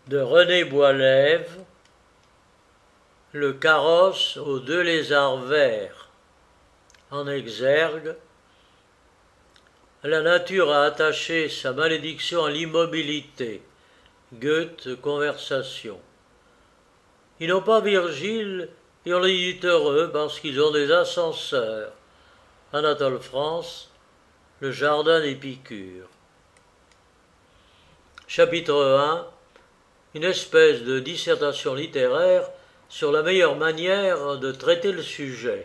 de René Boilève, le carrosse aux deux lézards verts. En exergue, la nature a attaché sa malédiction à l'immobilité. Goethe, Conversation. Ils n'ont pas Virgile et on les dit heureux parce qu'ils ont des ascenseurs. Anatole France, le jardin d'Épicure. Chapitre 1. Une espèce de dissertation littéraire sur la meilleure manière de traiter le sujet.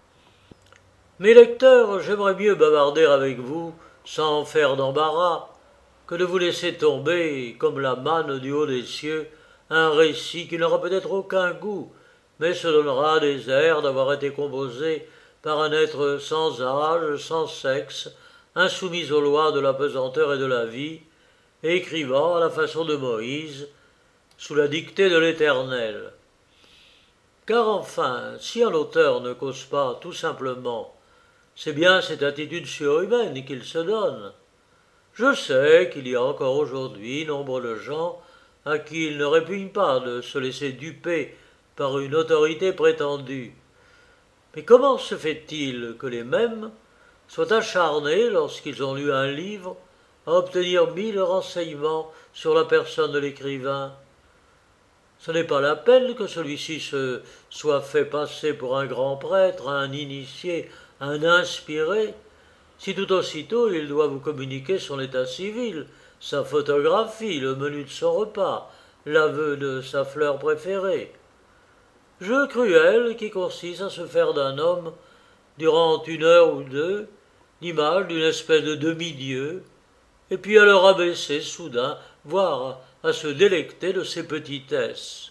Mes lecteurs, j'aimerais mieux bavarder avec vous, sans faire d'embarras, que de vous laisser tomber, comme la manne du haut des cieux, un récit qui n'aura peut-être aucun goût, mais se donnera des airs d'avoir été composé par un être sans âge, sans sexe, insoumis aux lois de la pesanteur et de la vie, et écrivant à la façon de Moïse, sous la dictée de l'Éternel. Car enfin, si un auteur ne cause pas tout simplement, c'est bien cette attitude surhumaine qu'il se donne. Je sais qu'il y a encore aujourd'hui nombre de gens à qui il ne répugne pas de se laisser duper par une autorité prétendue. Mais comment se fait-il que les mêmes soient acharnés, lorsqu'ils ont lu un livre, à obtenir 1000 renseignements sur la personne de l'écrivain? Ce n'est pas la peine que celui-ci se soit fait passer pour un grand prêtre, un initié, un inspiré, si tout aussitôt il doit vous communiquer son état civil, sa photographie, le menu de son repas, l'aveu de sa fleur préférée. Jeu cruel qui consiste à se faire d'un homme, durant 1 heure ou 2, l'image d'une espèce de demi-dieu, et puis à le rabaisser soudain, voire à se délecter de ses petitesses.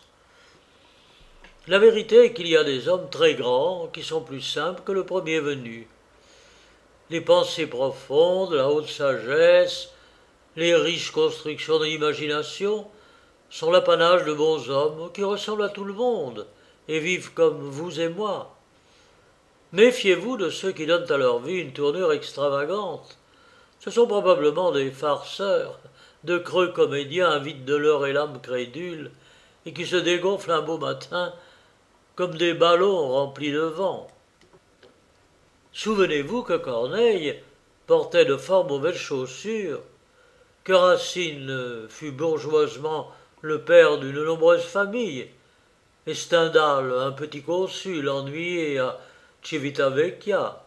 La vérité est qu'il y a des hommes très grands qui sont plus simples que le premier venu. Les pensées profondes, la haute sagesse, les riches constructions de l'imagination sont l'apanage de bons hommes qui ressemblent à tout le monde et vivent comme vous et moi. Méfiez-vous de ceux qui donnent à leur vie une tournure extravagante. Ce sont probablement des farceurs, de creux comédiens avides de l'or et l'âme crédule, et qui se dégonflent un beau matin comme des ballons remplis de vent. Souvenez-vous que Corneille portait de fort mauvaises chaussures, que Racine fut bourgeoisement le père d'une nombreuse famille, et Stendhal un petit consul ennuyé à Civitavecchia.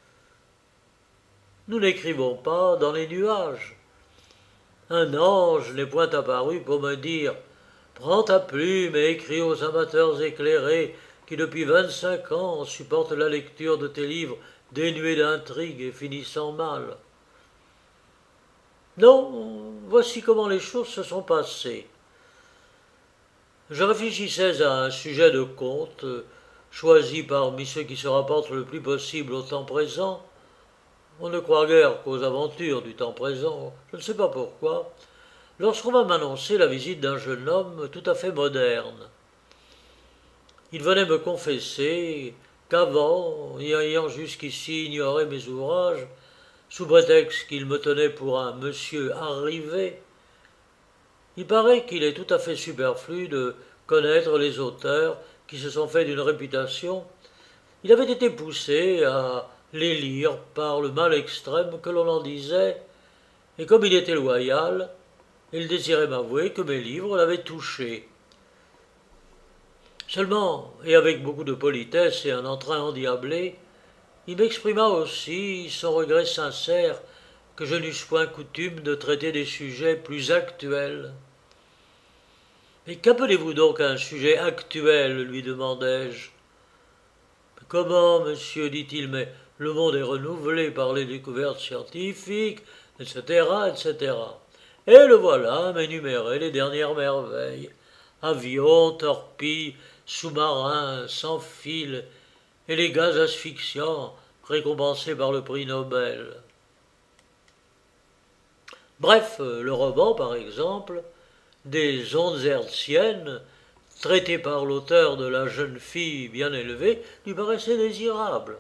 Nous n'écrivons pas dans les nuages. Un ange n'est point apparu pour me dire « Prends ta plume et écris aux amateurs éclairés qui depuis 25 ans supportent la lecture de tes livres dénués d'intrigue et finissant mal. » Non, voici comment les choses se sont passées. Je réfléchissais à un sujet de conte, choisi parmi ceux qui se rapportent le plus possible au temps présent. On ne croit guère qu'aux aventures du temps présent, je ne sais pas pourquoi, lorsqu'on va m'annoncer la visite d'un jeune homme tout à fait moderne. Il venait me confesser qu'avant, ayant jusqu'ici ignoré mes ouvrages, sous prétexte qu'il me tenait pour un monsieur arrivé, il paraît qu'il est tout à fait superflu de connaître les auteurs qui se sont fait d'une réputation. Il avait été poussé à les lire par le mal extrême que l'on en disait, et comme il était loyal, il désirait m'avouer que mes livres l'avaient touché. Seulement, et avec beaucoup de politesse et un entrain endiablé, il m'exprima aussi son regret sincère que je n'eusse point coutume de traiter des sujets plus actuels. « Mais qu'appelez-vous donc un sujet actuel ?» lui demandai-je. « Comment, monsieur, dit-il, mais le monde est renouvelé par les découvertes scientifiques, etc., etc. » Et le voilà m'énumérer les dernières merveilles. Avions, torpilles, sous-marins, sans fil, et les gaz asphyxiants récompensés par le prix Nobel. Bref, le roman, par exemple, des ondes hertziennes, traité par l'auteur de La jeune fille bien élevée, lui paraissait désirable.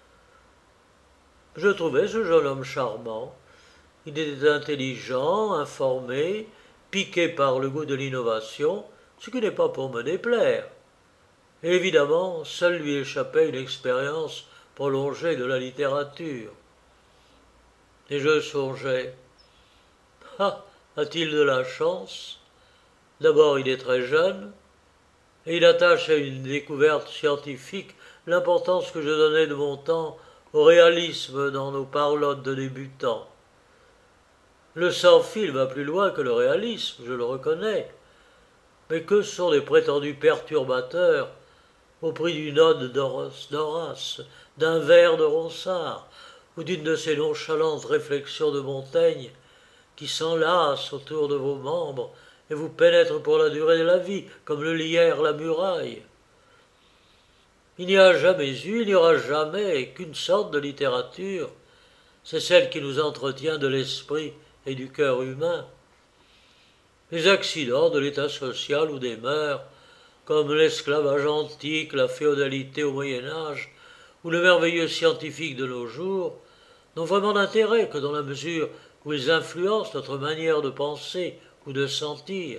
Je trouvais ce jeune homme charmant. Il était intelligent, informé, piqué par le goût de l'innovation, ce qui n'est pas pour me déplaire. Et évidemment, seule lui échappait une expérience prolongée de la littérature. Et je songeais, ah, a-t-il de la chance? D'abord, il est très jeune, et il attache à une découverte scientifique l'importance que je donnais de mon temps au réalisme dans nos parlottes de débutants. Le sans-fil va plus loin que le réalisme, je le reconnais, mais que sont les prétendus perturbateurs au prix d'une ode d'Horace, d'un vers de Ronsard, ou d'une de ces nonchalantes réflexions de Montaigne qui s'enlacent autour de vos membres et vous pénètrent pour la durée de la vie, comme le lierre la muraille. Il n'y a jamais eu, il n'y aura jamais qu'une sorte de littérature, c'est celle qui nous entretient de l'esprit et du cœur humain. Les accidents de l'état social ou des mœurs, comme l'esclavage antique, la féodalité au Moyen-Âge, ou le merveilleux scientifique de nos jours, n'ont vraiment d'intérêt que dans la mesure où ils influencent notre manière de penser ou de sentir.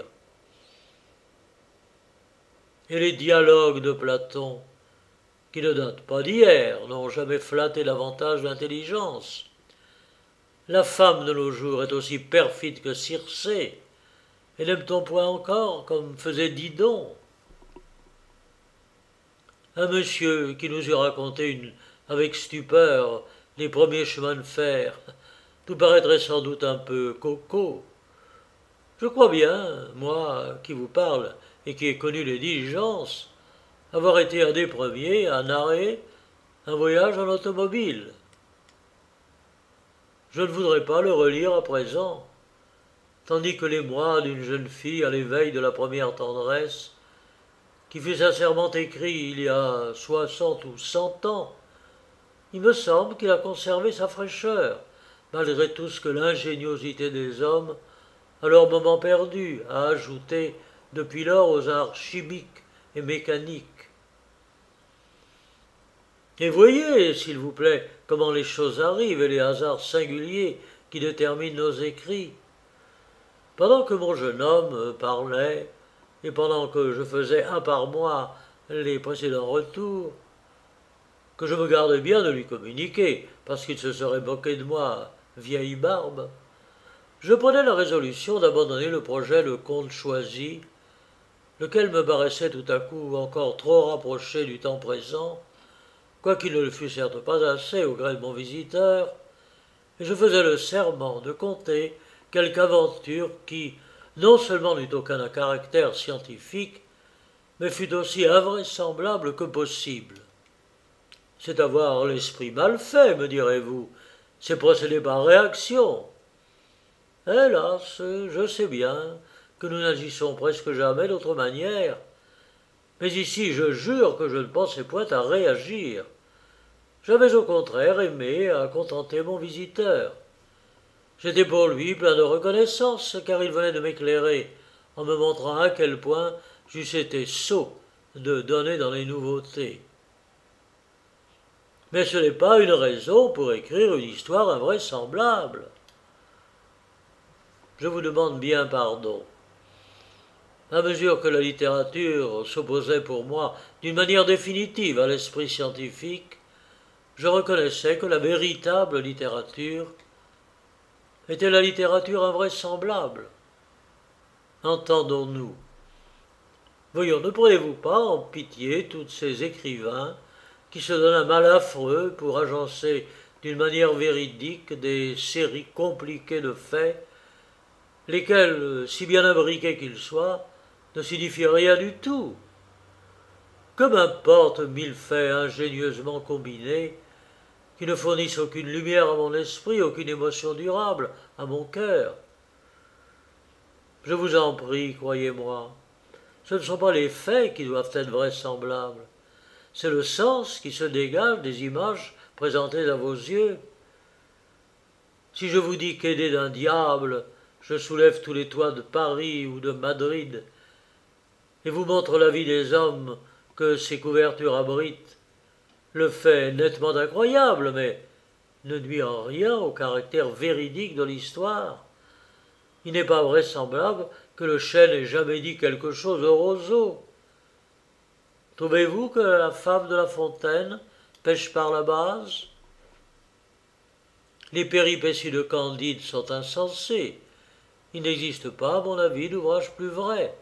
Et les dialogues de Platon, qui ne datent pas d'hier, n'ont jamais flatté davantage l'intelligence. La femme de nos jours est aussi perfide que Circé, et n'aime-t-on point encore comme faisait Didon? Un monsieur qui nous eût raconté avec stupeur les premiers chemins de fer nous paraîtrait sans doute un peu coco. Je crois bien, moi qui vous parle et qui ai connu les diligences, avoir été un des premiers à narrer un voyage en automobile. Je ne voudrais pas le relire à présent, tandis que l'émoi d'une jeune fille à l'éveil de la première tendresse, qui fut sincèrement écrit il y a 60 ou 100 ans, il me semble qu'il a conservé sa fraîcheur, malgré tout ce que l'ingéniosité des hommes, à leur moment perdu, a ajouté depuis lors aux arts chimiques et mécaniques. Et voyez, s'il vous plaît, comment les choses arrivent et les hasards singuliers qui déterminent nos écrits. Pendant que mon jeune homme parlait, et pendant que je faisais un par mois les précédents retours, que je me gardais bien de lui communiquer, parce qu'il se serait moqué de moi, vieille barbe, je prenais la résolution d'abandonner le projet Le Comte Choisi, lequel me paraissait tout à coup encore trop rapproché du temps présent, quoiqu'il ne le fût certes pas assez au gré de mon visiteur, et je faisais le serment de conter quelque aventure qui, non seulement n'eut aucun caractère scientifique, mais fut aussi invraisemblable que possible. C'est avoir l'esprit mal fait, me direz-vous, c'est procéder par réaction. Hélas, je sais bien que nous n'agissons presque jamais d'autre manière, mais ici je jure que je ne pensais point à réagir. J'avais au contraire aimé à contenter mon visiteur. J'étais pour lui plein de reconnaissance, car il venait de m'éclairer, en me montrant à quel point j'eusse été sot de donner dans les nouveautés. Mais ce n'est pas une raison pour écrire une histoire invraisemblable. Je vous demande bien pardon. À mesure que la littérature s'opposait pour moi d'une manière définitive à l'esprit scientifique, je reconnaissais que la véritable littérature était la littérature invraisemblable. Entendons-nous. Voyons, ne prenez-vous pas en pitié tous ces écrivains qui se donnent un mal affreux pour agencer d'une manière véridique des séries compliquées de faits, lesquels, si bien imbriqués qu'ils soient, ne signifient rien du tout. Que m'importe 1000 faits ingénieusement combinés, qui ne fournissent aucune lumière à mon esprit, aucune émotion durable à mon cœur. Je vous en prie, croyez-moi, ce ne sont pas les faits qui doivent être vraisemblables, c'est le sens qui se dégage des images présentées à vos yeux. Si je vous dis qu'aidé d'un diable, je soulève tous les toits de Paris ou de Madrid, et vous montre la vie des hommes que ces couvertures abritent, le fait est nettement incroyable, mais ne nuit en rien au caractère véridique de l'histoire. Il n'est pas vraisemblable que le chêne ait jamais dit quelque chose au roseau. Trouvez-vous que la femme de La Fontaine pêche par la base? Les péripéties de Candide sont insensées. Il n'existe pas, à mon avis, d'ouvrage plus vrai.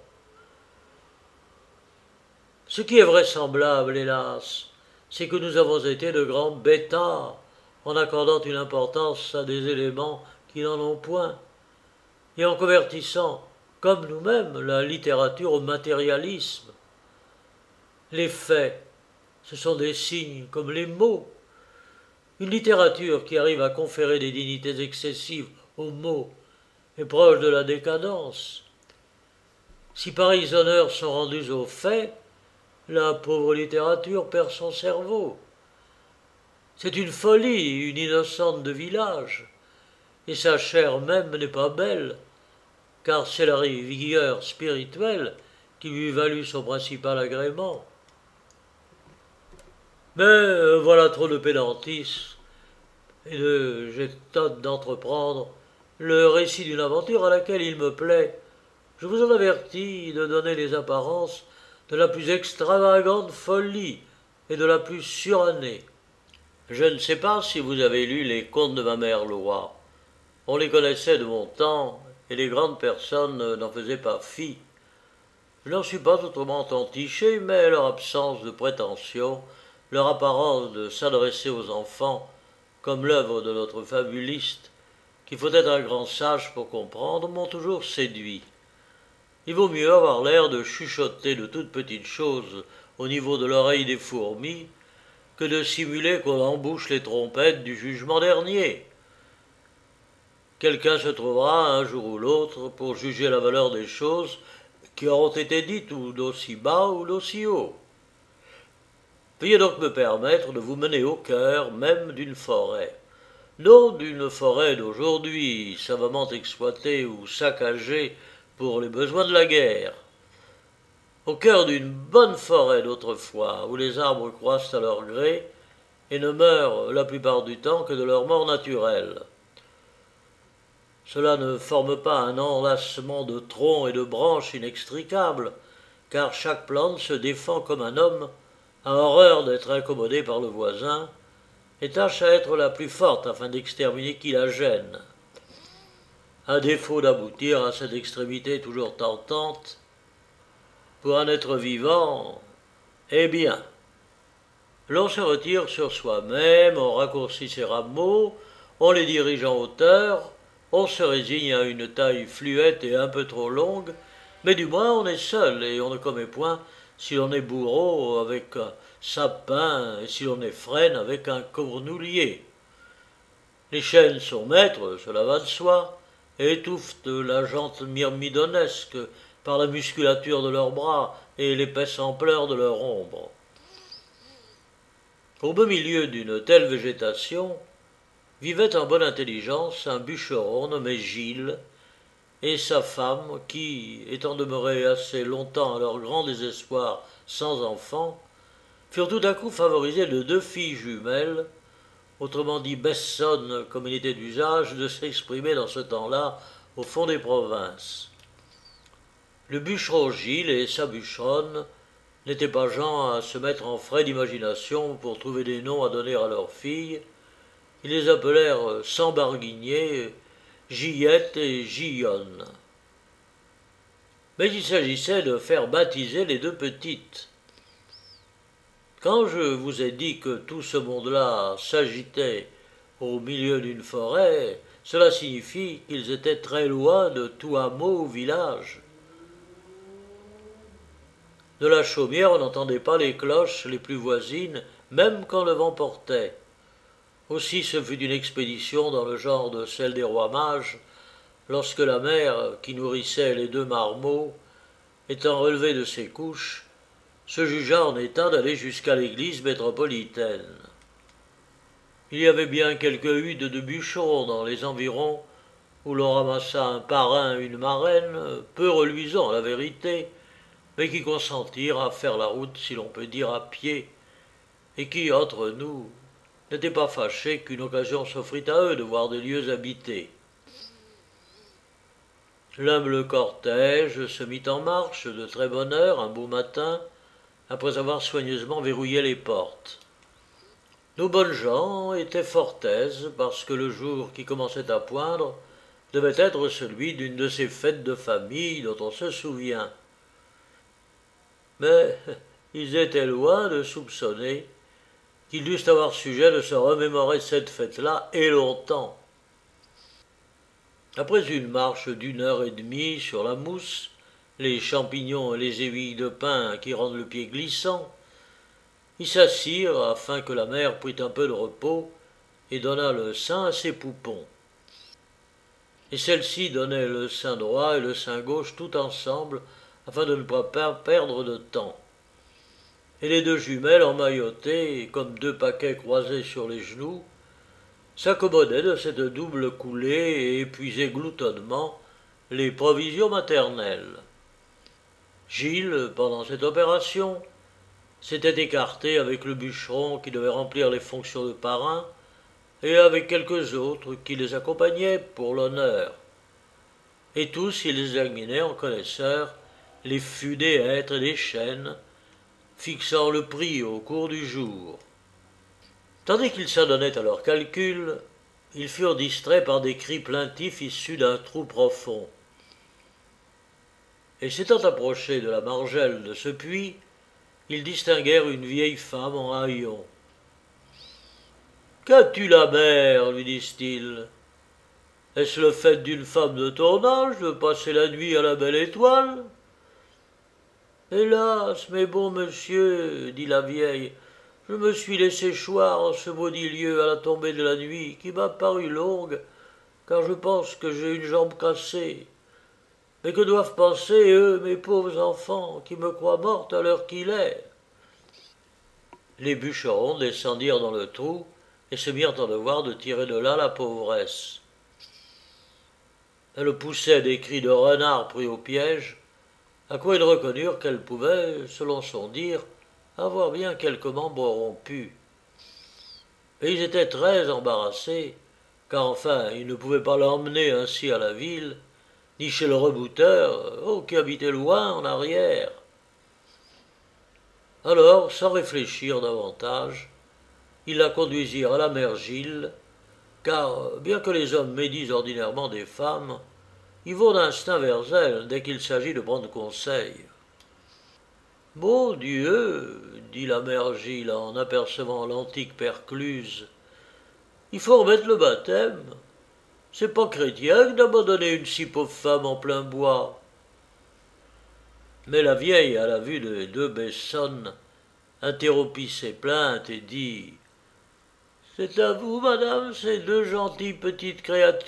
Ce qui est vraisemblable, hélas, c'est que nous avons été de grands bêtas en accordant une importance à des éléments qui n'en ont point, et en convertissant, comme nous-mêmes, la littérature au matérialisme. Les faits, ce sont des signes comme les mots. Une littérature qui arrive à conférer des dignités excessives aux mots est proche de la décadence. Si pareils honneurs sont rendus aux faits, la pauvre littérature perd son cerveau. C'est une folie, une innocente de village, et sa chair même n'est pas belle, car c'est la rigueur spirituelle qui lui valut son principal agrément. Mais voilà trop de pédantisme et j'ai tâte d'entreprendre le récit d'une aventure à laquelle il me plaît, je vous en avertis, de donner les apparences de la plus extravagante folie et de la plus surannée. Je ne sais pas si vous avez lu les contes de ma mère Loi. On les connaissait de mon temps, et les grandes personnes n'en faisaient pas fi. Je n'en suis pas autrement entiché, mais leur absence de prétention, leur apparence de s'adresser aux enfants, comme l'œuvre de notre fabuliste, qu'il faut être un grand sage pour comprendre, m'ont toujours séduit. Il vaut mieux avoir l'air de chuchoter de toutes petites choses au niveau de l'oreille des fourmis que de simuler qu'on embouche les trompettes du jugement dernier. Quelqu'un se trouvera un jour ou l'autre pour juger la valeur des choses qui auront été dites ou d'aussi bas ou d'aussi haut. Veuillez donc me permettre de vous mener au cœur même d'une forêt. Non d'une forêt d'aujourd'hui, savamment exploitée ou saccagée pour les besoins de la guerre. Au cœur d'une bonne forêt d'autrefois, où les arbres croissent à leur gré et ne meurent la plupart du temps que de leur mort naturelle. Cela ne forme pas un enlacement de troncs et de branches inextricables, car chaque plante se défend comme un homme, a horreur d'être incommodée par le voisin, et tâche à être la plus forte afin d'exterminer qui la gêne. À défaut d'aboutir à cette extrémité toujours tentante, pour un être vivant, eh bien, l'on se retire sur soi-même, on raccourcit ses rameaux, on les dirige en hauteur, on se résigne à une taille fluette et un peu trop longue, mais du moins on est seul et on ne commet point si l'on est bourreau avec un sapin et si l'on est frêne avec un cornoulier. Les chênes sont maîtres, cela va de soi, et étouffent la jante myrmidonesque par la musculature de leurs bras et l'épaisse ampleur de leur ombre. Au beau milieu d'une telle végétation vivait en bonne intelligence un bûcheron nommé Gilles, et sa femme, qui, étant demeurées assez longtemps à leur grand désespoir sans enfants, furent tout à coup favorisées de 2 filles jumelles, autrement dit bessonnes, comme il était d'usage de s'exprimer dans ce temps-là au fond des provinces. Le bûcheron Gilles et sa bûcheronne n'étaient pas gens à se mettre en frais d'imagination pour trouver des noms à donner à leurs filles. Ils les appelèrent sans barguigner Gillette et Gillonne. Mais il s'agissait de faire baptiser les 2 petites. Quand je vous ai dit que tout ce monde-là s'agitait au milieu d'une forêt, cela signifie qu'ils étaient très loin de tout hameau ou village. De la chaumière, on n'entendait pas les cloches les plus voisines, même quand le vent portait. Aussi ce fut une expédition dans le genre de celle des rois mages, lorsque la mère, qui nourrissait les 2 marmots, étant relevée de ses couches, se jugea en état d'aller jusqu'à l'église métropolitaine. Il y avait bien quelques huttes de bûcherons dans les environs, où l'on ramassa un parrain et une marraine, peu reluisants à la vérité, mais qui consentirent à faire la route, si l'on peut dire, à pied, et qui, entre nous, n'étaient pas fâchés qu'une occasion s'offrit à eux de voir des lieux habités. L'humble cortège se mit en marche de très bonne heure un beau matin, après avoir soigneusement verrouillé les portes. Nos bonnes gens étaient fort aises parce que le jour qui commençait à poindre devait être celui d'une de ces fêtes de famille dont on se souvient. Mais ils étaient loin de soupçonner qu'ils dussent avoir sujet de se remémorer cette fête-là et longtemps. Après une marche d'1 heure et demie sur la mousse, les champignons et les aiguilles de pin qui rendent le pied glissant, ils s'assirent afin que la mère prît un peu de repos et donnât le sein à ses poupons. Et celle-ci donnait le sein droit et le sein gauche tout ensemble afin de ne pas perdre de temps. Et les deux jumelles emmaillotées, comme deux paquets croisés sur les genoux, s'accommodaient de cette double coulée et épuisaient gloutonnement les provisions maternelles. Gilles, pendant cette opération, s'était écarté avec le bûcheron qui devait remplir les fonctions de parrain, et avec quelques autres qui les accompagnaient pour l'honneur. Et tous ils examinaient en connaisseurs les fûts des hêtres et des chênes, fixant le prix au cours du jour. Tandis qu'ils s'adonnaient à leurs calculs, ils furent distraits par des cris plaintifs issus d'un trou profond. Et s'étant approchés de la margelle de ce puits, ils distinguèrent une vieille femme en haillons. « Qu'as-tu, la mère ?» lui disent-ils. « Est-ce le fait d'une femme de ton âge de passer la nuit à la belle étoile ?»« Hélas, mes bons monsieur, dit la vieille, je me suis laissé choir en ce maudit lieu à la tombée de la nuit, qui m'a paru longue, car je pense que j'ai une jambe cassée. Mais que doivent penser, eux, mes pauvres enfants, qui me croient morte à l'heure qu'il est ?» Les bûcherons descendirent dans le trou et se mirent en devoir de tirer de là la pauvresse. Elle poussait des cris de renard pris au piège, à quoi ils reconnurent qu'elle pouvait, selon son dire, avoir bien quelques membres rompus. Et ils étaient très embarrassés, car enfin ils ne pouvaient pas l'emmener ainsi à la ville, ni chez le rebouteur, qui habitait loin en arrière. Alors, sans réfléchir davantage, ils la conduisirent à la mère Gilles, car, bien que les hommes médisent ordinairement des femmes, ils vont d'instinct vers elles dès qu'il s'agit de prendre conseil. « Mon Dieu, dit la mère Gilles en apercevant l'antique percluse, il faut remettre le baptême. C'est pas chrétien d'abandonner une si pauvre femme en plein bois. » Mais la vieille, à la vue des deux Bessonnes, interrompit ses plaintes et dit « C'est à vous, madame, ces deux gentilles petites créatures ?»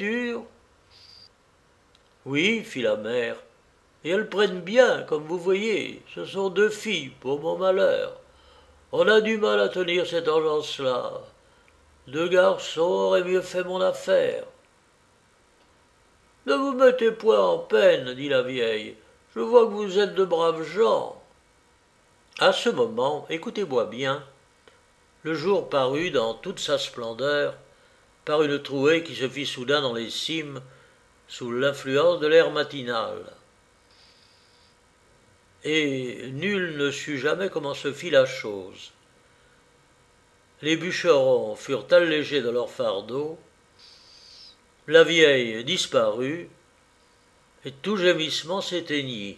« Oui, fit la mère, et elles prennent bien, comme vous voyez, ce sont deux filles, pour mon malheur. On a du mal à tenir cette engeance-là. Deux garçons auraient mieux fait mon affaire. »« Ne vous mettez point en peine, dit la vieille, je vois que vous êtes de braves gens. » À ce moment, écoutez-moi bien, le jour parut dans toute sa splendeur, par une trouée qui se fit soudain dans les cimes, sous l'influence de l'air matinal. Et nul ne sut jamais comment se fit la chose. Les bûcherons furent allégés de leur fardeau, la vieille disparut, et tout gémissement s'éteignit.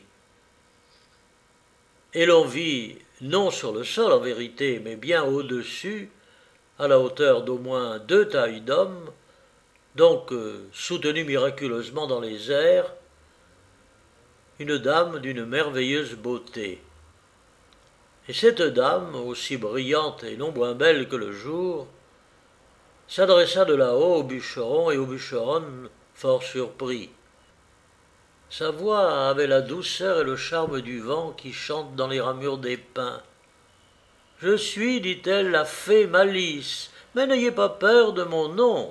Et l'on vit, non sur le sol en vérité, mais bien au-dessus, à la hauteur d'au moins 2 tailles d'homme, donc soutenue miraculeusement dans les airs, une dame d'une merveilleuse beauté. Et cette dame, aussi brillante et non moins belle que le jour, s'adressa de là-haut aux bûcherons et aux bûcheronnes fort surpris. Sa voix avait la douceur et le charme du vent qui chante dans les ramures des pins. « Je suis, dit-elle, la fée Malice, mais n'ayez pas peur de mon nom.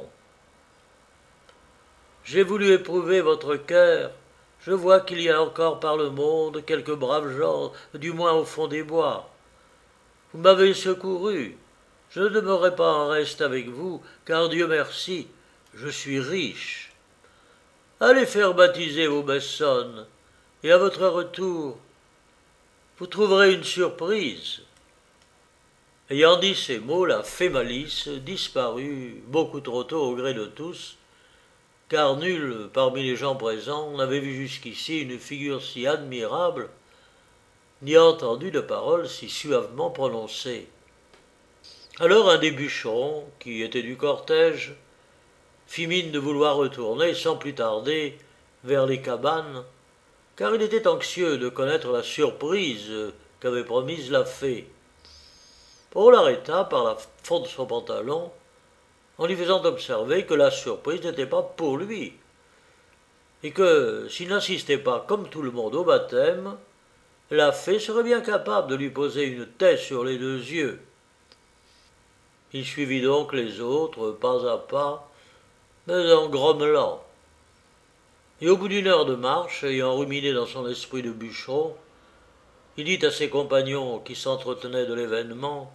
J'ai voulu éprouver votre cœur. Je vois qu'il y a encore par le monde quelques braves gens, du moins au fond des bois. Vous m'avez secouru. Je ne demeurerai pas en reste avec vous, car Dieu merci, je suis riche. allez faire baptiser vos bessonnes, et à votre retour, vous trouverez une surprise. » Ayant dit ces mots, la fée Malice disparut beaucoup trop tôt au gré de tous, car nul parmi les gens présents n'avait vu jusqu'ici une figure si admirable, ni entendu de paroles si suavement prononcées. Alors un des bûcherons, qui était du cortège, fit mine de vouloir retourner sans plus tarder vers les cabanes, car il était anxieux de connaître la surprise qu'avait promise la fée. On l'arrêta par la fond de son pantalon, en lui faisant observer que la surprise n'était pas pour lui, et que, s'il n'insistait pas comme tout le monde au baptême, la fée serait bien capable de lui poser une taie sur les 2 yeux. Il suivit donc les autres, pas à pas, mais en grommelant. Et au bout d'1 heure de marche, ayant ruminé dans son esprit de bûcheron, il dit à ses compagnons qui s'entretenaient de l'événement: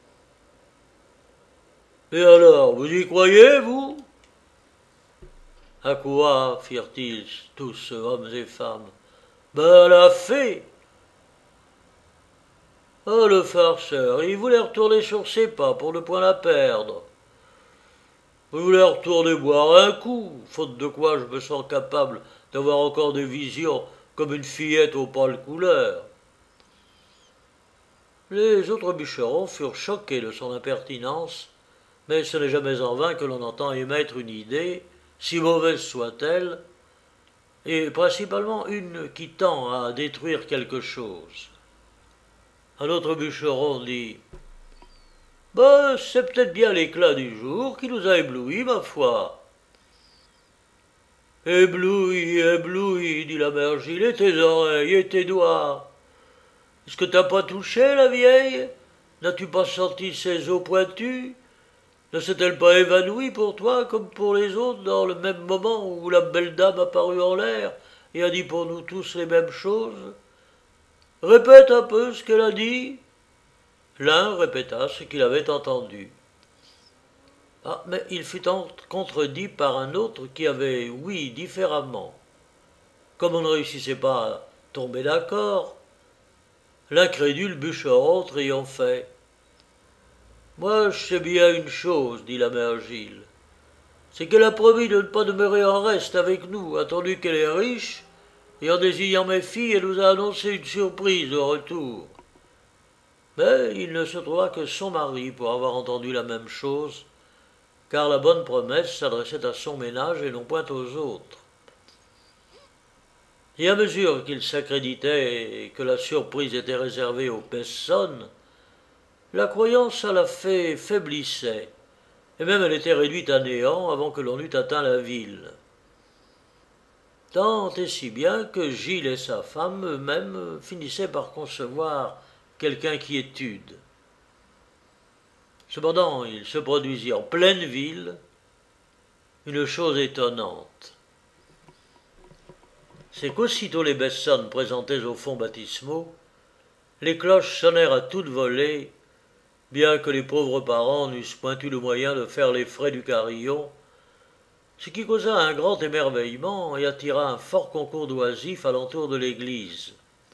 « Et alors, vous y croyez, vous ?»« À quoi ?» firent-ils tous, hommes et femmes. « Ben, à la fée !»« Oh, le farceur, il voulait retourner sur ses pas pour ne point la perdre. Je voulais retourner boire un coup, faute de quoi je me sens capable d'avoir encore des visions comme une fillette aux pâles couleurs. » Les autres bûcherons furent choqués de son impertinence, mais ce n'est jamais en vain que l'on entend émettre une idée, si mauvaise soit-elle, et principalement une qui tend à détruire quelque chose. Un autre bûcheron dit: « Ben, c'est peut-être bien l'éclat du jour qui nous a éblouis, ma foi. »« Ébloui, ébloui, dit la mère Gilles, et tes oreilles, et tes doigts. Est-ce que t'as pas touché, la vieille? N'as-tu pas senti ses os pointus? Ne s'est-elle pas évanouie pour toi, comme pour les autres, dans le même moment où la belle dame apparut en l'air et a dit pour nous tous les mêmes choses? Répète un peu ce qu'elle a dit. » L'un répéta ce qu'il avait entendu. Ah, mais il fut contredit par un autre qui avait oui différemment. Comme on ne réussissait pas à tomber d'accord, l'incrédule bûcheron triomphait. « Moi, je sais bien une chose, dit la mère Gilles, c'est qu'elle a promis de ne pas demeurer en reste avec nous, attendu qu'elle est riche, et en désignant mes filles, elle nous a annoncé une surprise au retour. » Mais il ne se trouva que son mari pour avoir entendu la même chose, car la bonne promesse s'adressait à son ménage et non point aux autres. Et à mesure qu'il s'accréditait que la surprise était réservée aux personnes, la croyance à la fée faiblissait, et même elle était réduite à néant avant que l'on eût atteint la ville. Tant et si bien que Gilles et sa femme eux-mêmes finissaient par concevoir quelque inquiétude. Cependant, il se produisit en pleine ville une chose étonnante. C'est qu'aussitôt les bessonnes présentées aux fonds baptismaux, les cloches sonnèrent à toute volée, bien que les pauvres parents n'eussent point eu le moyen de faire les frais du carillon, ce qui causa un grand émerveillement et attira un fort concours d'oisifs alentour de l'église.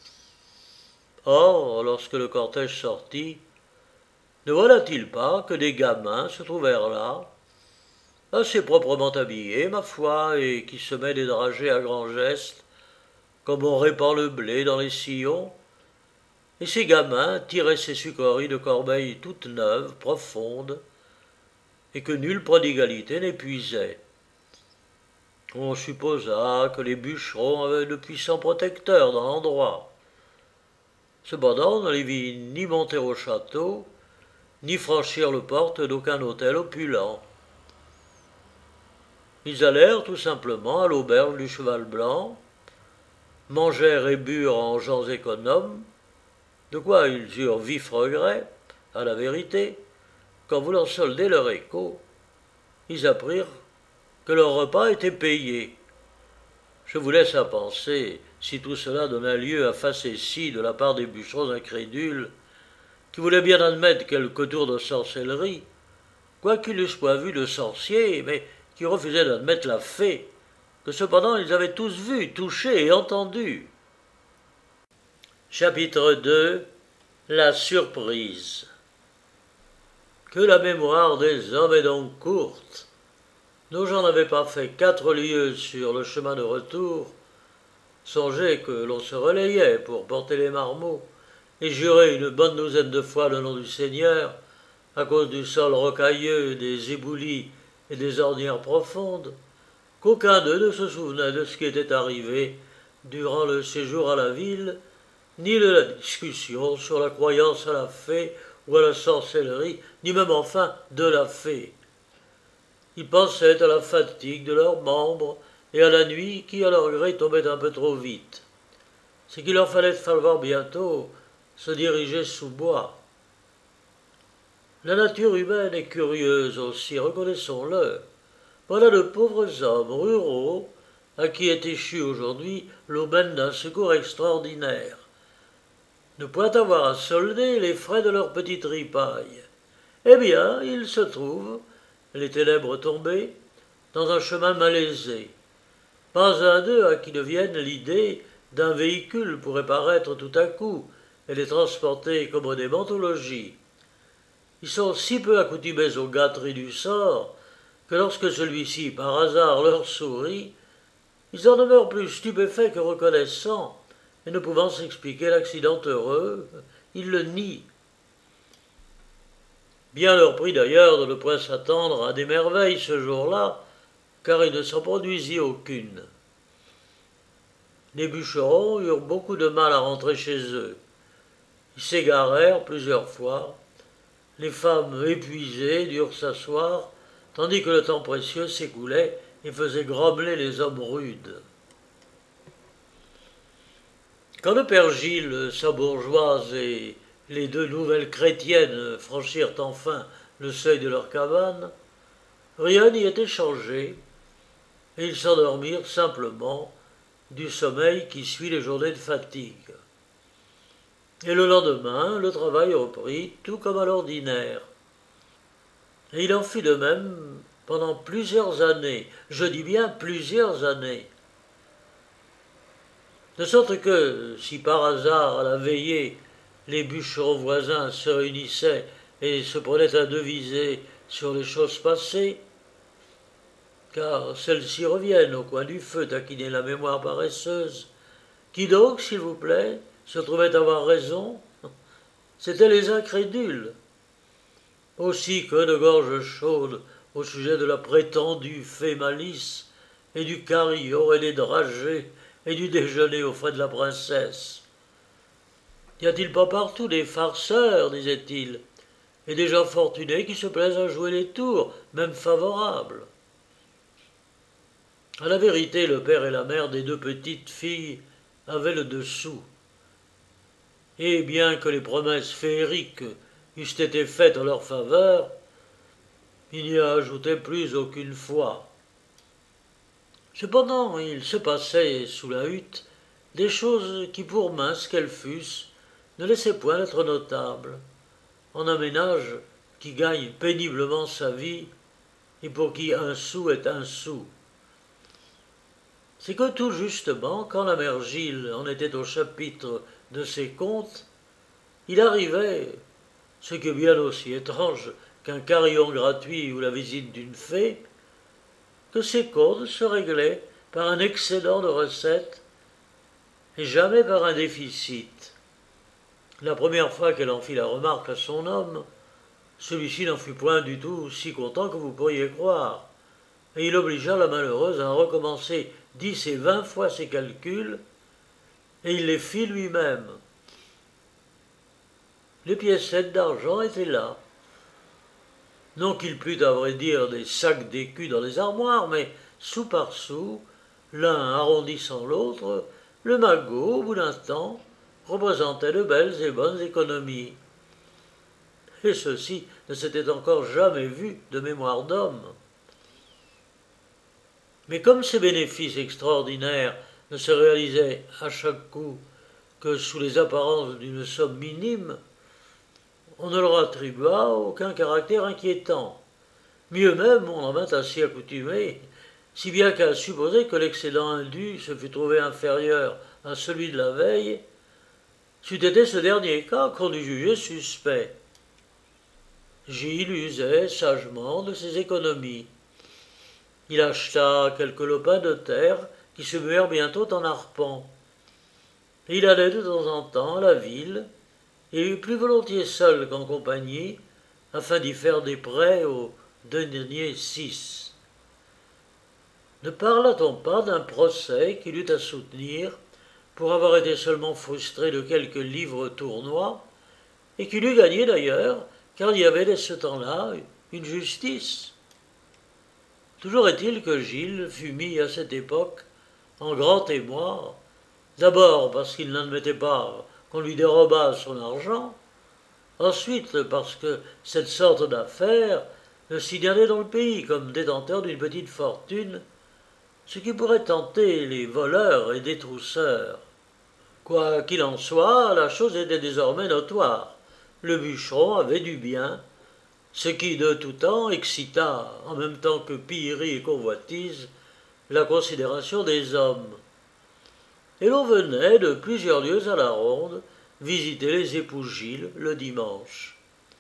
Or, lorsque le cortège sortit, ne voilà-t-il pas que des gamins se trouvèrent là, assez proprement habillés, ma foi, et qui semaient des dragées à grands gestes, comme on répand le blé dans les sillons, et ces gamins tiraient ces sucreries de corbeilles toutes neuves, profondes, et que nulle prodigalité n'épuisait. On supposa que les bûcherons avaient de puissants protecteurs dans l'endroit. Cependant, on ne les vit ni monter au château, ni franchir le porte d'aucun hôtel opulent. Ils allèrent tout simplement à l'auberge du Cheval Blanc, mangèrent et burent en gens économes, de quoi ils eurent vif regret, à la vérité, qu'en voulant solder leur écho, ils apprirent que leur repas était payé. Je vous laisse à penser si tout cela donna lieu à facéties de la part des bûcherons incrédules, qui voulaient bien admettre quelque tour de sorcellerie, quoiqu'ils n'eussent point vu de sorcier, mais qui refusaient d'admettre la fée, que cependant ils avaient tous vu, touché et entendu. Chapitre 2. La surprise. Que la mémoire des hommes est donc courte. Nogent n'avait pas fait 4 lieues sur le chemin de retour. Songez que l'on se relayait pour porter les marmots et jurer une bonne douzaine de fois le nom du Seigneur, à cause du sol rocailleux, des éboulis et des ornières profondes, qu'aucun d'eux ne se souvenait de ce qui était arrivé durant le séjour à la ville, ni de la discussion sur la croyance à la fée ou à la sorcellerie, ni même enfin de la fée. Ils pensaient à la fatigue de leurs membres et à la nuit qui, à leur gré, tombait un peu trop vite. C'est qu'il leur fallait falloir bientôt se diriger sous bois. La nature humaine est curieuse aussi, reconnaissons-le. Voilà de pauvres hommes ruraux à qui est échu aujourd'hui l'aubaine d'un secours extraordinaire. Ne point avoir à solder les frais de leur petite ripaille. Eh bien, ils se trouvent, les ténèbres tombées, dans un chemin malaisé. Pas un d'eux à qui ne vienne l'idée d'un véhicule pourrait paraître tout à coup et les transporter commodément au logis. Ils sont si peu accoutumés aux gâteries du sort que lorsque celui-ci par hasard leur sourit, ils en demeurent plus stupéfaits que reconnaissants, et ne pouvant s'expliquer l'accident heureux, ils le nient. Bien leur prit d'ailleurs de ne point s'attendre à des merveilles ce jour-là, car il ne s'en produisit aucune. Les bûcherons eurent beaucoup de mal à rentrer chez eux. Ils s'égarèrent plusieurs fois. Les femmes épuisées durent s'asseoir, tandis que le temps précieux s'écoulait et faisait grommeler les hommes rudes. Quand le père Gilles, sa bourgeoise et les 2 nouvelles chrétiennes franchirent enfin le seuil de leur cabane, rien n'y était changé, et ils s'endormirent simplement du sommeil qui suit les journées de fatigue. Et le lendemain, le travail reprit tout comme à l'ordinaire. Et il en fut de même pendant plusieurs années, je dis bien plusieurs années. De sorte que, si par hasard, à la veillée, les bûcherons voisins se réunissaient et se prenaient à deviser sur les choses passées, car celles-ci reviennent au coin du feu taquiner la mémoire paresseuse. Qui donc, s'il vous plaît, se trouvait avoir raison? C'étaient les incrédules. Aussi que de gorge chaude au sujet de la prétendue fée Malice, et du carillon et des dragées, et du déjeuner aux frais de la princesse. N'y a-t-il pas partout des farceurs, disait-il, et des gens fortunés qui se plaisent à jouer les tours, même favorables? À la vérité, le père et la mère des 2 petites filles avaient le dessous. Et bien que les promesses féeriques eussent été faites en leur faveur, ils n'y ajoutaient plus aucune foi. Cependant, il se passait sous la hutte des choses qui, pour minces qu'elles fussent, ne laissaient point d'être notables, en un ménage qui gagne péniblement sa vie et pour qui un sou est un sou. C'est que tout justement, quand la mère Gilles en était au chapitre de ses contes, il arrivait, ce qui est bien aussi étrange qu'un carillon gratuit ou la visite d'une fée, que ces comptes se réglaient par un excédent de recettes et jamais par un déficit. La première fois qu'elle en fit la remarque à son homme, celui-ci n'en fut point du tout si content que vous pourriez croire, et il obligea la malheureuse à recommencer 10 et 20 fois ses calculs, et il les fit lui-même. Les piécettes d'argent étaient là. Non qu'il plût à vrai dire des sacs d'écus dans les armoires, mais sou par sou, l'un arrondissant l'autre, le magot, au bout d'un temps, représentait de belles et bonnes économies. Et ceci ne s'était encore jamais vu de mémoire d'homme. Mais comme ces bénéfices extraordinaires ne se réalisaient à chaque coup que sous les apparences d'une somme minime, on ne leur attribua aucun caractère inquiétant. Mieux même, on en vint à s'y accoutumer, si bien qu'à supposer que l'excédent indu se fût trouvé inférieur à celui de la veille, c'eût été ce dernier cas qu'on eût jugé suspect. Gilles usait sagement de ses économies. Il acheta quelques lopins de terre qui se muèrent bientôt en arpents. Et il allait de temps en temps à la ville, et plus volontiers seul qu'en compagnie, afin d'y faire des prêts aux deniers 6. Ne parla-t-on pas d'un procès qu'il eut à soutenir pour avoir été seulement frustré de quelques livres tournois, et qu'il eût gagné d'ailleurs, car il y avait dès ce temps-là une justice? Toujours est-il que Gilles fut mis à cette époque en grand émoi, d'abord parce qu'il n'admettait pas qu'on lui dérobât son argent, ensuite parce que cette sorte d'affaire le signalait dans le pays comme détenteur d'une petite fortune, ce qui pourrait tenter les voleurs et détrousseurs. Quoi qu'il en soit, la chose était désormais notoire. Le bûcheron avait du bien, ce qui de tout temps excita, en même temps que pillerie et convoitise, la considération des hommes. Et l'on venait de plusieurs lieues à la ronde visiter les époux Gilles le dimanche.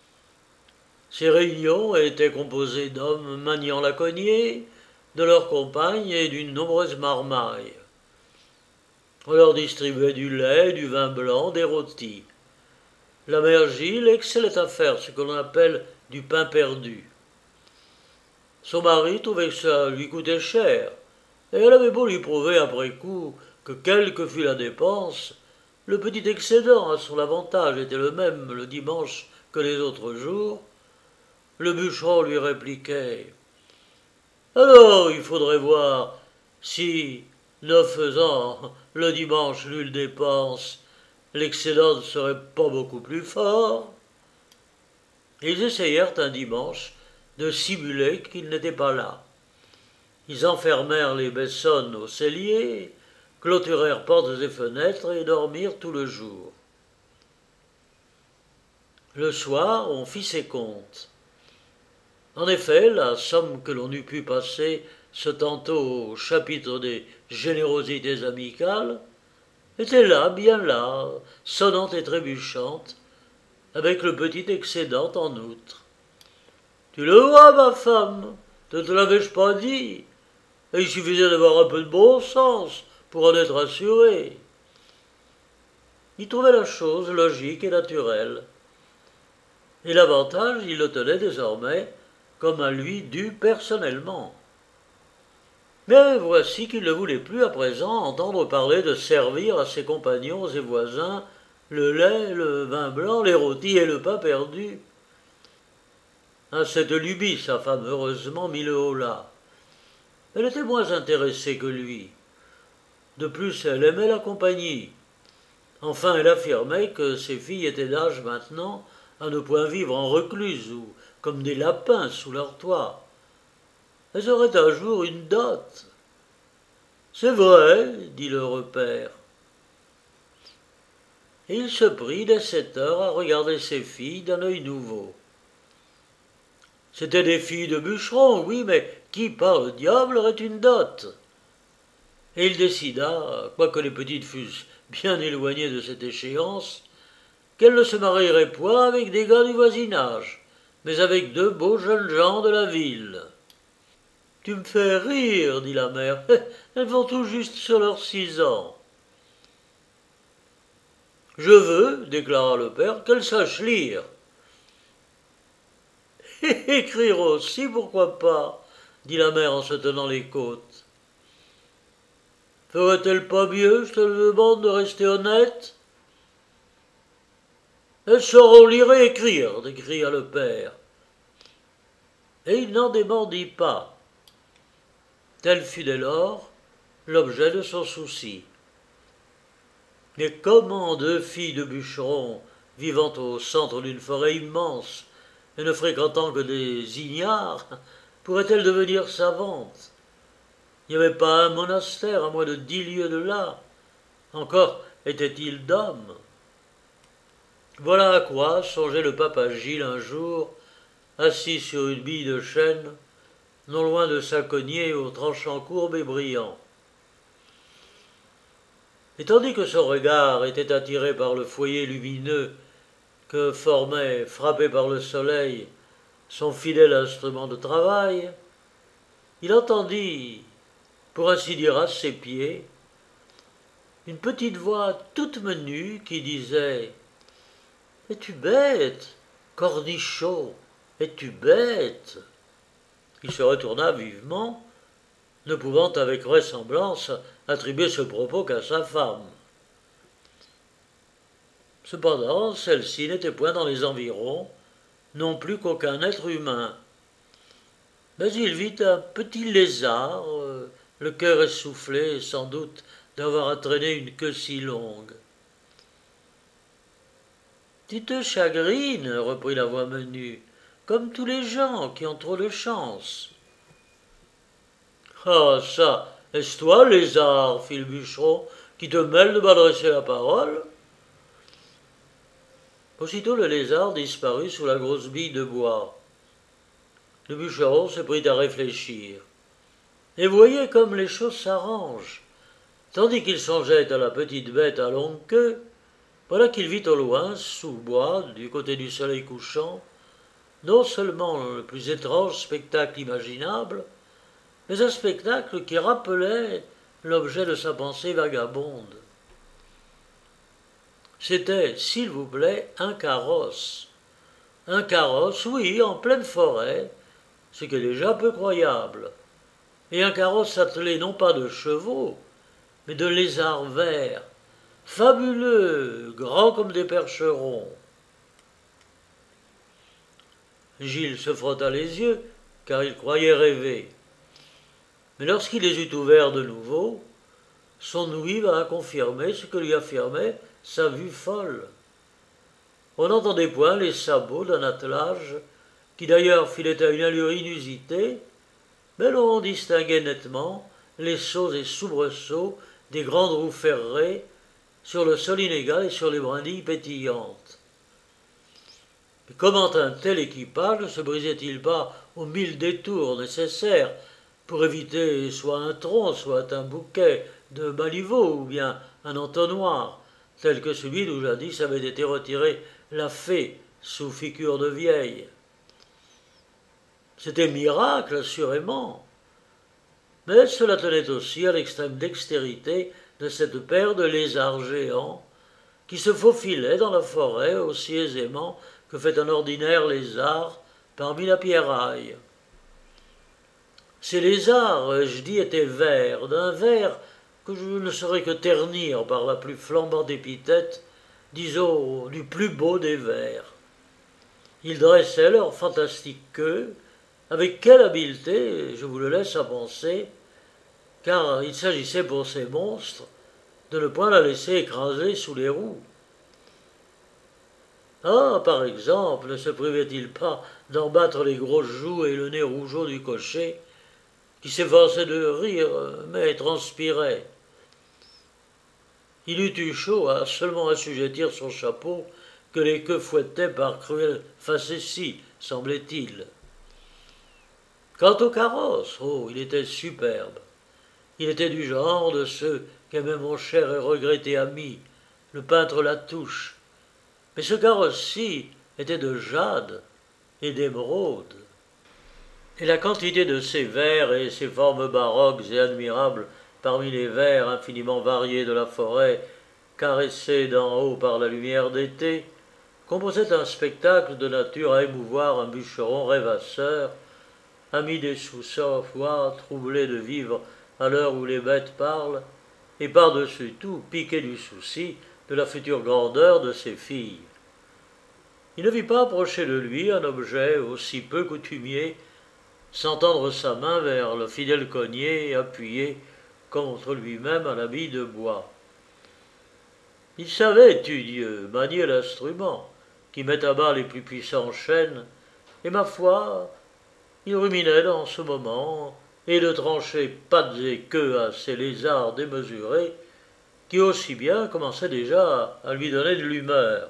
Ces réunions étaient composées d'hommes maniant la cognée, de leurs compagnes et d'une nombreuse marmaille. On leur distribuait du lait, du vin blanc, des rôtis. La mère Gilles excellait à faire ce que l'on appelle du pain perdu. Son mari trouvait que ça lui coûtait cher, et elle avait beau lui prouver après coup que quelle que fût la dépense, le petit excédent à son avantage était le même le dimanche que les autres jours, le bûcheron lui répliquait « Alors il faudrait voir si, 9 ans, le dimanche nulle dépense, l'excédent ne serait pas beaucoup plus fort. » Ils essayèrent un dimanche de simuler qu'il n'était pas là. Ils enfermèrent les Bessonnes au cellier, clôturèrent portes et fenêtres et dormirent tout le jour. Le soir, on fit ses comptes. En effet, la somme que l'on eût pu passer ce tantôt au chapitre des générosités amicales était là, bien là, sonnante et trébuchante, avec le petit excédent en outre. « Tu le vois, ma femme, ne te l'avais-je pas dit? Et il suffisait d'avoir un peu de bon sens pour en être assuré. » Il trouvait la chose logique et naturelle. Et l'avantage, il le tenait désormais comme à lui dû personnellement. Mais voici qu'il ne voulait plus à présent entendre parler de servir à ses compagnons et voisins le lait, le vin blanc, les rôtis et le pain perdu. À cette lubie, sa femme heureusement mit le haut là. Elle était moins intéressée que lui. De plus, elle aimait la compagnie. Enfin, elle affirmait que ses filles étaient d'âge maintenant à ne point vivre en recluse ou comme des lapins sous leur toit. Elles auraient un jour une dot. C'est vrai, dit le repère. Et il se prit dès 7 heures à regarder ses filles d'un œil nouveau. C'étaient des filles de bûcheron, oui, mais qui, par le diable, aurait une dot? Et il décida, quoique les petites fussent bien éloignées de cette échéance, qu'elles ne se marieraient point avec des gars du voisinage, mais avec 2 beaux jeunes gens de la ville. « Tu me fais rire, dit la mère, elles vont tout juste sur leurs 6 ans. Je veux, déclara le père, qu'elles sachent lire. Et écrire aussi, pourquoi pas, dit la mère en se tenant les côtes. Ferait-elle pas mieux, je te le demande, de rester honnête? Elles sauront lire et écrire, décria le père. Et il n'en démordit pas. Tel fut dès lors l'objet de son souci. Mais comment 2 filles de bûcherons, vivant au centre d'une forêt immense et ne fréquentant que des ignares, pourraient-elles devenir savantes? Il n'y avait pas un monastère à moins de 10 lieues de là. Encore était-il d'hommes. Voilà à quoi songeait le papa Gilles un jour, assis sur une bille de chêne, non loin de Saconnier, aux tranchants courbes et brillants. Et tandis que son regard était attiré par le foyer lumineux que formait, frappé par le soleil, son fidèle instrument de travail, il entendit, pour ainsi dire à ses pieds, une petite voix toute menue qui disait « Es-tu bête, cornichon, es-tu bête ?» Il se retourna vivement, ne pouvant avec vraisemblance attribuer ce propos qu'à sa femme. Cependant, celle-ci n'était point dans les environs, non plus qu'aucun être humain. Mais il vit un petit lézard, le cœur essoufflé, sans doute, d'avoir à traîner une queue si longue. « Tu te chagrines, reprit la voix menue, comme tous les gens qui ont trop de chance. »« Ah, ça, est-ce toi, lézard, fit le bûcheron, qui te mêle de m'adresser la parole ?» Aussitôt le lézard disparut sous la grosse bille de bois. Le bûcheron se prit à réfléchir. Et voyez comme les choses s'arrangent. Tandis qu'il songeait à la petite bête à longue queue, voilà qu'il vit au loin, sous bois, du côté du soleil couchant, non seulement le plus étrange spectacle imaginable, mais un spectacle qui rappelait l'objet de sa pensée vagabonde. C'était, s'il vous plaît, un carrosse. Un carrosse, oui, en pleine forêt, ce qui est déjà peu croyable. Et un carrosse attelé non pas de chevaux, mais de lézards verts, fabuleux, grands comme des percherons. Gilles se frotta les yeux, car il croyait rêver. Mais lorsqu'il les eut ouverts de nouveau, son ouïe vint confirmer ce que lui affirmait sa vue folle. On n'entendait point les sabots d'un attelage, qui d'ailleurs filait à une allure inusitée, mais l'on distinguait nettement les sauts et soubresauts des grandes roues ferrées sur le sol inégal et sur les brindilles pétillantes. Mais comment un tel équipage ne se brisait-il pas aux 1000 détours nécessaires pour éviter soit un tronc, soit un bouquet de baliveaux ou bien un entonnoir, tel que celui d'où jadis avait été retirée la fée sous figure de vieille. C'était miracle, assurément, mais cela tenait aussi à l'extrême dextérité de cette paire de lézards géants qui se faufilaient dans la forêt aussi aisément que fait un ordinaire lézard parmi la pierraille. Ces lézards, je dis, étaient verts, d'un vert que je ne saurais que ternir par la plus flambante épithète, disons, du plus beau des vers. Ils dressaient leur fantastique queue, avec quelle habileté, je vous le laisse à penser, car il s'agissait pour ces monstres de ne point la laisser écraser sous les roues. Ah, par exemple, ne se privait-il pas d'en battre les grosses joues et le nez rougeau du cocher, qui s'efforçait de rire, mais transpirait. Il eût eu chaud à seulement assujettir son chapeau que les queues fouettaient par cruelles facéties, semblait-il. Quant au carrosse, oh, il était superbe. Il était du genre de ceux qu'aimait mon cher et regretté ami, le peintre Latouche. Mais ce carrosse-ci était de jade et d'émeraude. Et la quantité de ces vers et ces formes baroques et admirables parmi les vers infiniment variés de la forêt, caressés d'en haut par la lumière d'été, composait un spectacle de nature à émouvoir un bûcheron rêvasseur, ami des sous-soffois, troublé de vivre à l'heure où les bêtes parlent, et par-dessus tout piqué du souci de la future grandeur de ses filles. Il ne vit pas approcher de lui un objet aussi peu coutumier, sans tendre sa main vers le fidèle cognet appuyé contre lui-même à la bille de bois. Il savait, Dieu, manier l'instrument, qui met à bas les plus puissants chênes, et ma foi, il ruminait dans ce moment, et de trancher pattes et queues à ces lézards démesurés, qui aussi bien commençaient déjà à lui donner de l'humeur.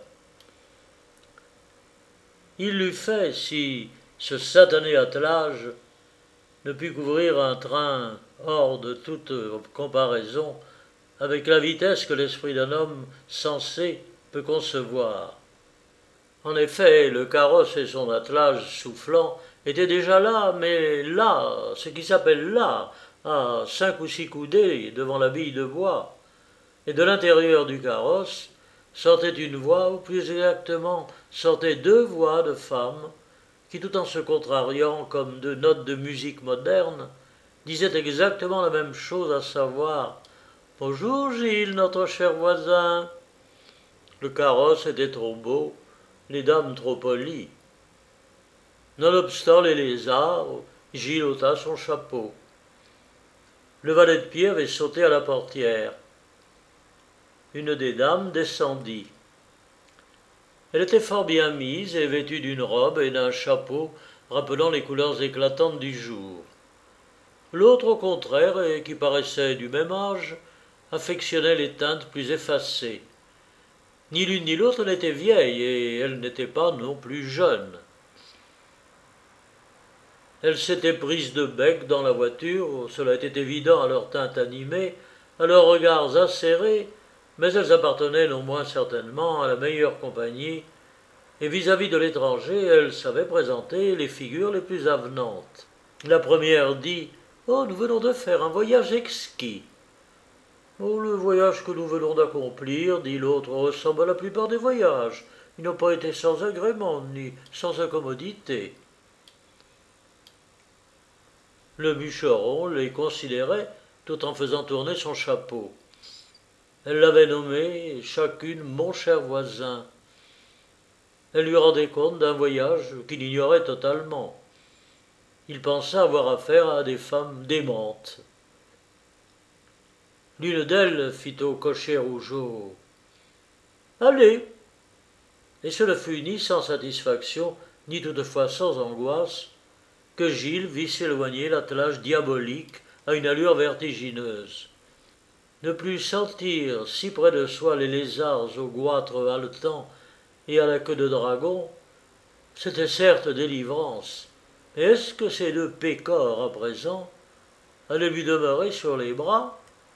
Il l'eût fait si ce satané attelage ne put couvrir un train hors de toute comparaison avec la vitesse que l'esprit d'un homme sensé peut concevoir. En effet, le carrosse et son attelage soufflant étaient déjà là, mais là, ce qui s'appelle là, à 5 ou 6 coudées devant la bille de bois, et de l'intérieur du carrosse sortait une voix, ou plus exactement sortaient deux voix de femmes, qui tout en se contrariant comme deux notes de musique moderne, disaient exactement la même chose, à savoir « Bonjour Gilles, notre cher voisin ». Le carrosse était trop beau, les dames trop polies. Nonobstant les lézards, Gilles ôta son chapeau. Le valet de pied avait sauté à la portière. Une des dames descendit. Elle était fort bien mise et vêtue d'une robe et d'un chapeau rappelant les couleurs éclatantes du jour. L'autre, au contraire, et qui paraissait du même âge, affectionnait les teintes plus effacées. Ni l'une ni l'autre n'était vieille, et elle n'était pas non plus jeune. Elle s'était prise de bec dans la voiture, cela était évident à leurs teintes animées, à leurs regards acérés, mais elles appartenaient non moins certainement à la meilleure compagnie, et vis-à-vis de l'étranger, elles savaient présenter les figures les plus avenantes. La première dit « Oh, nous venons de faire un voyage exquis ». « Oh, le voyage que nous venons d'accomplir, dit l'autre, ressemble à la plupart des voyages. Ils n'ont pas été sans agrément, ni sans incommodité. » Le bûcheron les considérait tout en faisant tourner son chapeau. Elle l'avait nommé chacune « mon cher voisin ». Elle lui rendait compte d'un voyage qu'il ignorait totalement. Il pensa avoir affaire à des femmes démentes. L'une d'elles fit au cocher rougeau « Allez !» Et ce ne fut ni sans satisfaction, ni toutefois sans angoisse, que Gilles vit s'éloigner l'attelage diabolique à une allure vertigineuse. Ne plus sentir si près de soi les lézards au goître haletant et à la queue de dragon, c'était certes délivrance, mais est-ce que ces deux pécores, à présent, allaient lui demeurer sur les bras?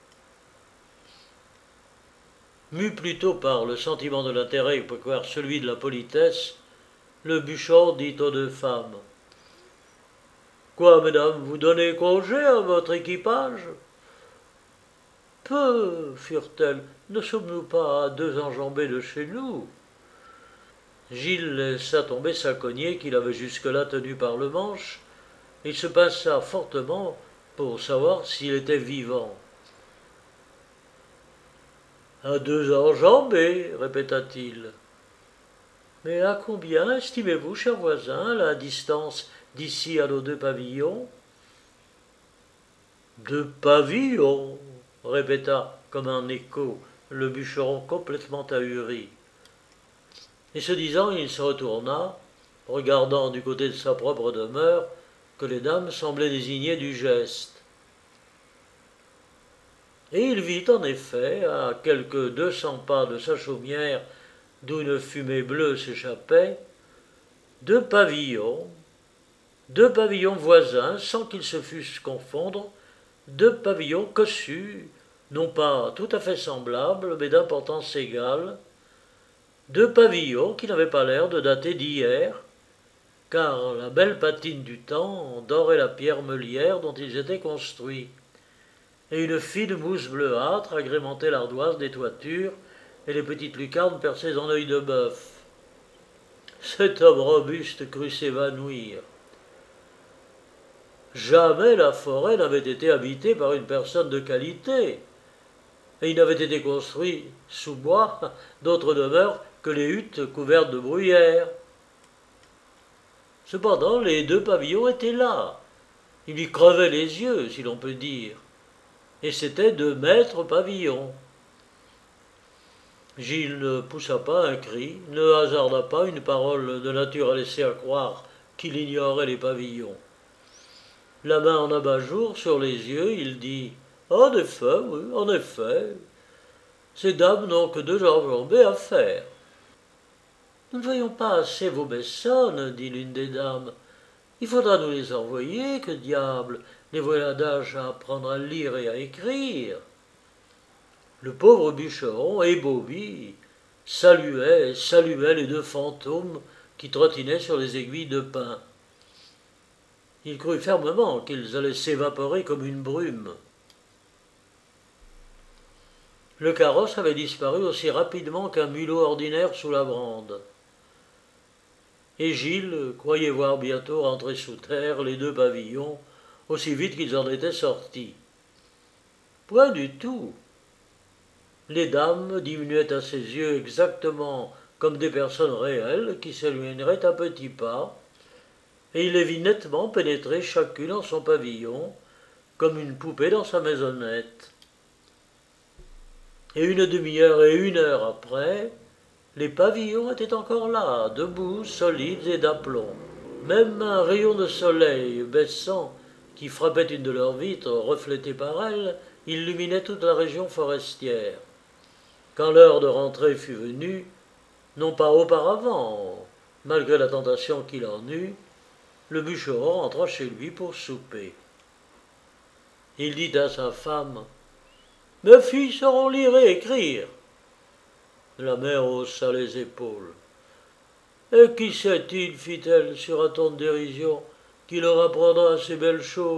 Mu plutôt par le sentiment de l'intérêt que par celui de la politesse, le bûcheron dit aux deux femmes « Quoi, mesdames, vous donnez congé à votre équipage ?»« Peu, furent-elles, ne sommes-nous pas à 2 enjambées de chez nous ?» Gilles laissa tomber sa cognée qu'il avait jusque-là tenue par le manche, et se pinça fortement pour savoir s'il était vivant. « À 2 enjambées, répéta-t-il. « Mais à combien estimez-vous, cher voisin, la distance d'ici à nos 2 pavillons ?»« 2 pavillons, répéta comme un écho le bûcheron complètement ahuri. Et ce disant, il se retourna, regardant du côté de sa propre demeure, que les dames semblaient désigner du geste. Et il vit en effet, à quelques 200 pas de sa chaumière, d'où une fumée bleue s'échappait, 2 pavillons voisins, sans qu'ils se fussent confondre, 2 pavillons cossus, non pas tout à fait semblables, mais d'importance égale, 2 pavillons qui n'avaient pas l'air de dater d'hier, car la belle patine du temps dorait la pierre meulière dont ils étaient construits, et une fine mousse bleuâtre agrémentait l'ardoise des toitures et les petites lucarnes percées en œil de bœuf. Cet homme robuste crut s'évanouir. Jamais la forêt n'avait été habitée par une personne de qualité, et il n'avait été construit sous bois d'autres demeures que les huttes couvertes de bruyère. Cependant, les 2 pavillons étaient là. Il lui crevait les yeux, si l'on peut dire. Et c'étaient 2 maîtres pavillons. Gilles ne poussa pas un cri, ne hasarda pas une parole de nature à laisser à croire qu'il ignorait les pavillons. La main en abat-jour sur les yeux, il dit « En effet, oui, en effet, ces dames n'ont que 2 enjambées à faire. »« Nous ne voyons pas assez vos bessonnes, dit l'une des dames. Il faudra nous les envoyer, que diable, les voilà d'âge à apprendre à lire et à écrire. Le pauvre bûcheron et Bobby saluaient les deux fantômes qui trottinaient sur les aiguilles de pin. Il crut fermement qu'ils allaient s'évaporer comme une brume. Le carrosse avait disparu aussi rapidement qu'un mulot ordinaire sous la brande. Et Gilles croyait voir bientôt rentrer sous terre les deux pavillons, aussi vite qu'ils en étaient sortis. Point du tout. Les dames diminuaient à ses yeux exactement comme des personnes réelles qui s'éloigneraient à petits pas, et il les vit nettement pénétrer chacune en son pavillon, comme une poupée dans sa maisonnette. Et une demi-heure et 1 heure après, les pavillons étaient encore là, debout, solides et d'aplomb. Même un rayon de soleil baissant, qui frappait une de leurs vitres, reflétée par elle, illuminait toute la région forestière. Quand l'heure de rentrer fut venue, non pas auparavant, malgré la tentation qu'il en eut, le bûcheron rentra chez lui pour souper. Il dit à sa femme « Mes filles sauront lire et écrire. » La mère haussa les épaules. « Et qui sait-il, fit-elle sur un ton de dérision, qui leur apprendra ces belles choses ?»«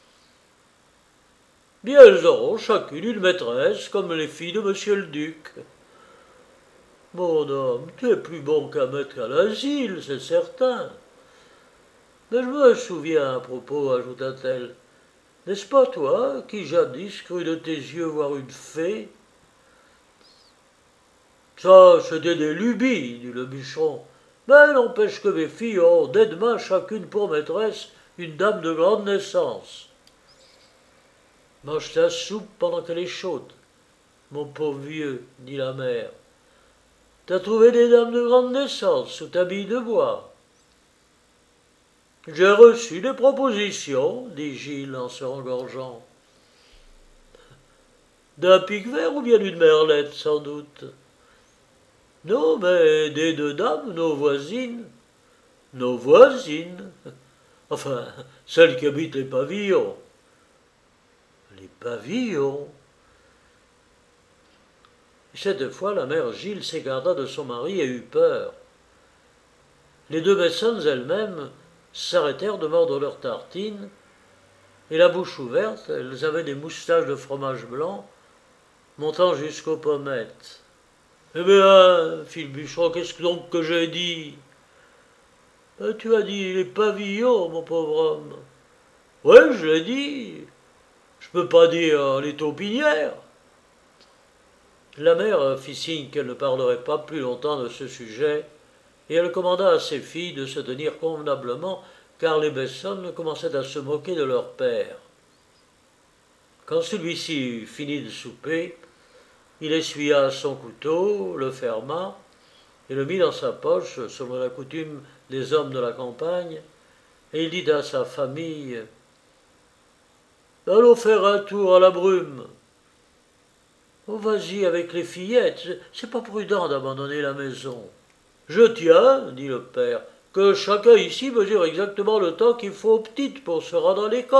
Bien, elles auront chacune une maîtresse, comme les filles de monsieur le duc. »« Mon homme, tu es plus bon qu'un maître à l'asile, c'est certain. »« Mais je me souviens à propos, ajouta-t-elle, n'est-ce pas toi qui jadis crus de tes yeux voir une fée ?»« Ça, c'était des lubies, dit le bûcheron, mais n'empêche que mes filles auront dès demain chacune pour maîtresse une dame de grande naissance. »« Mange ta soupe pendant qu'elle est chaude, mon pauvre vieux, dit la mère. T'as trouvé des dames de grande naissance sous ta bille de bois. J'ai reçu des propositions, dit Gilles en se rengorgeant. D'un pique-vert ou bien d'une merlette, sans doute. Non, mais des deux dames, nos voisines. Nos voisines. Enfin, celles qui habitent les pavillons. Les pavillons. Cette fois, la mère Gilles s'écarta de son mari et eut peur. Les deux Bessons elles-mêmes s'arrêtèrent de mordre leurs tartines, et la bouche ouverte, elles avaient des moustaches de fromage blanc montant jusqu'aux pommettes. « Eh bien, fit le bûcheron, qu'est-ce donc que j'ai dit ?»« Tu as dit les pavillons, mon pauvre homme. »« Oui, je l'ai dit. Je peux pas dire les taupinières. » La mère fit signe qu'elle ne parlerait pas plus longtemps de ce sujet, et elle commanda à ses filles de se tenir convenablement, car les Bessons commençaient à se moquer de leur père. Quand celui-ci eut fini de souper, il essuya son couteau, le ferma, et le mit dans sa poche, selon la coutume des hommes de la campagne, et il dit à sa famille « Allons faire un tour à la brume. »« Oh, vas-y avec les fillettes, c'est pas prudent d'abandonner la maison. »« Je tiens, dit le père, que chacun ici mesure exactement le temps qu'il faut aux petites pour se rendre à l'école. »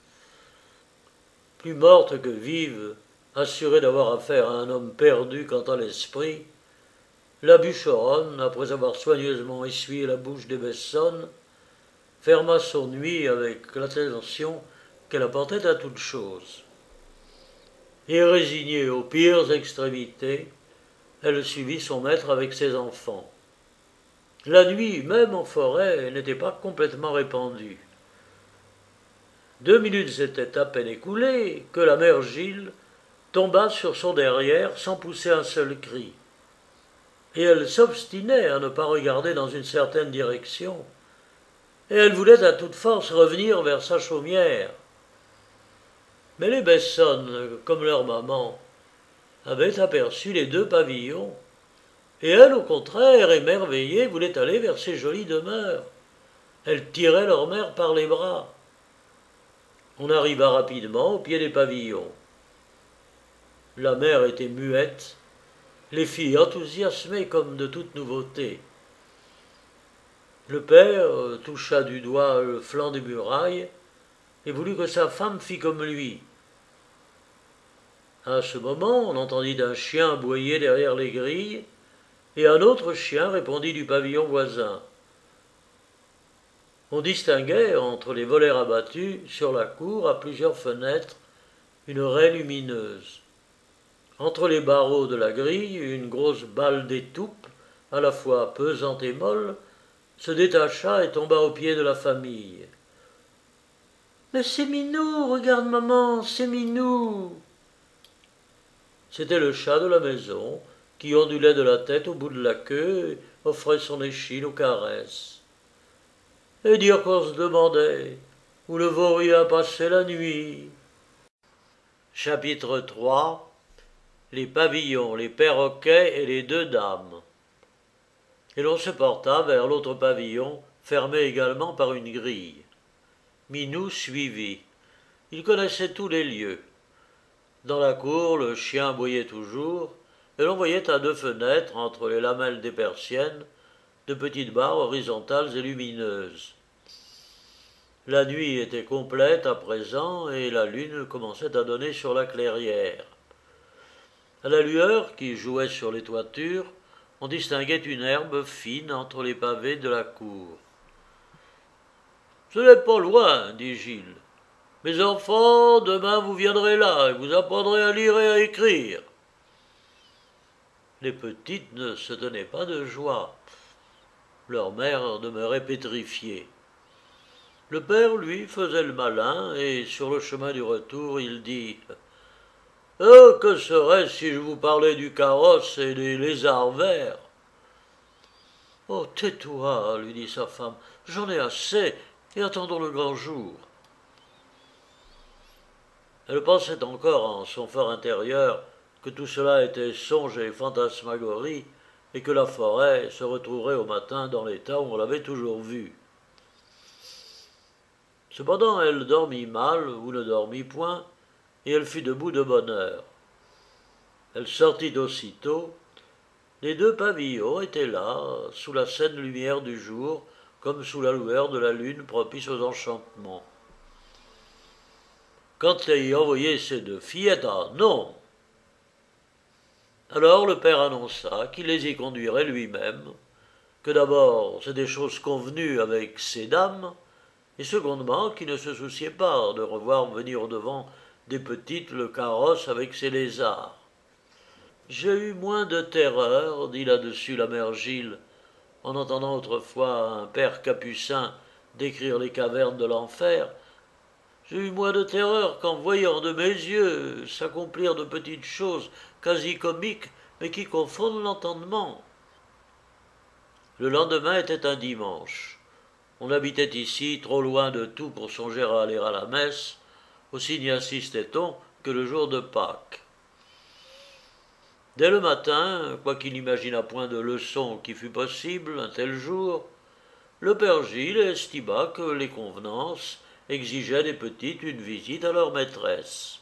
Plus morte que vive, assurée d'avoir affaire à un homme perdu quant à l'esprit, la bûcheronne, après avoir soigneusement essuyé la bouche des Bessons, ferma son nuit avec l'attention qu'elle apportait à toute chose. Et résignée aux pires extrémités, elle suivit son maître avec ses enfants. La nuit, même en forêt, n'était pas complètement répandue. 2 minutes s'étaient à peine écoulées que la mère Gilles tomba sur son derrière sans pousser un seul cri. Et elle s'obstinait à ne pas regarder dans une certaine direction, et elle voulait à toute force revenir vers sa chaumière. Mais les Bessons, comme leur maman, avaient aperçu les 2 pavillons, et elle, au contraire, émerveillée, voulait aller vers ces jolies demeures. Elle tirait leur mère par les bras. On arriva rapidement au pied des pavillons. La mère était muette, les filles enthousiasmées comme de toute nouveauté. Le père toucha du doigt le flanc des murailles et voulut que sa femme fît comme lui. À ce moment, on entendit un chien aboyer derrière les grilles, et un autre chien répondit du pavillon voisin. On distinguait, entre les volets abattus, sur la cour, à plusieurs fenêtres, une raie lumineuse. Entre les barreaux de la grille, une grosse balle d'étoupe, à la fois pesante et molle, se détacha et tomba aux pieds de la famille. « Mais c'est Minou, regarde maman, c'est Minou !» C'était le chat de la maison, qui ondulait de la tête au bout de la queue et offrait son échine aux caresses. Et dire qu'on se demandait où le vaurien passait la nuit. Chapitre 3. Les pavillons, les perroquets et les deux dames. Et l'on se porta vers l'autre pavillon, fermé également par une grille. Minou suivit. Il connaissait tous les lieux. Dans la cour, le chien aboyait toujours, et l'on voyait à deux fenêtres, entre les lamelles des persiennes, de petites barres horizontales et lumineuses. La nuit était complète à présent, et la lune commençait à donner sur la clairière. À la lueur qui jouait sur les toitures, on distinguait une herbe fine entre les pavés de la cour. « Ce n'est pas loin, dit Gilles. Mes enfants, demain vous viendrez là et vous apprendrez à lire et à écrire. » Les petites ne se tenaient pas de joie. Leur mère demeurait pétrifiée. Le père, lui, faisait le malin, et sur le chemin du retour, il dit « Oh, que serait-ce si je vous parlais du carrosse et des lézards verts ?»« Oh, tais-toi, lui dit sa femme, j'en ai assez, et attendons le grand jour. » Elle pensait encore en son fort intérieur que tout cela était songe et fantasmagorie, et que la forêt se retrouverait au matin dans l'état où on l'avait toujours vue. Cependant, elle dormit mal, ou ne dormit point, et elle fut debout de bonne heure. Elle sortit aussitôt. Les deux pavillons étaient là, sous la saine lumière du jour, comme sous la lueur de la lune propice aux enchantements. Quand y envoyé ces deux fillettes, ah non! Alors le père annonça qu'il les y conduirait lui-même, que d'abord c'était chose convenue avec ces dames, et secondement qu'il ne se souciait pas de revoir venir au-devant des petites le carrosse avec ses lézards. J'ai eu moins de terreur, dit là-dessus la mère Gilles, en entendant autrefois un père capucin décrire les cavernes de l'enfer. J'ai eu moins de terreur qu'en voyant de mes yeux s'accomplir de petites choses quasi comiques, mais qui confondent l'entendement. Le lendemain était un dimanche. On habitait ici, trop loin de tout pour songer à aller à la messe, aussi n'y assistait-on que le jour de Pâques. Dès le matin, quoiqu'il n'imaginât point de leçon qui fût possible un tel jour, le père Gilles estima que les convenances exigeaient des petites une visite à leur maîtresse.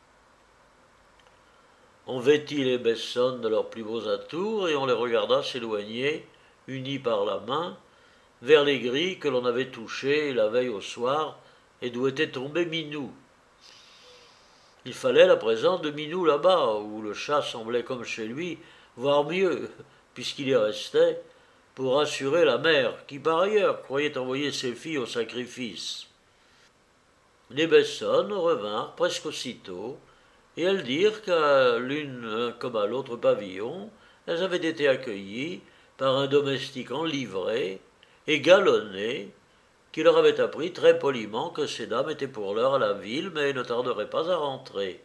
On vêtit les Bessonnes de leurs plus beaux atours et on les regarda s'éloigner, unis par la main, vers les grilles que l'on avait touchées la veille au soir et d'où était tombé Minou. Il fallait la présence de Minou là-bas, où le chat semblait comme chez lui, voire mieux, puisqu'il y restait, pour rassurer la mère, qui par ailleurs croyait envoyer ses filles au sacrifice. Les Bessonnes revinrent presque aussitôt, et elles dirent qu'à l'une comme à l'autre pavillon, elles avaient été accueillies par un domestique en livrée, et galonné, qui leur avait appris très poliment que ces dames étaient pour l'heure à la ville, mais ne tarderaient pas à rentrer.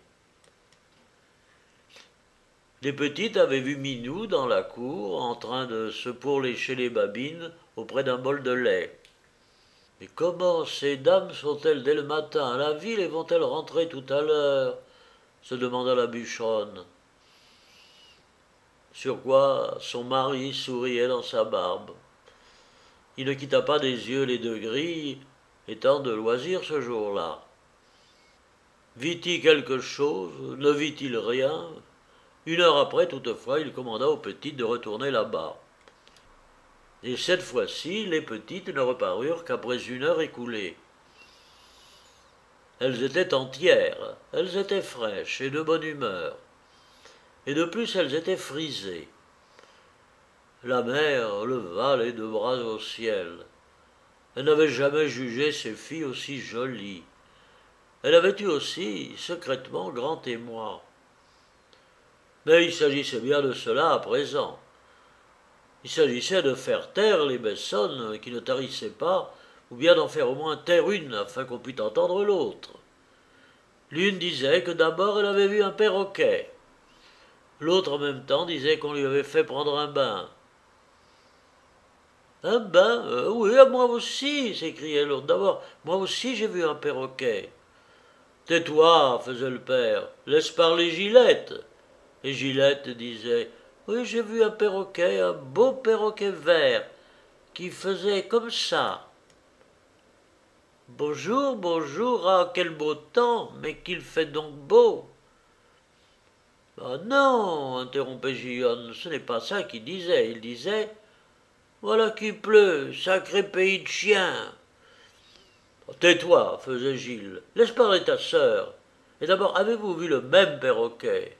Les petites avaient vu Minou dans la cour, en train de se pourlécher les babines auprès d'un bol de lait. « Mais comment ces dames sont-elles dès le matin à la ville et vont-elles rentrer tout à l'heure ?» se demanda la bûcheronne. Sur quoi son mari souriait dans sa barbe. Il ne quitta pas des yeux les deux grilles, étant de loisir ce jour-là. Vit-il quelque chose? Ne vit-il rien? Une heure après, toutefois, il commanda aux petites de retourner là-bas. Et cette fois-ci, les petites ne reparurent qu'après 1 heure écoulée. Elles étaient entières, elles étaient fraîches et de bonne humeur. Et de plus, elles étaient frisées. La mère leva les 2 bras au ciel. Elle n'avait jamais jugé ses filles aussi jolies. Elle avait eu aussi, secrètement, grand témoin. Mais il s'agissait bien de cela à présent. Il s'agissait de faire taire les Bessonnes qui ne tarissaient pas, ou bien d'en faire au moins taire une afin qu'on pût entendre l'autre. L'une disait que d'abord elle avait vu un perroquet. L'autre en même temps disait qu'on lui avait fait prendre un bain. Un bain oui, moi aussi, s'écriait l'autre. D'abord, moi aussi j'ai vu un perroquet. Tais-toi, faisait le père, laisse parler Gilette. Et Gilette disait, oui, j'ai vu un perroquet, un beau perroquet vert, qui faisait comme ça. Bonjour, bonjour, ah, quel beau temps, mais qu'il fait donc beau. Ah non, interrompait Gillonne, ce n'est pas ça qu'il disait. Il disait, voilà qu'il pleut, sacré pays de chiens. Tais-toi, faisait Gilles, laisse parler ta sœur. Et d'abord, avez-vous vu le même perroquet?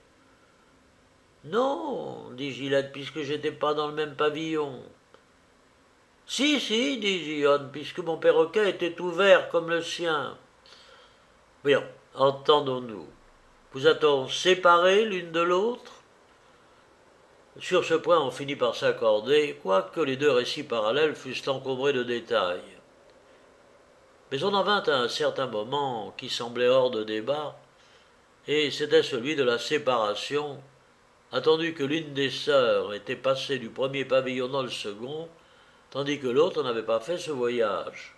Non, dit Gillette, puisque j'étais pas dans le même pavillon. Si, si, dit Gillonne, puisque mon perroquet était ouvert comme le sien. Bien, entendons-nous. Vous a-t-on séparés l'une de l'autre? Sur ce point, on finit par s'accorder, quoique les 2 récits parallèles fussent encombrés de détails. Mais on en vint à un certain moment qui semblait hors de débat, et c'était celui de la séparation, attendu que l'une des sœurs était passée du premier pavillon dans le second, tandis que l'autre n'avait pas fait ce voyage.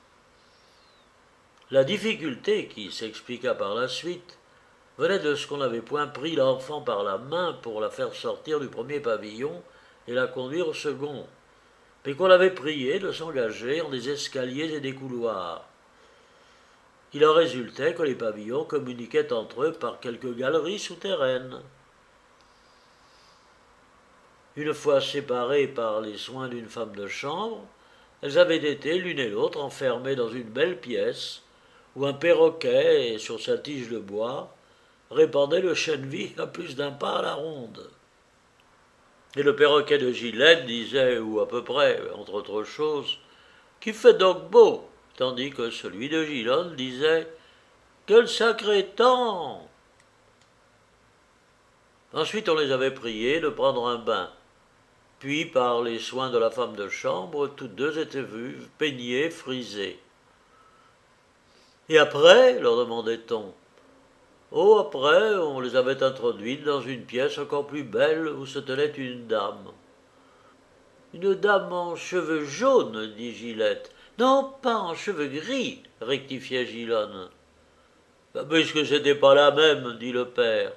La difficulté, qui s'expliqua par la suite, venait de ce qu'on n'avait point pris l'enfant par la main pour la faire sortir du premier pavillon et la conduire au second, mais qu'on l'avait prié de s'engager en des escaliers et des couloirs. Il en résultait que les pavillons communiquaient entre eux par quelques galeries souterraines. Une fois séparées par les soins d'une femme de chambre, elles avaient été l'une et l'autre enfermées dans une belle pièce où un perroquet, sur sa tige de bois, répandait le chènevis à plus d'un pas à la ronde. Et le perroquet de Gilette disait, ou à peu près, entre autres choses, « Qui fait donc beau ?» tandis que celui de Gillonne disait, « Quel sacré temps !» Ensuite on les avait priés de prendre un bain. Puis, par les soins de la femme de chambre, toutes 2 étaient vues, peignées, frisées. « Et après ?» leur demandait-on. Oh, après, on les avait introduites dans une pièce encore plus belle où se tenait une dame. Une dame en cheveux jaunes, dit Gilette. Non, pas en cheveux gris, rectifiait Gillonne. Puisque c'était pas la même, dit le père.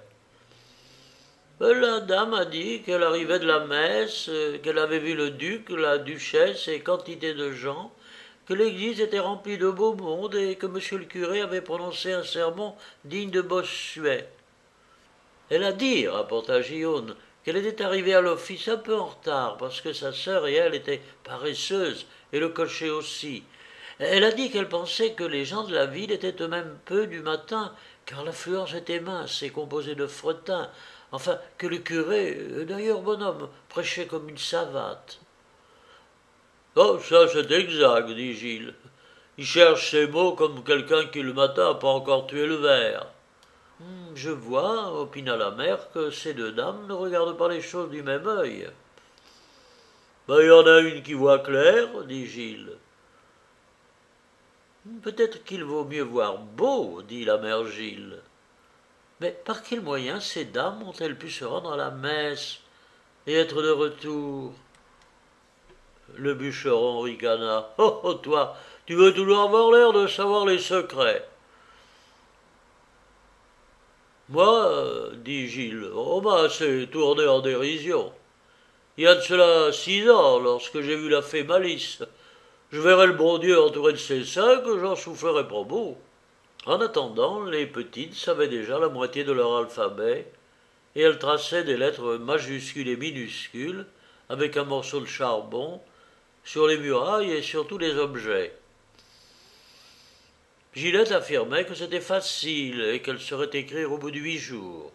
La dame a dit qu'elle arrivait de la messe, qu'elle avait vu le duc, la duchesse et quantité de gens, que l'église était remplie de beau monde et que monsieur le curé avait prononcé un sermon digne de Bossuet. Elle a dit, rapporta Gillonne, qu'elle était arrivée à l'office un peu en retard parce que sa sœur et elle étaient paresseuses et le cocher aussi. Elle a dit qu'elle pensait que les gens de la ville étaient eux-mêmes peu du matin car l'affluence était mince et composée de fretins, enfin que le curé, d'ailleurs bonhomme, prêchait comme une savate. Oh, ça c'est exact, dit Gilles. Il cherche ses mots comme quelqu'un qui le matin n'a pas encore tué le ver. Je vois, opina la mère, que ces 2 dames ne regardent pas les choses du même œil. Il y en a une qui voit clair, dit Gilles. Peut-être qu'il vaut mieux voir beau, dit la mère Gilles. Mais par quel moyen ces dames ont-elles pu se rendre à la messe et être de retour? Le bûcheron ricana. Oh, toi, tu veux toujours avoir l'air de savoir les secrets. Moi, dit Gilles, on m'a assez tourné en dérision. Il y a de cela 6 ans, lorsque j'ai vu la fée Malice. Je verrai le bon Dieu entouré de ses saints que j'en soufflerai pas beau. En attendant, les petites savaient déjà la moitié de leur alphabet, et elles traçaient des lettres majuscules et minuscules, avec un morceau de charbon, sur les murailles et sur tous les objets. Gillette affirmait que c'était facile et qu'elle saurait écrire au bout de 8 jours.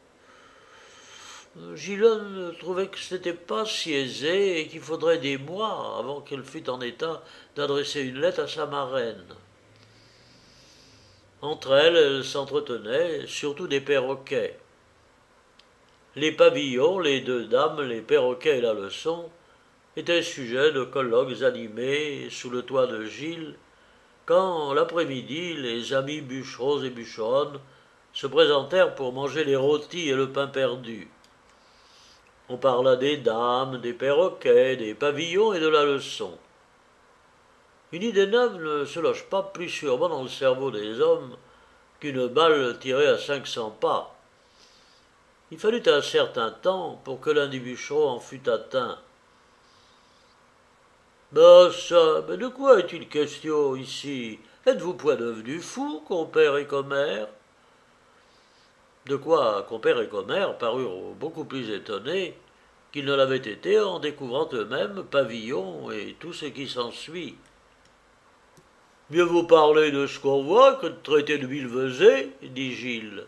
Gillonne trouvait que ce n'était pas si aisé et qu'il faudrait des mois avant qu'elle fût en état d'adresser une lettre à sa marraine. Entre elles s'entretenaient surtout des perroquets. Les pavillons, les deux dames, les perroquets et la leçon étaient sujets de colloques animés sous le toit de Gilles, quand, l'après-midi, les amis bûcherons et bûcheronnes se présentèrent pour manger les rôtis et le pain perdu. On parla des dames, des perroquets, des pavillons et de la leçon. Une idée neuve ne se loge pas plus sûrement dans le cerveau des hommes qu'une balle tirée à 500 pas. Il fallut un certain temps pour que l'un des bûcherons en fût atteint. « Ben ça, mais de quoi est-il question ici? Êtes-vous point devenu fou, compère et commère ?» De quoi compère et commère parurent beaucoup plus étonnés qu'ils ne l'avaient été en découvrant eux-mêmes pavillon et tout ce qui s'ensuit. « Mieux vaut parler de ce qu'on voit que de traiter de billevesées, dit Gilles.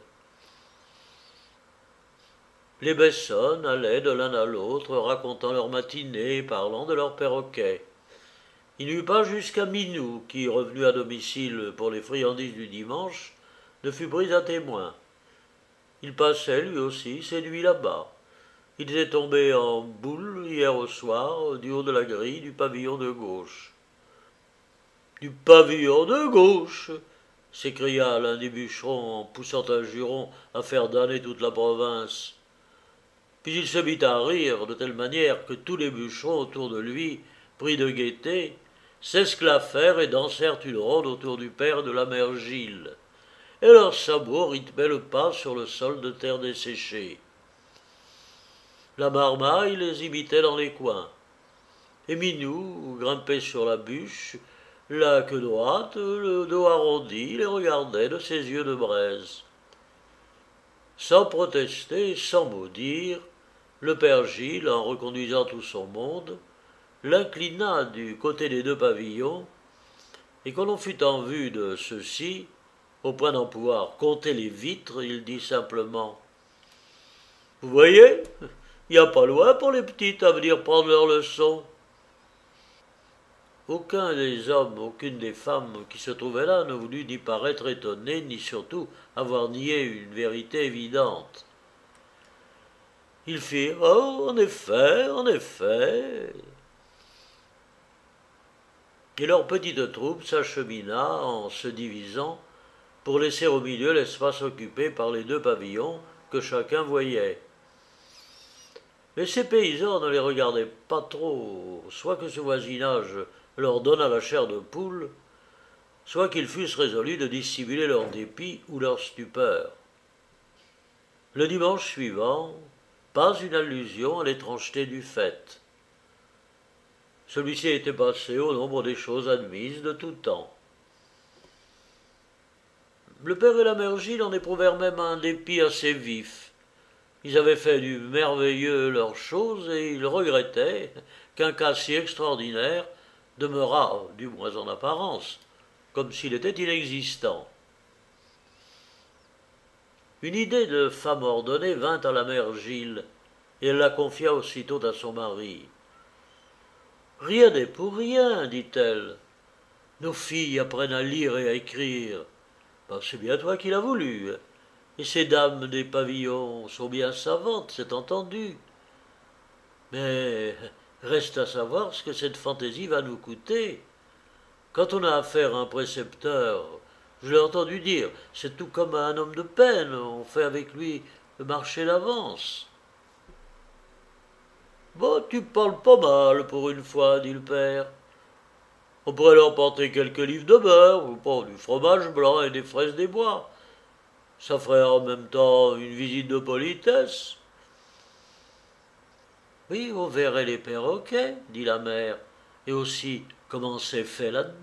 Les Bessonnes allaient de l'un à l'autre, racontant leur matinée, parlant de leur perroquet. Il n'y eut pas jusqu'à Minou, qui, revenu à domicile pour les friandises du dimanche, ne fut pris à témoin. Il passait, lui aussi, ses nuits là-bas. Il était tombé en boule hier au soir, du haut de la grille du pavillon de gauche. « Du pavillon de gauche !» s'écria l'un des bûcherons en poussant un juron à faire damner toute la province. Puis il se mit à rire de telle manière que tous les bûcherons autour de lui, pris de gaieté, s'esclaffèrent et dansèrent une ronde autour du père de la mère Gilles, et leurs sabots rythmaient le pas sur le sol de terre desséchée. La marmaille les imitait dans les coins, et Minou, grimpé sur la bûche, la queue droite, le dos arrondi, les regardait de ses yeux de braise. Sans protester, sans mot dire, le père Gilles, en reconduisant tout son monde, l'inclina du côté des deux pavillons, et quand l'on fut en vue de ceux-ci, au point d'en pouvoir compter les vitres, il dit simplement « Vous voyez, il n'y a pas loin pour les petites à venir prendre leur leçon. » Aucun des hommes, aucune des femmes qui se trouvaient là ne voulut ni paraître étonné, ni surtout avoir nié une vérité évidente. Ils firent « Oh, en effet, en effet !» Et leur petite troupe s'achemina en se divisant pour laisser au milieu l'espace occupé par les deux pavillons que chacun voyait. Mais ces paysans ne les regardaient pas trop, soit que ce voisinage leur donnât la chair de poule, soit qu'ils fussent résolus de dissimuler leur dépit ou leur stupeur. Le dimanche suivant, pas une allusion à l'étrangeté du fait. Celui-ci était passé au nombre des choses admises de tout temps. Le père et la mère Gilles en éprouvèrent même un dépit assez vif. Ils avaient fait du merveilleux leur chose et ils regrettaient qu'un cas si extraordinaire demeurât, du moins en apparence, comme s'il était inexistant. Une idée de femme ordonnée vint à la mère Gilles, et elle la confia aussitôt à son mari. « Rien n'est pour rien, dit-elle. Nos filles apprennent à lire et à écrire. Ben, c'est bien toi qui l'as voulu. Et ces dames des pavillons sont bien savantes, c'est entendu. Mais reste à savoir ce que cette fantaisie va nous coûter. Quand on a affaire à un précepteur, je l'ai entendu dire, c'est tout comme à un homme de peine, on fait avec lui le marché d'avance. » « Bon, tu parles pas mal pour une fois, dit le père. On pourrait leur porter quelques livres de beurre, ou pas, du fromage blanc et des fraises des bois. Ça ferait en même temps une visite de politesse. »« Oui, on verrait les perroquets, dit la mère, et aussi comment c'est fait là-dedans. »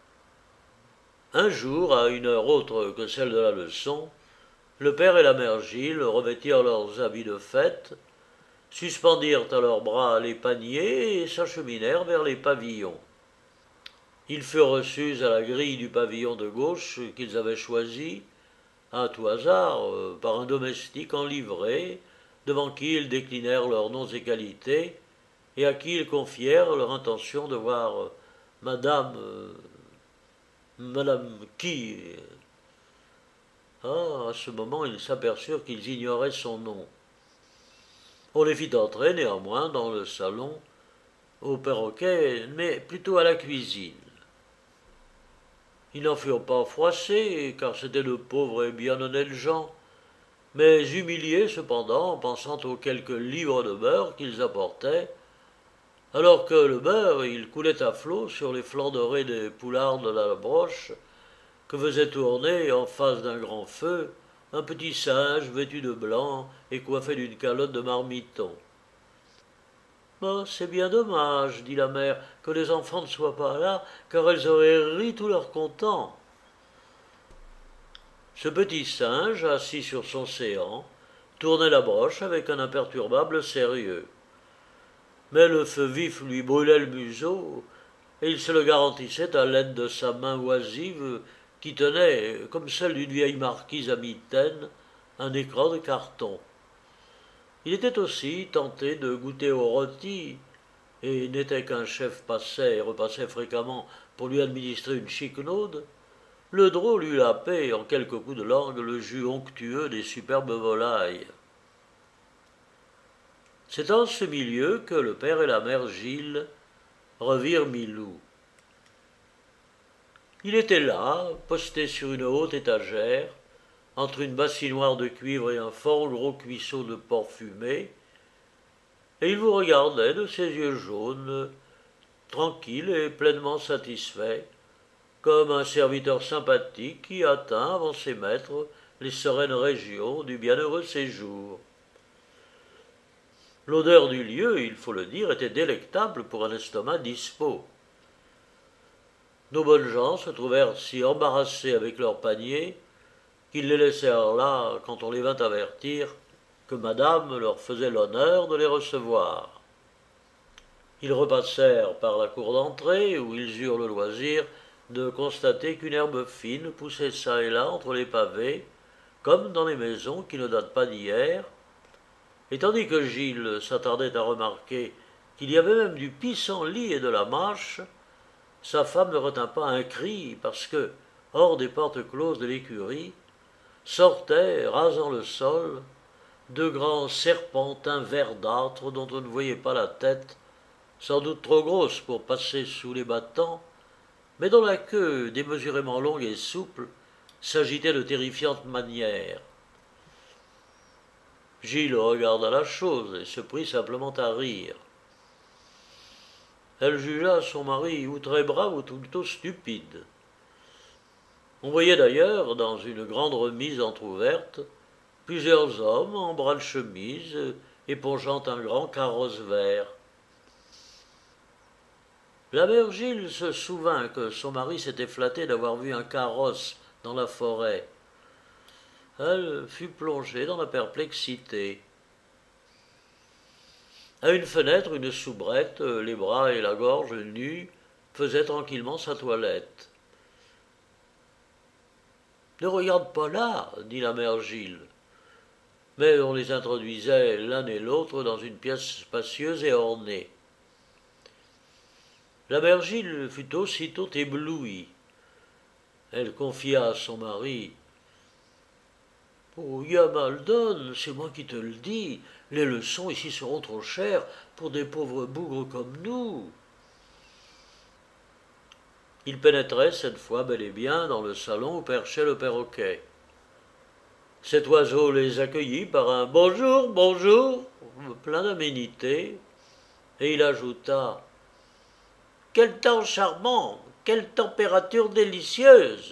Un jour, à une heure autre que celle de la leçon, le père et la mère Gilles revêtirent leurs habits de fête, suspendirent à leurs bras les paniers et s'acheminèrent vers les pavillons. Ils furent reçus à la grille du pavillon de gauche qu'ils avaient choisi, à tout hasard, par un domestique en livrée, devant qui ils déclinèrent leurs noms et qualités, et à qui ils confièrent leur intention de voir Madame... Madame qui? Ah, à ce moment, ils s'aperçurent qu'ils ignoraient son nom. On les fit entrer, néanmoins, dans le salon, au perroquet, mais plutôt à la cuisine. Ils n'en furent pas froissés, car c'étaient de pauvres et bien honnêtes gens, mais humiliés cependant, pensant aux quelques livres de beurre qu'ils apportaient, alors que le beurre, il coulait à flots sur les flancs dorés des poulards de la broche, que faisait tourner, en face d'un grand feu, un petit singe vêtu de blanc et coiffé d'une calotte de marmiton. « Oh, c'est bien dommage, dit la mère, que les enfants ne soient pas là, car elles auraient ri tout leur content. » Ce petit singe, assis sur son séant, tournait la broche avec un imperturbable sérieux. Mais le feu vif lui brûlait le museau, et il se le garantissait à l'aide de sa main oisive qui tenait, comme celle d'une vieille marquise à mitaine, un écran de carton. Il était aussi tenté de goûter au rôti, et n'était qu'un chef passait et repassait fréquemment pour lui administrer une chiquenaude, le drôle eut la paix en quelques coups de langue le jus onctueux des superbes volailles. C'est en ce milieu que le père et la mère Gilles revirent Milou. Il était là, posté sur une haute étagère, entre une bassinoire de cuivre et un fort gros cuisseau de porc fumé, et il vous regardait de ses yeux jaunes, tranquille et pleinement satisfait, comme un serviteur sympathique qui atteint avant ses maîtres les sereines régions du bienheureux séjour. L'odeur du lieu, il faut le dire, était délectable pour un estomac dispos. Nos bonnes gens se trouvèrent si embarrassés avec leurs paniers qu'ils les laissèrent là quand on les vint avertir que madame leur faisait l'honneur de les recevoir. Ils repassèrent par la cour d'entrée où ils eurent le loisir de constater qu'une herbe fine poussait çà et là entre les pavés, comme dans les maisons qui ne datent pas d'hier, et tandis que Gilles s'attardait à remarquer qu'il y avait même du pissenlit et de la mâche, sa femme ne retint pas un cri parce que, hors des portes closes de l'écurie, sortaient, rasant le sol, deux grands serpentins verdâtres dont on ne voyait pas la tête, sans doute trop grosse pour passer sous les battants, mais dont la queue, démesurément longue et souple, s'agitait de terrifiantes manières. Gilles regarda la chose et se prit simplement à rire. Elle jugea son mari ou très brave ou plutôt stupide. On voyait d'ailleurs, dans une grande remise entr'ouverte, plusieurs hommes en bras de chemise, épongeant un grand carrosse vert. La mère Gilles se souvint que son mari s'était flatté d'avoir vu un carrosse dans la forêt. Elle fut plongée dans la perplexité. À une fenêtre, une soubrette, les bras et la gorge nus, faisait tranquillement sa toilette. « Ne regarde pas là, dit la mère Gilles. Mais on les introduisait l'un et l'autre dans une pièce spacieuse et ornée. La mère Gilles fut aussitôt éblouie. Elle confia à son mari « Oh, Yamaldon, c'est moi qui te le dis, les leçons ici seront trop chères pour des pauvres bougres comme nous. » Il pénétrait cette fois bel et bien dans le salon où perchait le perroquet. Cet oiseau les accueillit par un « Bonjour, bonjour » plein d'aménité, et il ajouta « Quel temps charmant, quelle température délicieuse !»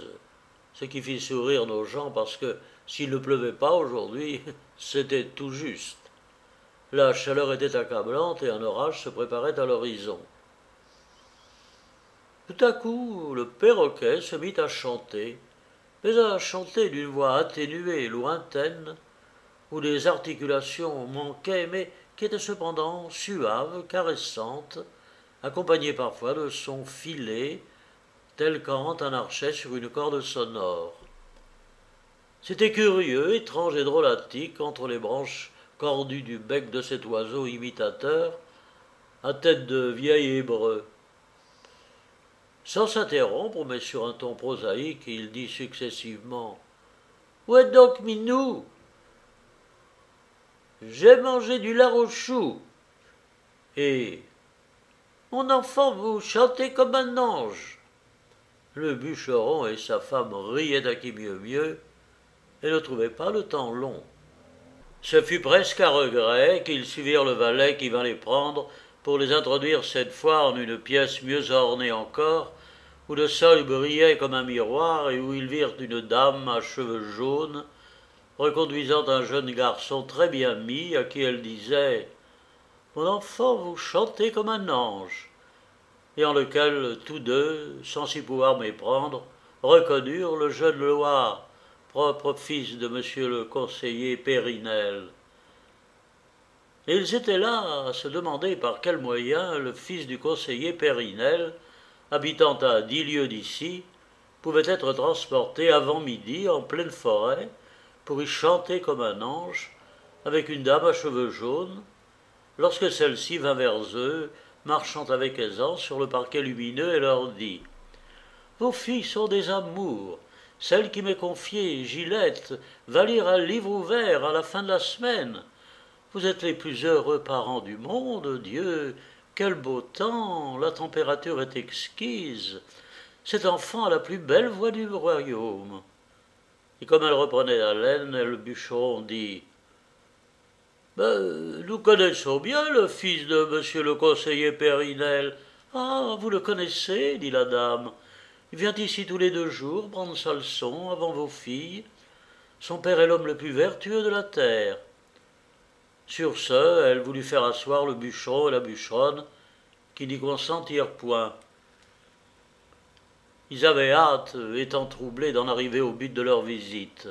Ce qui fit sourire nos gens parce que, s'il ne pleuvait pas aujourd'hui, c'était tout juste. La chaleur était accablante et un orage se préparait à l'horizon. Tout à coup, le perroquet se mit à chanter, mais à chanter d'une voix atténuée et lointaine, où les articulations manquaient, mais qui était cependant suave, caressante, accompagnée parfois de son filet, tel quand un archet sur une corde sonore. C'était curieux, étrange et drôlatique entre les branches cordues du bec de cet oiseau imitateur, à tête de vieil hébreu. Sans s'interrompre, mais sur un ton prosaïque, il dit successivement « Où est donc Minou ? J'ai mangé du lard au chou. Et mon enfant, vous chantez comme un ange. » Le bûcheron et sa femme riaient à qui mieux mieux et ne trouvaient pas le temps long. Ce fut presque à regret qu'ils suivirent le valet qui vint les prendre pour les introduire cette fois en une pièce mieux ornée encore, où le sol brillait comme un miroir et où ils virent une dame à cheveux jaunes, reconduisant un jeune garçon très bien mis, à qui elle disait « Mon enfant, vous chantez comme un ange », et en lequel tous deux, sans s'y pouvoir méprendre, reconnurent le jeune Loir, propre fils de monsieur le conseiller Périnel. Et ils étaient là à se demander par quel moyen le fils du conseiller Périnel, habitant à 10 lieues d'ici, pouvait être transporté avant midi en pleine forêt pour y chanter comme un ange avec une dame à cheveux jaunes, lorsque celle-ci vint vers eux, marchant avec aisance sur le parquet lumineux, et leur dit « Vos filles sont des amours. Celle qui m'est confiée, Gilette, va lire un livre ouvert à la fin de la semaine. Vous êtes les plus heureux parents du monde, Dieu. Quel beau temps, la température est exquise. Cet enfant a la plus belle voix du royaume. » Et comme elle reprenait haleine, le bûcheron dit « Nous connaissons bien le fils de monsieur le conseiller Périnel. »« Ah, vous le connaissez, dit la dame. Il vient ici tous les 2 jours prendre sa leçon avant vos filles. Son père est l'homme le plus vertueux de la terre. » Sur ce, elle voulut faire asseoir le bûcheron et la bûcheronne, qui n'y consentirent point. Ils avaient hâte, étant troublés, d'en arriver au but de leur visite.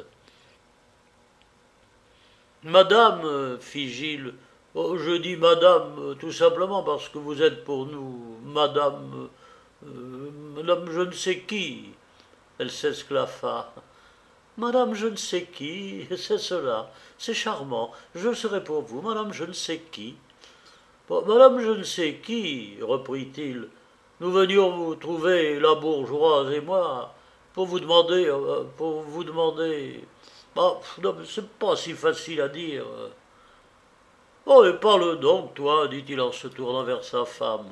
« Madame, fit Gilles, oh, je dis madame tout simplement parce que vous êtes pour nous madame, madame je ne sais qui. » Elle s'esclaffa. « Madame je ne sais qui, c'est cela, c'est charmant, je serai pour vous, madame je ne sais qui. »« Bon, madame je ne sais qui, reprit-il, nous venions vous trouver, la bourgeoise et moi, pour vous demander, Ah, non, mais c'est pas si facile à dire. Oh, et parle donc, toi, dit-il en se tournant vers sa femme.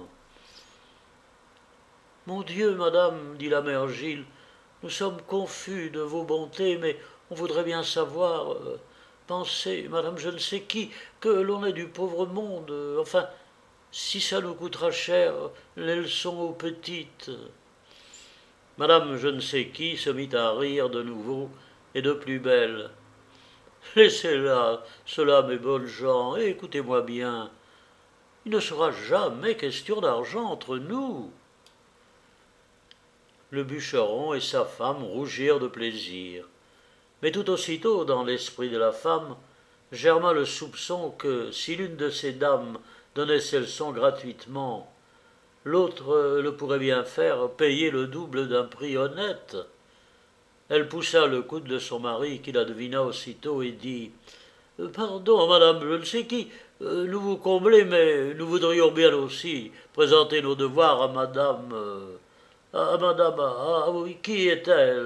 Mon Dieu, madame, dit la mère Gilles, nous sommes confus de vos bontés, mais on voudrait bien savoir, pensez, madame je ne sais qui, que l'on est du pauvre monde, enfin, si ça nous coûtera cher, les leçons aux petites. Madame je ne sais qui se mit à rire de nouveau et de plus belle. Laissez-la, cela, mes bonnes gens, et écoutez-moi bien. Il ne sera jamais question d'argent entre nous. Le bûcheron et sa femme rougirent de plaisir. Mais tout aussitôt, dans l'esprit de la femme, germa le soupçon que, si l'une de ces dames donnait ses leçons gratuitement, l'autre le pourrait bien faire payer le double d'un prix honnête. Elle poussa le coude de son mari, qui la devina aussitôt, et dit « Pardon, madame, je ne sais qui, nous vous comblez, mais nous voudrions bien aussi présenter nos devoirs à madame... oui, qui est-elle ?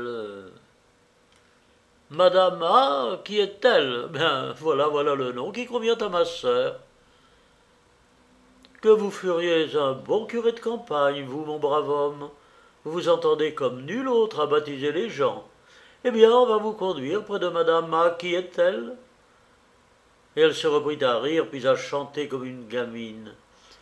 Madame A, qui est-elle ? Bien, voilà le nom qui convient à ma sœur. Que vous feriez un bon curé de campagne, vous, mon brave homme. Vous vous entendez comme nul autre à baptiser les gens. Eh bien, on va vous conduire près de madame A, qui est-elle ? Et elle se reprit à rire, puis à chanter comme une gamine.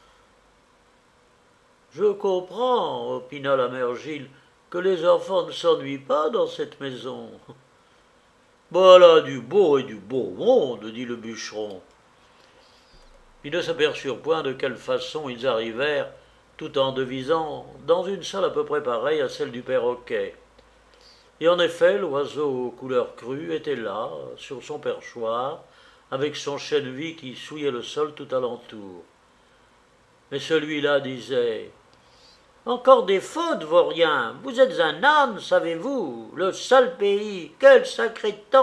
Je comprends, opina la mère Gilles, que les enfants ne s'ennuient pas dans cette maison. Voilà du beau et du beau monde, dit le bûcheron. Ils ne s'aperçurent point de quelle façon ils arrivèrent, tout en devisant, dans une salle à peu près pareille à celle du perroquet. Et en effet, l'oiseau aux couleurs crues était là, sur son perchoir, avec son chènevis qui souillait le sol tout alentour. Mais celui-là disait « Encore des fautes, vauriens, vous êtes un âne, savez-vous, le sale pays, quel sacré temps !»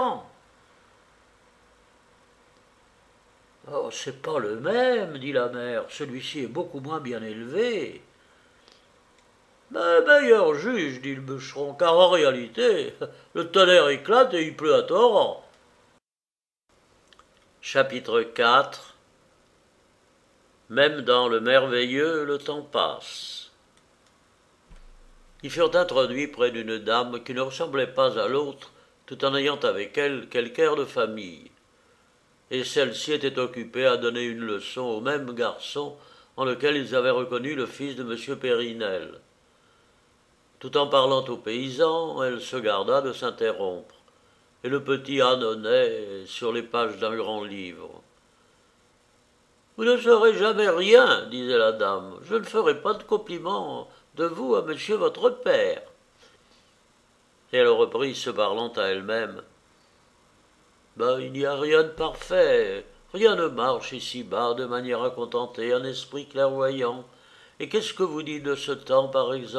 « Oh, c'est pas le même, dit la mère, celui-ci est beaucoup moins bien élevé. » « Ben, meilleur juge, dit le bûcheron, car en réalité, le tonnerre éclate et il pleut à torrent. Chapitre 4. Même dans le merveilleux, le temps passe. Ils furent introduits près d'une dame qui ne ressemblait pas à l'autre, tout en ayant avec elle quelque air de famille. Et celle-ci était occupée à donner une leçon au même garçon en lequel ils avaient reconnu le fils de M. Périnel. Tout en parlant aux paysans, elle se garda de s'interrompre, et le petit ânonnait sur les pages d'un grand livre. « Vous ne saurez jamais rien, disait la dame, je ne ferai pas de compliment de vous à monsieur votre père. » Et elle reprit, se parlant à elle-même. « Ben, il n'y a rien de parfait, rien ne marche ici-bas de manière à contenter un esprit clairvoyant. Et qu'est-ce que vous dites de ce temps, par exemple ?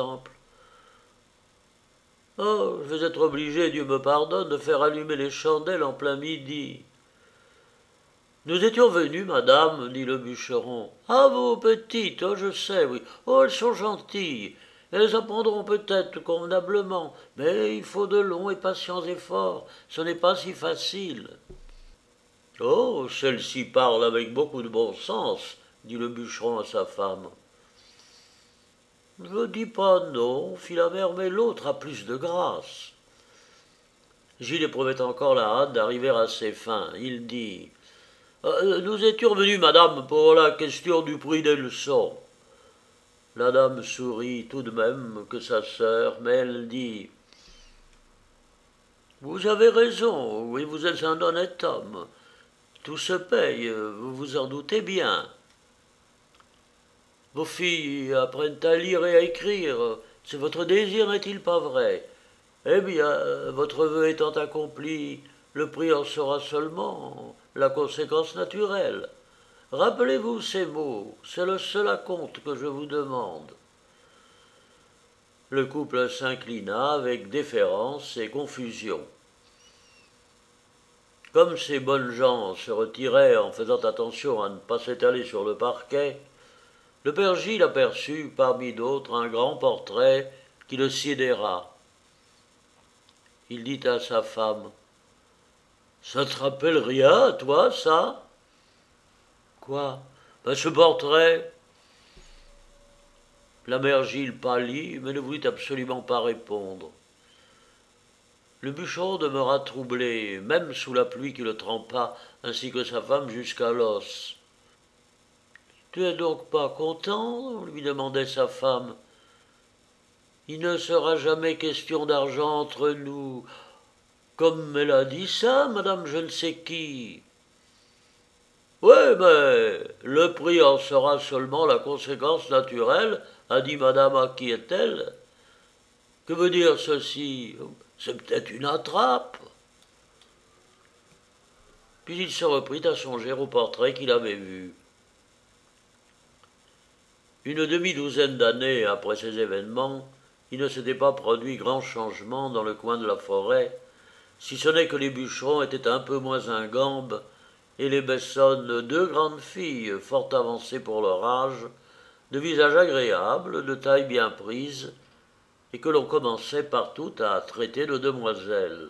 Oh, je vais être obligé, Dieu me pardonne, de faire allumer les chandelles en plein midi. » « Nous étions venus, madame, dit le bûcheron. « Ah, vos petites, oh, je sais, oui. Oh, elles sont gentilles. Elles apprendront peut-être convenablement, mais il faut de longs et patients efforts. Ce n'est pas si facile. »« Oh, celle-ci parle avec beaucoup de bon sens, dit le bûcheron à sa femme. »« Je ne dis pas non, fit la mère, mais l'autre a plus de grâce. » Gilles éprouvait encore la hâte d'arriver à ses fins. Il dit nous étions venus, madame, pour la question du prix des leçons. La dame sourit tout de même que sa sœur, mais elle dit vous avez raison, oui, vous êtes un honnête homme. Tout se paye, vous vous en doutez bien. Vos filles apprennent à lire et à écrire, c'est votre désir, n'est-il pas vrai? Eh bien, votre vœu étant accompli, le prix en sera seulement la conséquence naturelle. Rappelez-vous ces mots, c'est le seul acompte que je vous demande. Le couple s'inclina avec déférence et confusion. Comme ces bonnes gens se retiraient en faisant attention à ne pas s'étaler sur le parquet, le père Gilles aperçut parmi d'autres un grand portrait qui le sidéra. Il dit à sa femme « Ça te rappelle rien, toi, ça ?»« Quoi ? Ben, ce portrait ?» La mère Gilles pâlit, mais ne voulut absolument pas répondre. Le bûcheron demeura troublé, même sous la pluie qui le trempa, ainsi que sa femme jusqu'à l'os. « Tu n'es donc pas content ?» lui demandait sa femme. « Il ne sera jamais question d'argent entre nous. Comme elle a dit ça, madame je ne sais qui. »« Oui, mais le prix en sera seulement la conséquence naturelle, a dit madame à qui est-elle. Que veut dire ceci? C'est peut-être une attrape. » Puis il se reprit à songer au portrait qu'il avait vu. Une demi-douzaine d'années après ces événements, il ne s'était pas produit grand changement dans le coin de la forêt, si ce n'est que les bûcherons étaient un peu moins ingambes et les Bessonnes deux grandes filles fort avancées pour leur âge, de visage agréable, de taille bien prise, et que l'on commençait partout à traiter de demoiselles.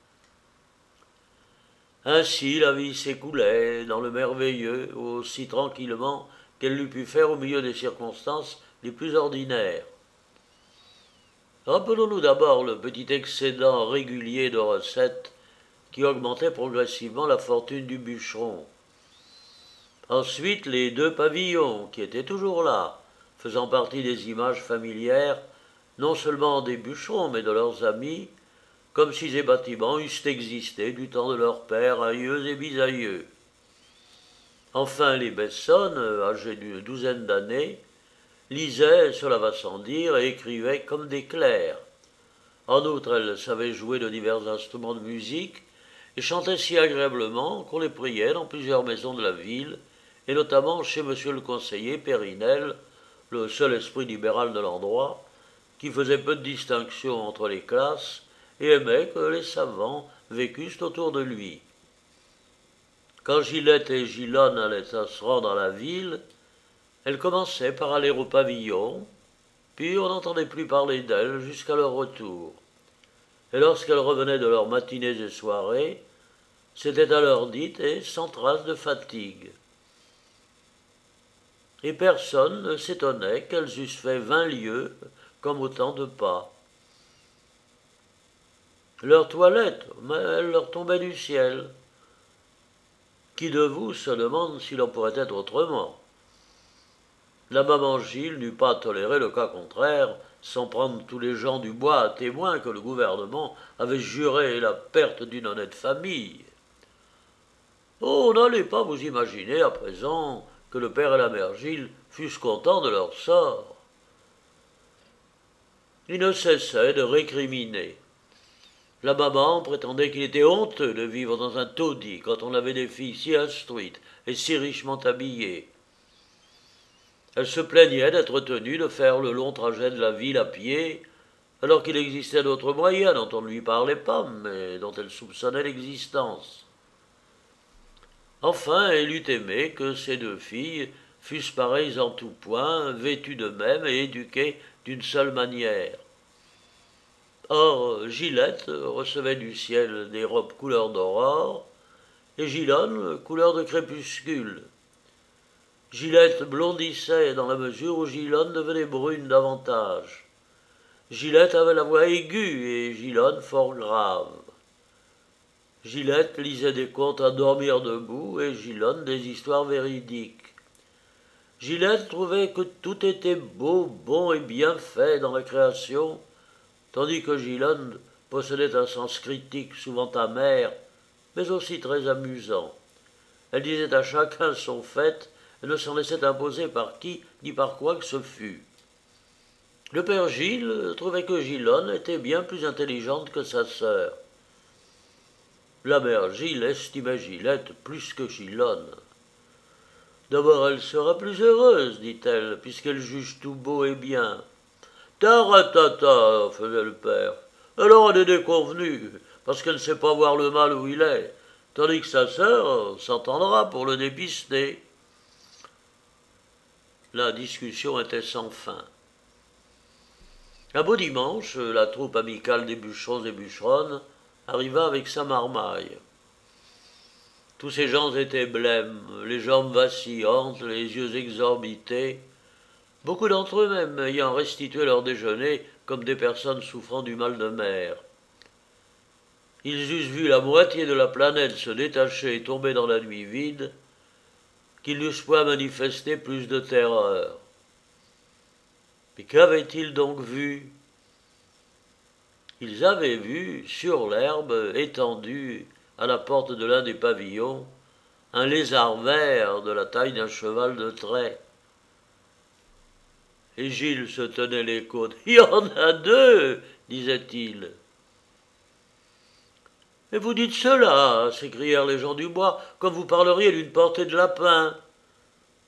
Ainsi la vie s'écoulait dans le merveilleux aussi tranquillement qu'elle l'eût pu faire au milieu des circonstances les plus ordinaires. Rappelons-nous d'abord le petit excédent régulier de recettes qui augmentait progressivement la fortune du bûcheron. Ensuite, les deux pavillons, qui étaient toujours là, faisant partie des images familières, non seulement des bûcherons, mais de leurs amis, comme si ces bâtiments eussent existé du temps de leurs pères, aïeux et bisaïeux. Enfin, les Bessonnes, âgées d'une douzaine d'années, lisaient, cela va sans dire, et écrivaient comme des clercs. En outre, elles savaient jouer de divers instruments de musique et chantaient si agréablement qu'on les priait dans plusieurs maisons de la ville, et notamment chez monsieur le conseiller Périnel, le seul esprit libéral de l'endroit, qui faisait peu de distinction entre les classes et aimait que les savants vécussent autour de lui. Quand Gilette et Gilonne allaient se rendre à la ville, elles commençaient par aller au pavillon, puis on n'entendait plus parler d'elles jusqu'à leur retour. Et lorsqu'elles revenaient de leurs matinées et soirées, c'était à l'heure dite et sans trace de fatigue. Et personne ne s'étonnait qu'elles eussent fait 20 lieues comme autant de pas. Leur toilette, elle leur tombait du ciel. Qui de vous se demande s'il en pourrait être autrement? La maman Gilles n'eût pas toléré le cas contraire, sans prendre tous les gens du bois à témoin que le gouvernement avait juré la perte d'une honnête famille. Oh, n'allez pas vous imaginer à présent que le père et la mère Gilles fussent contents de leur sort. Ils ne cessaient de récriminer. La maman prétendait qu'il était honteux de vivre dans un taudis quand on avait des filles si instruites et si richement habillées. Elle se plaignait d'être tenue de faire le long trajet de la ville à pied, alors qu'il existait d'autres moyens dont on ne lui parlait pas, mais dont elle soupçonnait l'existence. Enfin, elle eût aimé que ces deux filles fussent pareilles en tout point, vêtues de même et éduquées d'une seule manière. Or, Gilette recevait du ciel des robes couleur d'aurore, et Gilonne couleur de crépuscule. Gilette blondissait dans la mesure où Gilonne devenait brune davantage. Gilette avait la voix aiguë et Gilonne fort grave. Gilette lisait des contes à dormir debout et Gilonne des histoires véridiques. Gilette trouvait que tout était beau, bon et bien fait dans la création, tandis que Gilonne possédait un sens critique souvent amer, mais aussi très amusant. Elle disait à chacun son fait et ne s'en laissait imposer par qui ni par quoi que ce fût. Le père Gilles trouvait que Gilonne était bien plus intelligente que sa sœur. La mère Gilles estimait Gilette plus que Gilonne. D'abord elle sera plus heureuse, dit-elle, puisqu'elle juge tout beau et bien. Taratata, faisait le père. Alors on est déconvenu, parce qu'elle ne sait pas voir le mal où il est, tandis que sa sœur s'entendra pour le dépister. La discussion était sans fin. Un beau dimanche, la troupe amicale des bûcherons et bûcheronnes arriva avec sa marmaille. Tous ces gens étaient blêmes, les jambes vacillantes, les yeux exorbités, beaucoup d'entre eux même ayant restitué leur déjeuner comme des personnes souffrant du mal de mer. Ils eussent vu la moitié de la planète se détacher et tomber dans la nuit vide, qu'ils n'eussent point manifesté plus de terreur. Mais qu'avaient-ils donc vu? Ils avaient vu, sur l'herbe, étendu à la porte de l'un des pavillons, un lézard vert de la taille d'un cheval de trait. Et Gilles se tenait les côtes. « Il y en a deux !» disait-il. « Mais vous dites cela !» s'écrièrent les gens du bois, « comme vous parleriez d'une portée de lapin. »« Comment ?»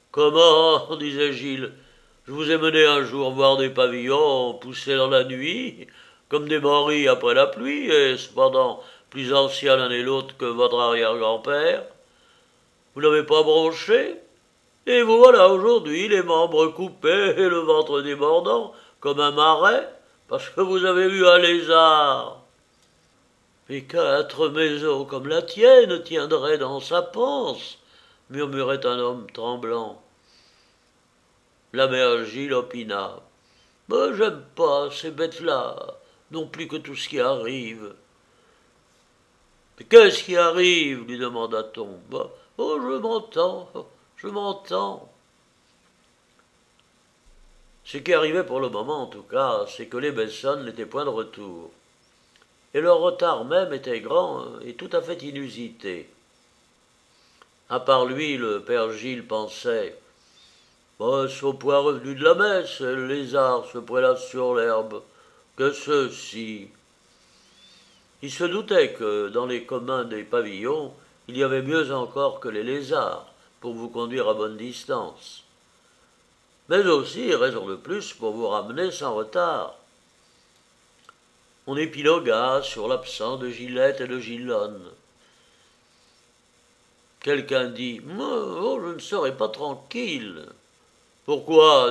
disait Gilles. « Je vous ai mené un jour voir des pavillons poussés dans la nuit, comme des morilles après la pluie, et cependant plus anciens l'un et l'autre que votre arrière-grand-père. Vous n'avez pas bronché, et vous voilà aujourd'hui les membres coupés et le ventre débordant, comme un marais, parce que vous avez vu un lézard. Et 4 maisons comme la tienne tiendraient dans sa panse, murmurait un homme tremblant. La mère Gilles opina. « Mais j'aime pas ces bêtes-là, non plus que tout ce qui arrive. »« Mais qu'est-ce qui arrive ?» lui demanda-t-on. « Oh, je m'entends. » Ce qui arrivait pour le moment, en tout cas, c'est que les Bessonnes n'étaient point de retour. Et leur retard même était grand et tout à fait inusité. À part lui, le père Gilles pensait « Sont point revenus de la messe, et le lézard se prélasse sur l'herbe. Que ceci !» Il se doutait que dans les communs des pavillons, il y avait mieux encore que les lézards pour vous conduire à bonne distance. Mais aussi, raison de plus, pour vous ramener sans retard. On épilogua sur l'absence de Gillette et de Gillonne. Quelqu'un dit « Oh, je ne serai pas tranquille. »« Pourquoi ?»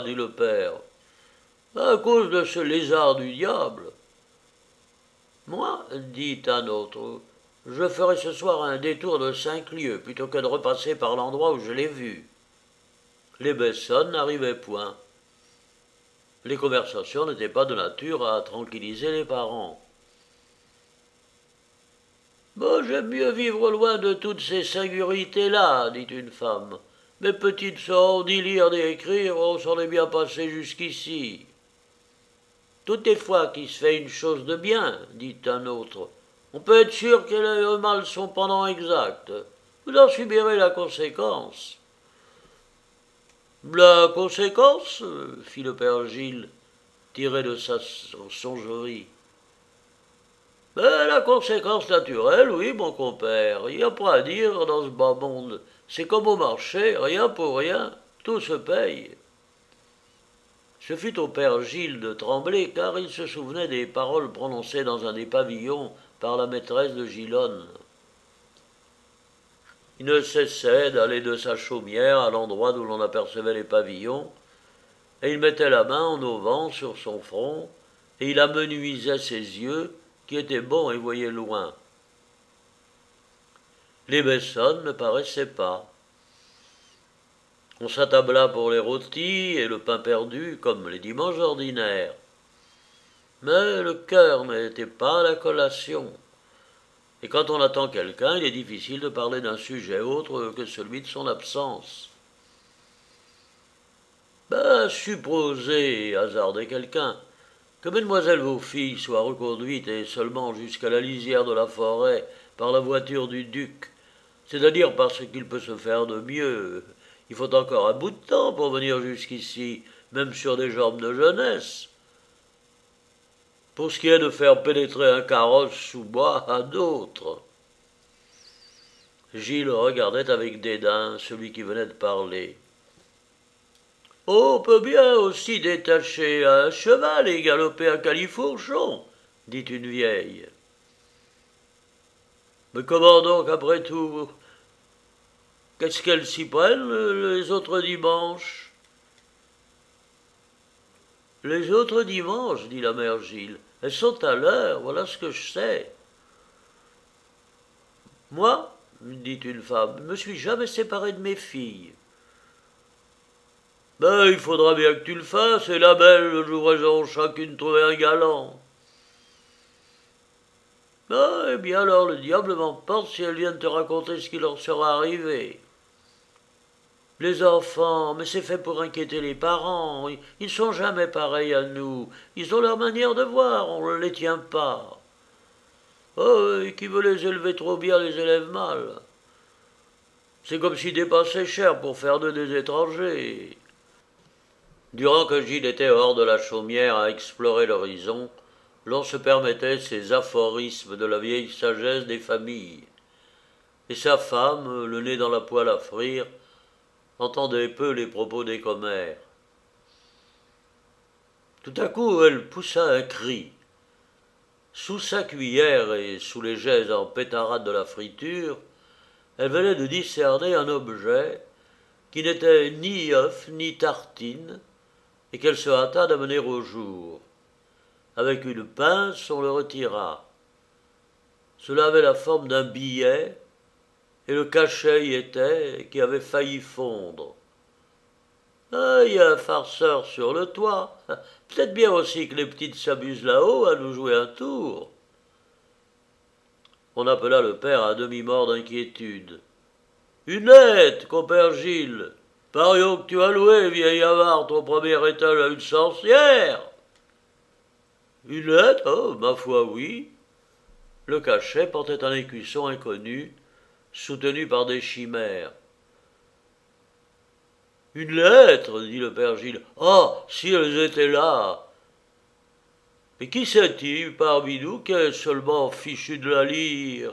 dit le père. « À cause de ce lézard du diable. »« Moi, dit un autre, je ferai ce soir un détour de 5 lieues plutôt que de repasser par l'endroit où je l'ai vu. » Les Bessonnes n'arrivaient point. Les conversations n'étaient pas de nature à tranquilliser les parents. « Bon, j'aime mieux vivre loin de toutes ces singularités-là, dit une femme. Mes petites sœurs, ni lire ni écrire, on s'en est bien passé jusqu'ici. Toutes les fois qu'il se fait une chose de bien, dit un autre, on peut être sûr qu'elle ait eu mal son pendant exact. Vous en subirez la conséquence. La conséquence, fit le père Gilles, tiré de sa songerie. La conséquence naturelle, oui, mon compère, il n'y a pas à dire dans ce bas monde. C'est comme au marché, rien pour rien, tout se paye. Ce fut au père Gilles de trembler, car il se souvenait des paroles prononcées dans un des pavillons par la maîtresse de Gillonne. Il ne cessait d'aller de sa chaumière à l'endroit d'où l'on apercevait les pavillons, et il mettait la main en auvent sur son front, et il amenuisait ses yeux, qui étaient bons et voyaient loin. Les Bessonnes ne paraissaient pas. On s'attabla pour les rôtis et le pain perdu, comme les dimanches ordinaires. Mais le cœur n'était pas à la collation. Et quand on attend quelqu'un, il est difficile de parler d'un sujet autre que celui de son absence. Supposez, hasardait quelqu'un, que mesdemoiselles vos filles soient reconduites et seulement jusqu'à la lisière de la forêt par la voiture du duc, c'est-à-dire par ce qu'il peut se faire de mieux. Il faut encore un bout de temps pour venir jusqu'ici, même sur des jambes de jeunesse. Pour ce qui est de faire pénétrer un carrosse sous bois à d'autres. Gilles regardait avec dédain celui qui venait de parler. On peut bien aussi détacher un cheval et galoper un califourchon, dit une vieille. Mais comment donc, après tout, qu'est-ce qu'elles s'y prennent les autres dimanches? Les autres dimanches, dit la mère Gilles, elles sont à l'heure, voilà ce que je sais. Moi, dit une femme, je ne me suis jamais séparé de mes filles. Il faudra bien que tu le fasses, et la belle, le jour où elles auront chacune trouvé un galant. Eh bien alors, le diable m'emporte si elles viennent te raconter ce qui leur sera arrivé. Les enfants, mais c'est fait pour inquiéter les parents, ils sont jamais pareils à nous, ils ont leur manière de voir, on ne les tient pas. Oh, et qui veut les élever trop bien les élève mal. C'est comme s'ils dépassaient cher pour faire d'eux des étrangers. Durant que Gilles était hors de la chaumière à explorer l'horizon, l'on se permettait ces aphorismes de la vieille sagesse des familles. Et sa femme, le nez dans la poêle à frire, entendait peu les propos des commères. Tout à coup, elle poussa un cri. Sous sa cuillère et sous les jets en pétarade de la friture, elle venait de discerner un objet qui n'était ni œuf ni tartine, et qu'elle se hâta d'amener au jour. Avec une pince, on le retira. Cela avait la forme d'un billet, et le cachet y était, qui avait failli fondre. Il y a un farceur sur le toit. Peut-être bien aussi que les petites s'amusent là-haut à nous jouer un tour. On appela le père à demi-mort d'inquiétude. « Une lettre, compère Gilles. Parions que tu as loué, vieil avare, ton premier étage à une sorcière. » Une lettre? Oh, ma foi, oui. Le cachet portait un écusson inconnu, soutenu par des chimères. Une lettre, dit le père Gilles. Ah, si elles étaient là. Mais qui c'est-il parmi nous qui est seulement fichu de la lire?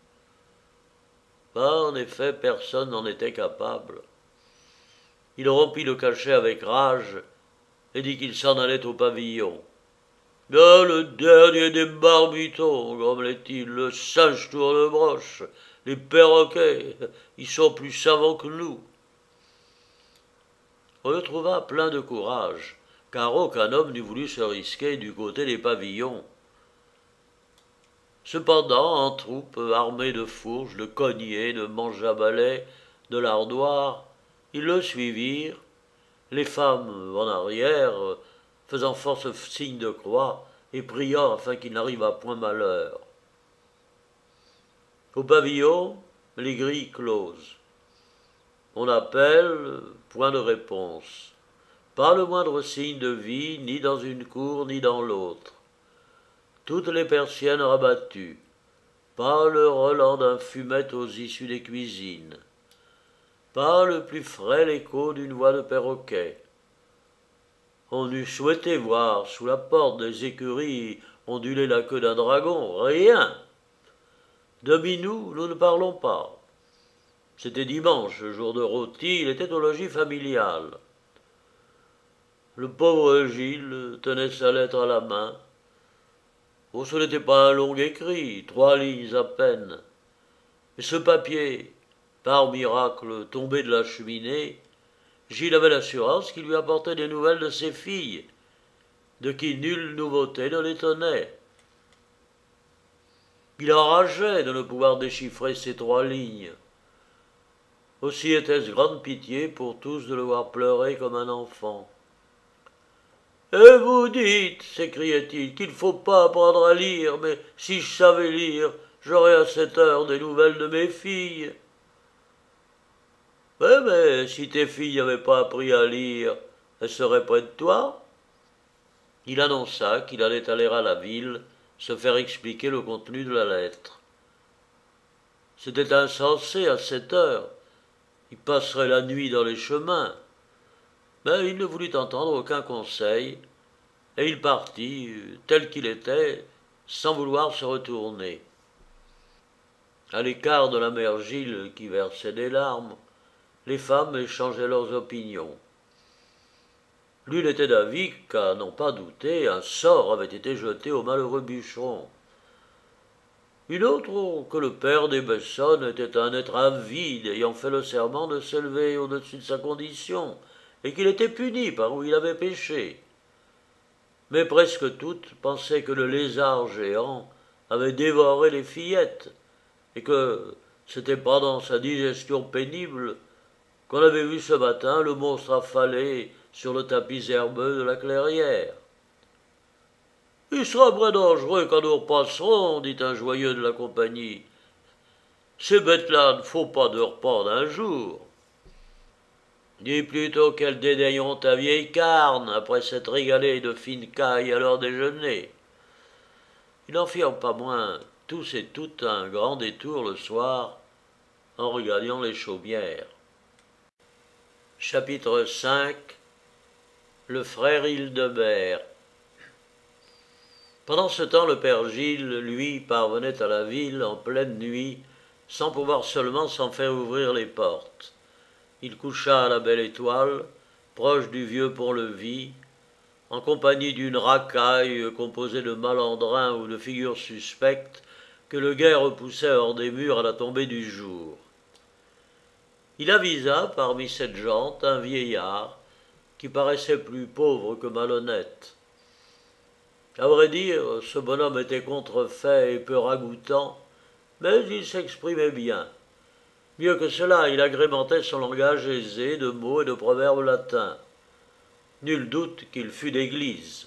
En effet, personne n'en était capable. Il rompit le cachet avec rage et dit qu'il s'en allait au pavillon. « Ah, le dernier des marmitons, grommelait-il, le singe tournebroche, les perroquets, ils sont plus savants que nous. » On le trouva plein de courage, car aucun homme n'eût voulu se risquer du côté des pavillons. Cependant, en troupe, armés de fourches, de cognets, de manches-à-balai, de lardoirs, ils le suivirent, les femmes en arrière, faisant force signe de croix et priant afin qu'il n'arrivât point malheur. Au pavillon, les grilles closes. On appelle, point de réponse. Pas le moindre signe de vie, ni dans une cour, ni dans l'autre. Toutes les persiennes rabattues. Pas le relent d'un fumet aux issues des cuisines. Pas le plus frêle écho d'une voix de perroquet. On eût souhaité voir sous la porte des écuries onduler la queue d'un dragon. Rien. De Minou, nous ne parlons pas. C'était dimanche, jour de rôti, il était au logis familial. Le pauvre Gilles tenait sa lettre à la main. Oh, ce n'était pas un long écrit, 3 lignes à peine. Mais ce papier, par miracle tombé de la cheminée, Gilles avait l'assurance qu'il lui apportait des nouvelles de ses filles, de qui nulle nouveauté ne l'étonnait. Il enrageait de ne pouvoir déchiffrer ces 3 lignes. Aussi était-ce grande pitié pour tous de le voir pleurer comme un enfant. « Et vous dites, s'écriait-il, qu'il ne faut pas apprendre à lire, mais si je savais lire, j'aurais à cette heure des nouvelles de mes filles. » « Mais si tes filles n'avaient pas appris à lire, elles seraient près de toi ?» Il annonça qu'il allait aller à la ville, se faire expliquer le contenu de la lettre. C'était insensé à cette heure. Il passerait la nuit dans les chemins. Mais il ne voulut entendre aucun conseil, et il partit, tel qu'il était, sans vouloir se retourner. À l'écart de la mère Gilles qui versait des larmes, les femmes échangeaient leurs opinions. L'une était d'avis qu'à n'en pas douter, un sort avait été jeté au malheureux bûcheron. Une autre, que le père des Bessonnes était un être avide ayant fait le serment de s'élever au-dessus de sa condition, et qu'il était puni par où il avait péché. Mais presque toutes pensaient que le lézard géant avait dévoré les fillettes, et que c'était pendant sa digestion pénible qu'on avait vu ce matin le monstre affalé sur le tapis herbeux de la clairière. « Il sera bien dangereux quand nous repasserons, dit un joyeux de la compagnie. Ces bêtes-là ne font pas de repas d'un jour. Dis plutôt qu'elles dédaigneront ta vieille carne après s'être régalées de fine caille à leur déjeuner. » Ils n'en firent pas moins, tous et toutes, un grand détour le soir, en regagnant les chaumières. Chapitre 5. Le frère Hildebert. Pendant ce temps, le père Gilles, lui, parvenait à la ville en pleine nuit, sans pouvoir seulement s'en faire ouvrir les portes. Il coucha à la belle étoile, proche du vieux pont-levis, en compagnie d'une racaille composée de malandrins ou de figures suspectes que le guet repoussait hors des murs à la tombée du jour. Il avisa parmi cette gent un vieillard qui paraissait plus pauvre que malhonnête. À vrai dire, ce bonhomme était contrefait et peu ragoûtant, mais il s'exprimait bien. Mieux que cela, il agrémentait son langage aisé de mots et de proverbes latins. Nul doute qu'il fût d'église.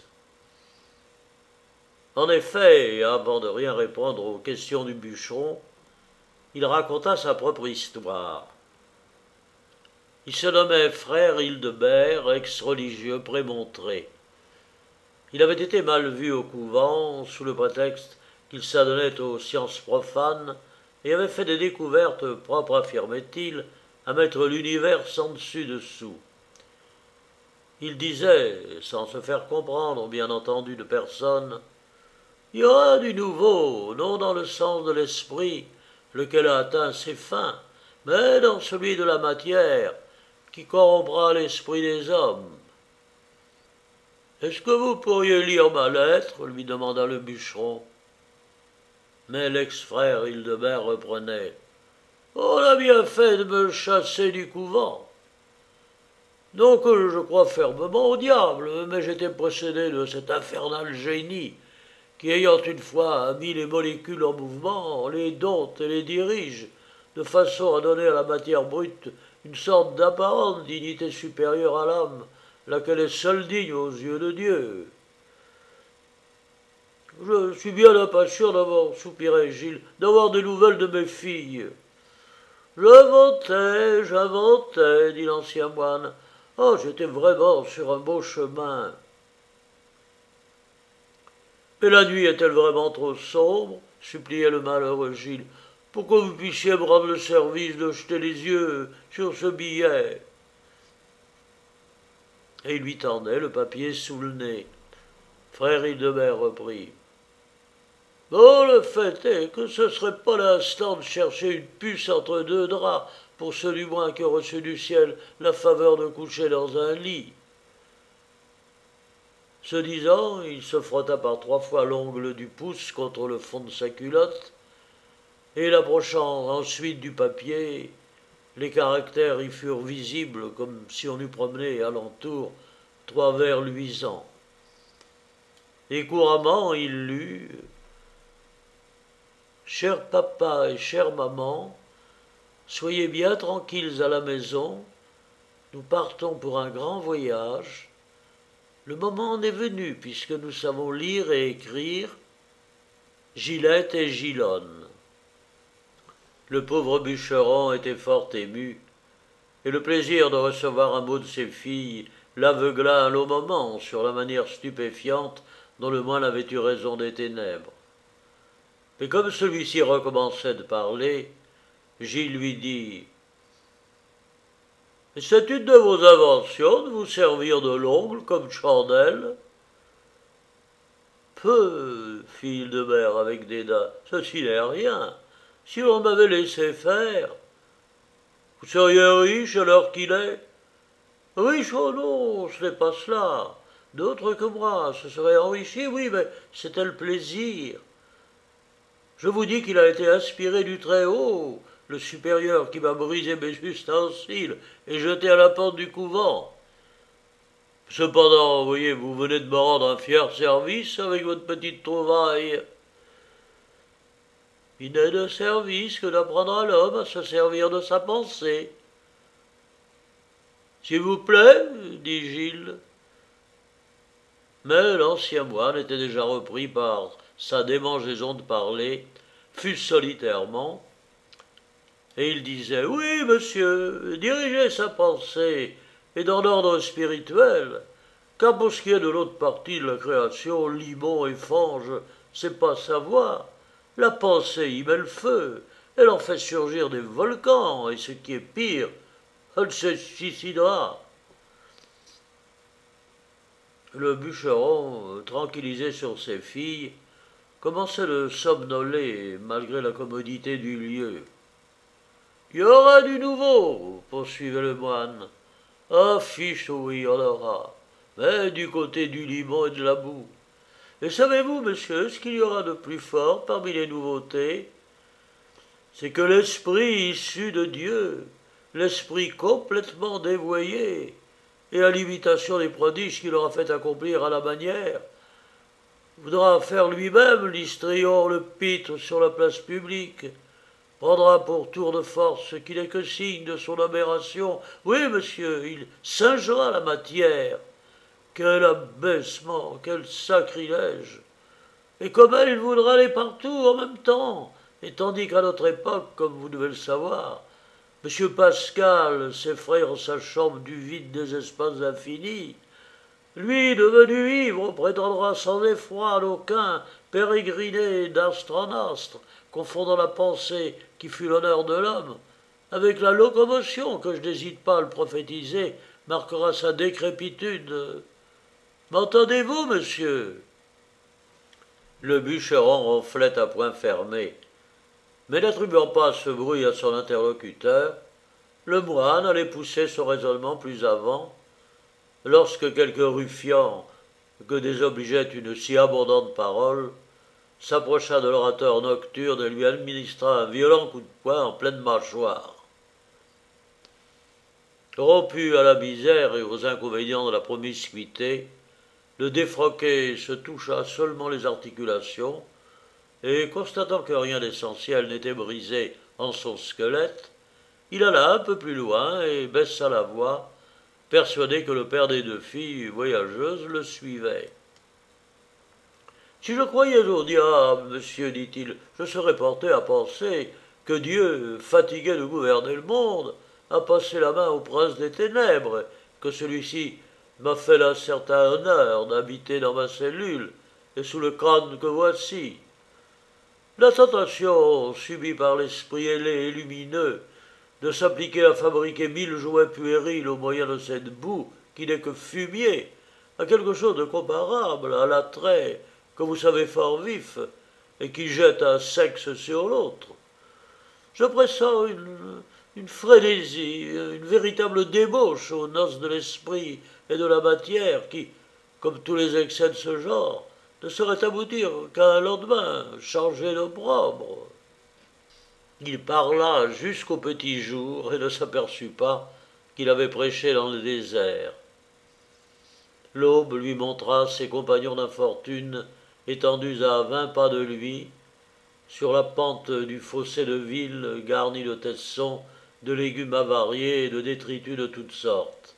En effet, et avant de rien répondre aux questions du bûcheron, il raconta sa propre histoire. Il se nommait frère Hildebert, ex-religieux prémontré. Il avait été mal vu au couvent, sous le prétexte qu'il s'adonnait aux sciences profanes, et avait fait des découvertes propres, affirmait-il, à mettre l'univers sans dessus-dessous. Il disait, sans se faire comprendre bien entendu de personne, il y aura du nouveau, non dans le sens de l'esprit, lequel a atteint ses fins, mais dans celui de la matière, qui corrompra l'esprit des hommes. Est-ce que vous pourriez lire ma lettre lui demanda le bûcheron. Mais l'ex-frère Hildebert reprenait. On a bien fait de me chasser du couvent. Donc je crois fermement au diable, mais j'étais possédé de cet infernal génie qui, ayant une fois mis les molécules en mouvement, les dompte et les dirige, de façon à donner à la matière brute une sorte d'apparente dignité supérieure à l'âme, laquelle est seule digne aux yeux de Dieu. Je suis bien impatient d'avoir, soupirait Gilles, d'avoir des nouvelles de mes filles. J'inventais, dit l'ancien moine. Oh, j'étais vraiment sur un beau chemin. Mais la nuit est-elle vraiment trop sombre, suppliait le malheureux Gilles, pour que vous puissiez me rendre le service de jeter les yeux sur ce billet. Et il lui tendait le papier sous le nez. Frère Hildebert reprit. Bon, le fait est que ce serait pas l'instant de chercher une puce entre deux draps pour ceux du moins qui ont reçu du ciel la faveur de coucher dans un lit. Ce disant, il se frotta par 3 fois l'ongle du pouce contre le fond de sa culotte, et l'approchant ensuite du papier, les caractères y furent visibles comme si on eût promené alentour 3 vers luisants. Et couramment il lut « Cher papa et chère maman, soyez bien tranquilles à la maison, nous partons pour un grand voyage. Le moment en est venu, puisque nous savons lire et écrire, Gilette et Gilonne. » Le pauvre bûcheron était fort ému, et le plaisir de recevoir un mot de ses filles l'aveugla un long moment sur la manière stupéfiante dont le moine avait eu raison des ténèbres. Mais comme celui-ci recommençait de parler, Gilles lui dit « C'est une de vos inventions de vous servir de l'ongle comme chandelle ?» Peu, fit Hildebert avec dédain, ceci n'est rien. Si l'on m'avait laissé faire, vous seriez riche à l'heure qu'il est. Riche, oh non, ce n'est pas cela. D'autres que moi se seraient enrichis, oui, mais c'était le plaisir. Je vous dis qu'il a été inspiré du Très-Haut, le supérieur qui m'a brisé mes ustensiles et jeté à la porte du couvent. Cependant, voyez, vous venez de me rendre un fier service avec votre petite trouvaille. Il n'est de service que d'apprendre à l'homme à se servir de sa pensée. S'il vous plaît, dit Gilles. Mais l'ancien moine était déjà repris par sa démangeaison de parler, fût solitairement, et il disait « Oui, monsieur, dirigez sa pensée, et dans l'ordre spirituel, car pour ce qui est de l'autre partie de la création, limon et fange, c'est pas savoir. La pensée y met le feu, elle en fait surgir des volcans, et ce qui est pire, elle se suicidera. » Le bûcheron, tranquillisé sur ses filles, commençait de somnoler malgré la commodité du lieu. « Il y aura du nouveau, poursuivait le moine. Ah, fiche, oui, il y en aura, mais du côté du limon et de la boue. Et savez-vous, monsieur, ce qu'il y aura de plus fort parmi les nouveautés? C'est que l'esprit issu de Dieu, l'esprit complètement dévoyé, et à l'imitation des prodiges qu'il aura fait accomplir à la manière, voudra faire lui-même l'histrion, le pitre sur la place publique, prendra pour tour de force ce qui n'est que signe de son aberration. Oui, monsieur, il singera la matière. Quel abaissement, quel sacrilège! Et comme elle, il voudra aller partout en même temps, et tandis qu'à notre époque, comme vous devez le savoir, M. Pascal s'effraie en sa chambre du vide des espaces infinis. Lui, devenu ivre, prétendra sans effroi d'aucun pérégriner d'astre en astre, confondant la pensée qui fut l'honneur de l'homme avec la locomotion que je n'hésite pas à le prophétiser marquera sa décrépitude. M'entendez-vous, monsieur? Le bûcheron ronflait à poing fermé, mais n'attribuant pas ce bruit à son interlocuteur, le moine allait pousser son raisonnement plus avant, lorsque quelque ruffian, que désobligeait une si abondante parole, s'approcha de l'orateur nocturne et lui administra un violent coup de poing en pleine mâchoire. Rompu à la misère et aux inconvénients de la promiscuité, le défroqué se toucha seulement les articulations, et constatant que rien d'essentiel n'était brisé en son squelette, il alla un peu plus loin et baissa la voix, persuadé que le père des deux filles voyageuses le suivait. Si je croyais au diable, monsieur, dit-il, je serais porté à penser que Dieu, fatigué de gouverner le monde, a passé la main au prince des ténèbres, que celui-ci m'a fait l'incertain honneur d'habiter dans ma cellule et sous le crâne que voici. La tentation subie par l'esprit ailé et lumineux de s'appliquer à fabriquer 1000 jouets puérils au moyen de cette boue qui n'est que fumier, a quelque chose de comparable à l'attrait que vous savez fort vif et qui jette un sexe sur l'autre. Je pressens une frénésie, une véritable débauche aux noces de l'esprit et de la matière qui, comme tous les excès de ce genre, ne saurait aboutir qu'à un lendemain chargé d'opprobre. Il parla jusqu'au petit jour et ne s'aperçut pas qu'il avait prêché dans le désert. L'aube lui montra ses compagnons d'infortune étendus à 20 pas de lui, sur la pente du fossé de ville garni de tessons, de légumes avariés et de détritus de toutes sortes.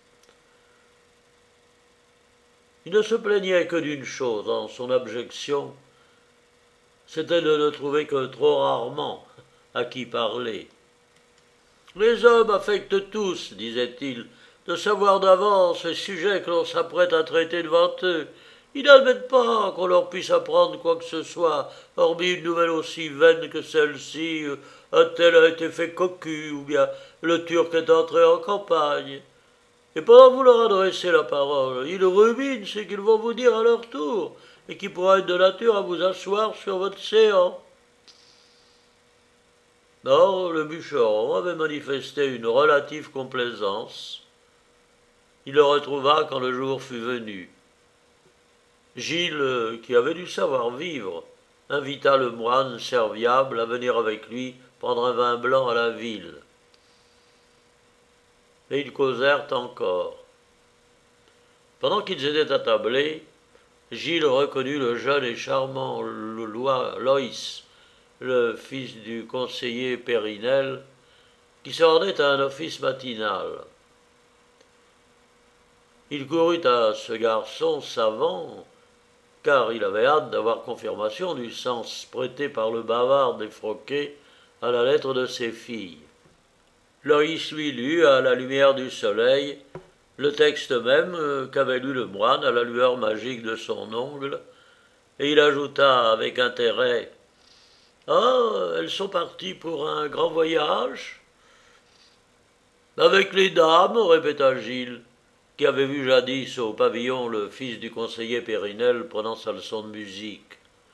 Il ne se plaignait que d'une chose en son abjection, c'était de ne trouver que trop rarement à qui parler. Les hommes affectent tous, disait-il, de savoir d'avance les sujets que l'on s'apprête à traiter devant eux. Ils n'admettent pas qu'on leur puisse apprendre quoi que ce soit, hormis une nouvelle aussi vaine que celle-ci, un tel a été fait cocu, ou bien le Turc est entré en campagne. Et pendant que vous leur adressez la parole, ils ruminent ce qu'ils vont vous dire à leur tour, et qui pourra être de nature à vous asseoir sur votre séant. Non, le bûcheron avait manifesté une relative complaisance. Il le retrouva quand le jour fut venu. Gilles, qui avait du savoir-vivre, invita le moine serviable à venir avec lui prendre un vin blanc à la ville. Et ils causèrent encore. Pendant qu'ils étaient attablés, Gilles reconnut le jeune et charmant Loïs, le fils du conseiller Périnel, qui se rendait à un office matinal. Il courut à ce garçon savant, car il avait hâte d'avoir confirmation du sens prêté par le bavard défroqué à la lettre de ses filles. Loïs lui lut, à la lumière du soleil, le texte même qu'avait lu le moine à la lueur magique de son ongle, et il ajouta avec intérêt « Ah, elles sont parties pour un grand voyage ?»« Avec les dames, répéta Gilles, qui avait vu jadis au pavillon le fils du conseiller Périnel prenant sa leçon de musique.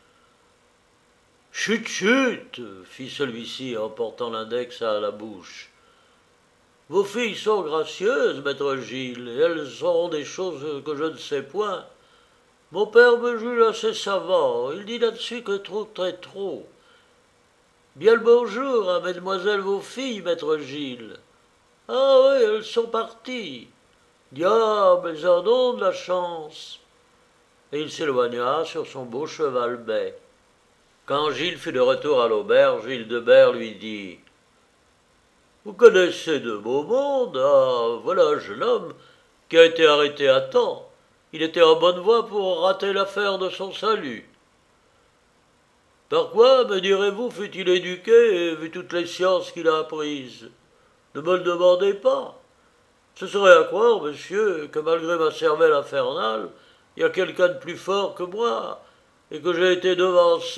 « Chut, chut, fit celui-ci en portant l'index à la bouche. Vos filles sont gracieuses, maître Gilles, et elles sauront des choses que je ne sais point. Mon père me juge assez savant, il dit là-dessus que trop est trop. Bien le bonjour à mesdemoiselles vos filles, maître Gilles. Ah oui, elles sont parties. Diable, elles en ont de la chance. Et il s'éloigna sur son beau cheval bai. Quand Gilles fut de retour à l'auberge, Hildebert lui dit « Vous connaissez de beau monde. Ah, voilà un jeune homme qui a été arrêté à temps. Il était en bonne voie pour rater l'affaire de son salut. Par quoi, me direz-vous, fut-il éduqué et vu toutes les sciences qu'il a apprises? Ne me le demandez pas. Ce serait à croire, monsieur, que malgré ma cervelle infernale, il y a quelqu'un de plus fort que moi, et que j'ai été devancé. »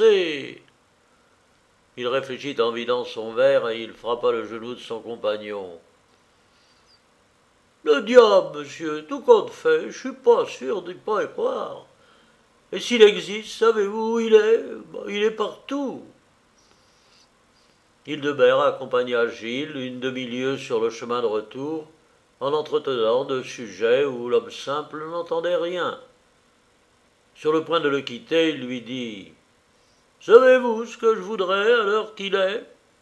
Il réfléchit en vidant son verre et il frappa le genou de son compagnon. « Le diable, monsieur, tout compte fait, je suis pas sûr d'y pas y croire. Et s'il existe, savez-vous où il est? Il est partout. Hildebert accompagna Gilles une demi-lieue sur le chemin de retour, en entretenant de sujets où l'homme simple n'entendait rien. Sur le point de le quitter, il lui dit « Savez-vous ce que je voudrais à l'heure qu'il est ?»«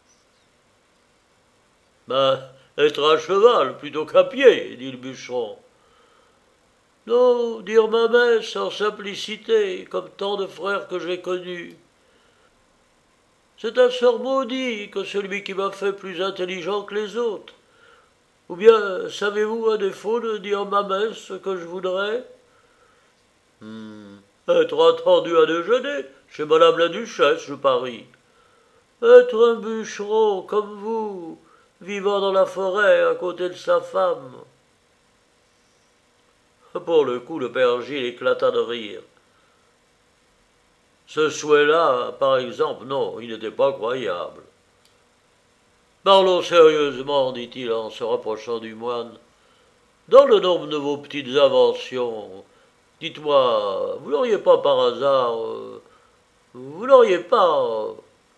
Ben, être à cheval plutôt qu'à pied, dit le bûcheron. Non, dire ma messe en simplicité, comme tant de frères que j'ai connus. C'est un sort maudit que celui qui m'a fait plus intelligent que les autres. Ou bien, savez-vous, à défaut de dire ma messe ce que je voudrais? Être attendu à déjeuner chez madame la duchesse, je parie. Être un bûcheron comme vous, vivant dans la forêt à côté de sa femme. Pour le coup, le père Gilles éclata de rire. Ce souhait-là, par exemple, non, il n'était pas croyable. Parlons sérieusement, dit-il en se rapprochant du moine. Dans le nombre de vos petites inventions, dites-moi, vous n'auriez pas par hasard... vous n'auriez pas...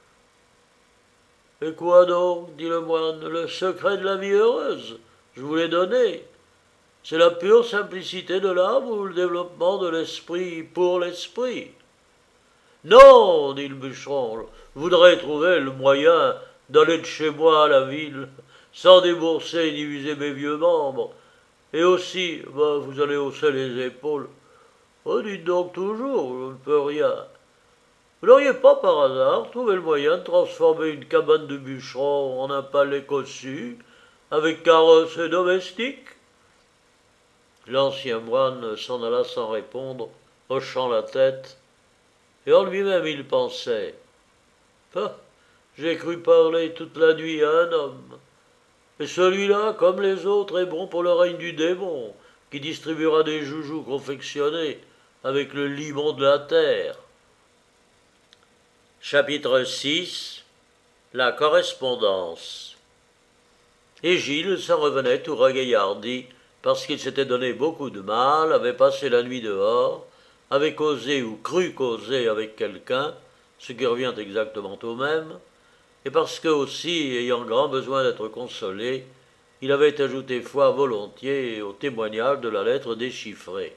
Et quoi donc, dit le moine, le secret de la vie heureuse, je vous l'ai donné. C'est la pure simplicité de l'âme ou le développement de l'esprit pour l'esprit. Non, dit le bûcheron, je voudrais trouver le moyen d'aller de chez moi à la ville, sans débourser ni user mes vieux membres. Et aussi, vous allez hausser les épaules. Oh, dites donc toujours, je ne peux rien. Vous n'auriez pas par hasard trouvé le moyen de transformer une cabane de bûcheron en un palais cossu, avec carrosse et domestique? L'ancien moine s'en alla sans répondre, hochant la tête, et en lui-même il pensait « Ah, j'ai cru parler toute la nuit à un homme. Et celui-là, comme les autres, est bon pour le règne du démon, qui distribuera des joujoux confectionnés avec le limon de la terre. » Chapitre 6. La correspondance. Et Gilles s'en revenait tout regaillardi, parce qu'il s'était donné beaucoup de mal, avait passé la nuit dehors, avait causé ou cru causer avec quelqu'un, ce qui revient exactement au même, et parce que aussi, ayant grand besoin d'être consolé, il avait ajouté foi volontiers au témoignage de la lettre déchiffrée.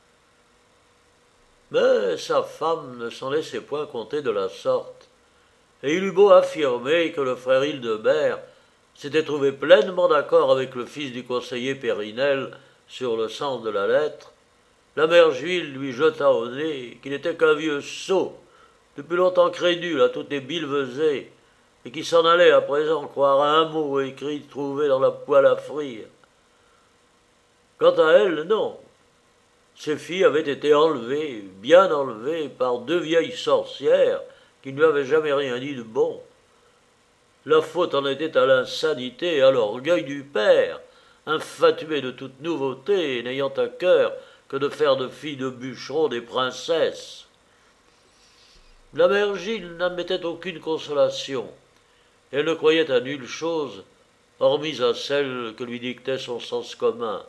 Mais sa femme ne s'en laissait point compter de la sorte, et il eut beau affirmer que le frère Hildebert s'était trouvé pleinement d'accord avec le fils du conseiller Périnel sur le sens de la lettre, la mère Juile lui jeta au nez qu'il n'était qu'un vieux sot, depuis longtemps crédule à toutes les billevesées, et qui s'en allait à présent croire à un mot écrit trouvé dans la poêle à frire. Quant à elle, non. Ses filles avaient été enlevées, bien enlevées, par deux vieilles sorcières qui ne lui avaient jamais rien dit de bon. La faute en était à l'insanité et à l'orgueil du père, infatué de toute nouveauté et n'ayant à cœur que de faire de filles de bûcherons des princesses. La mère Gilles n'admettait aucune consolation. Elle ne croyait à nulle chose, hormis à celle que lui dictait son sens commun.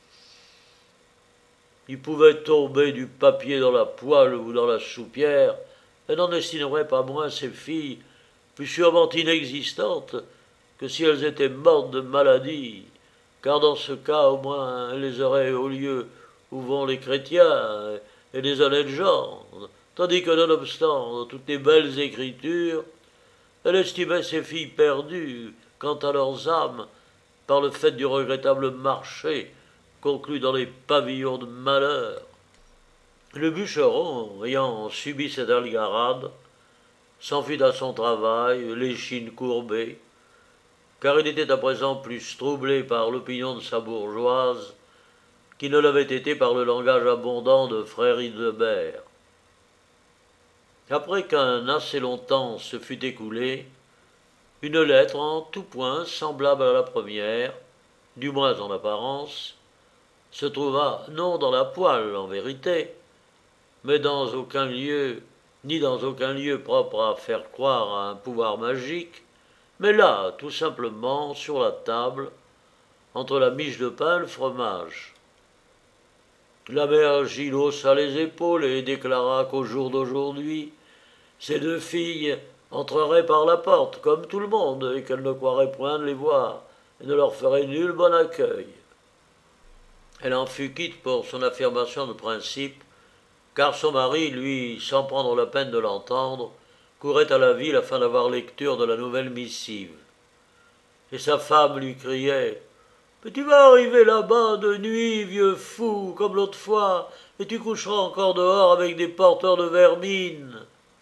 Il pouvait tomber du papier dans la poêle ou dans la soupière, elle n'en estimerait pas moins ses filles, plus sûrement inexistantes que si elles étaient mortes de maladie, car dans ce cas au moins elle les aurait au lieu où vont les chrétiens et les honnêtes gens, tandis que nonobstant dans toutes les belles écritures, elle estimait ses filles perdues quant à leurs âmes par le fait du regrettable marché conclu dans les pavillons de malheur. Le bûcheron, ayant subi cette algarade, s'enfuit à son travail, l'échine courbée, car il était à présent plus troublé par l'opinion de sa bourgeoise qu'il ne l'avait été par le langage abondant de frère Hildebert. Après qu'un assez long temps se fut écoulé, une lettre en tout point semblable à la première, du moins en apparence, se trouva non dans la poêle en vérité, mais dans aucun lieu, ni dans aucun lieu propre à faire croire à un pouvoir magique, mais là, tout simplement, sur la table, entre la miche de pain et le fromage. La mère Gilles haussa les épaules et déclara qu'au jour d'aujourd'hui, ces deux filles entreraient par la porte, comme tout le monde, et qu'elle ne croirait point de les voir, et ne leur ferait nul bon accueil. Elle en fut quitte pour son affirmation de principe, car son mari, lui, sans prendre la peine de l'entendre, courait à la ville afin d'avoir lecture de la nouvelle missive. Et sa femme lui criait « Mais tu vas arriver là-bas de nuit, vieux fou, comme l'autre fois, et tu coucheras encore dehors avec des porteurs de vermine. »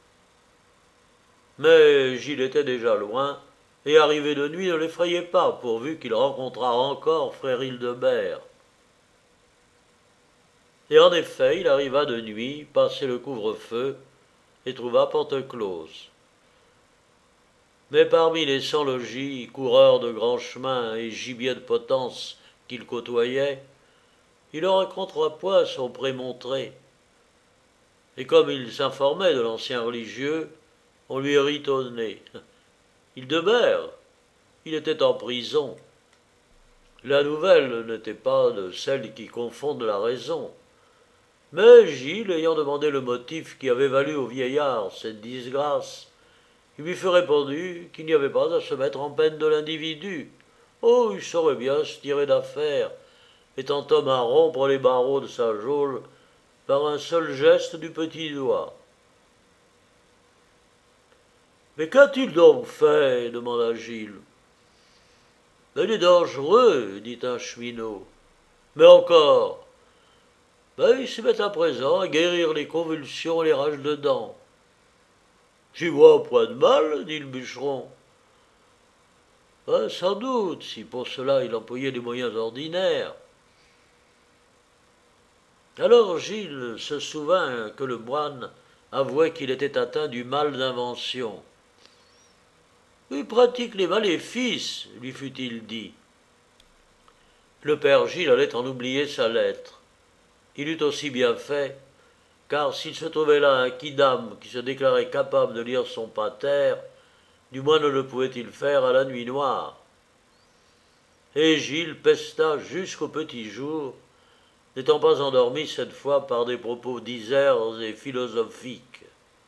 Mais Gilles était déjà loin, et arriver de nuit ne l'effrayait pas, pourvu qu'il rencontrât encore frère Hildebert. Et en effet, il arriva de nuit, passé le couvre-feu, et trouva porte close. Mais parmi les sans-logis, coureurs de grands chemins et gibiers de potence qu'il côtoyait, il ne rencontra point son prémontré. Et comme il s'informait de l'ancien religieux, on lui rit au nez. Hildebert, il était en prison. La nouvelle n'était pas de celles qui confondent la raison. Mais Gilles, ayant demandé le motif qui avait valu au vieillard cette disgrâce, il lui fut répondu qu'il n'y avait pas à se mettre en peine de l'individu. Oh, il saurait bien se tirer d'affaire, étant homme à rompre les barreaux de sa geôle par un seul geste du petit doigt. « Mais qu'a-t-il donc fait » demanda Gilles. « Il est dangereux, dit un cheminot. Mais encore, il se met à présent à guérir les convulsions et les rages de dents. J'y vois point de mal, dit le bûcheron. Sans doute, si pour cela il employait des moyens ordinaires. Alors Gilles se souvint que le moine avouait qu'il était atteint du mal d'invention. Il pratique les maléfices, lui fut-il dit. Le père Gilles allait en oublier sa lettre. Il eût aussi bien fait, car s'il se trouvait là un quidam qui se déclarait capable de lire son pater, du moins ne le pouvait-il faire à la nuit noire. Et Gilles pesta jusqu'au petit jour, n'étant pas endormi cette fois par des propos diserts et philosophiques.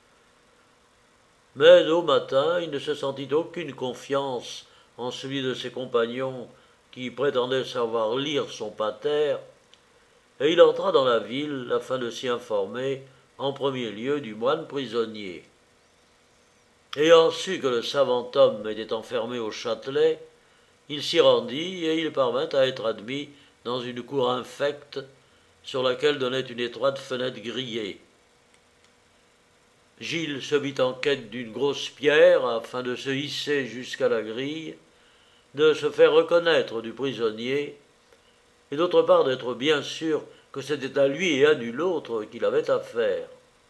Mais au matin, il ne se sentit aucune confiance en celui de ses compagnons qui prétendait savoir lire son pater, et il entra dans la ville afin de s'y informer en premier lieu du moine prisonnier. Ayant su que le savant homme était enfermé au Châtelet, il s'y rendit et il parvint à être admis dans une cour infecte sur laquelle donnait une étroite fenêtre grillée. Gilles se mit en quête d'une grosse pierre afin de se hisser jusqu'à la grille, de se faire reconnaître du prisonnier, et d'autre part d'être bien sûr que c'était à lui et à nul autre qu'il avait affaire.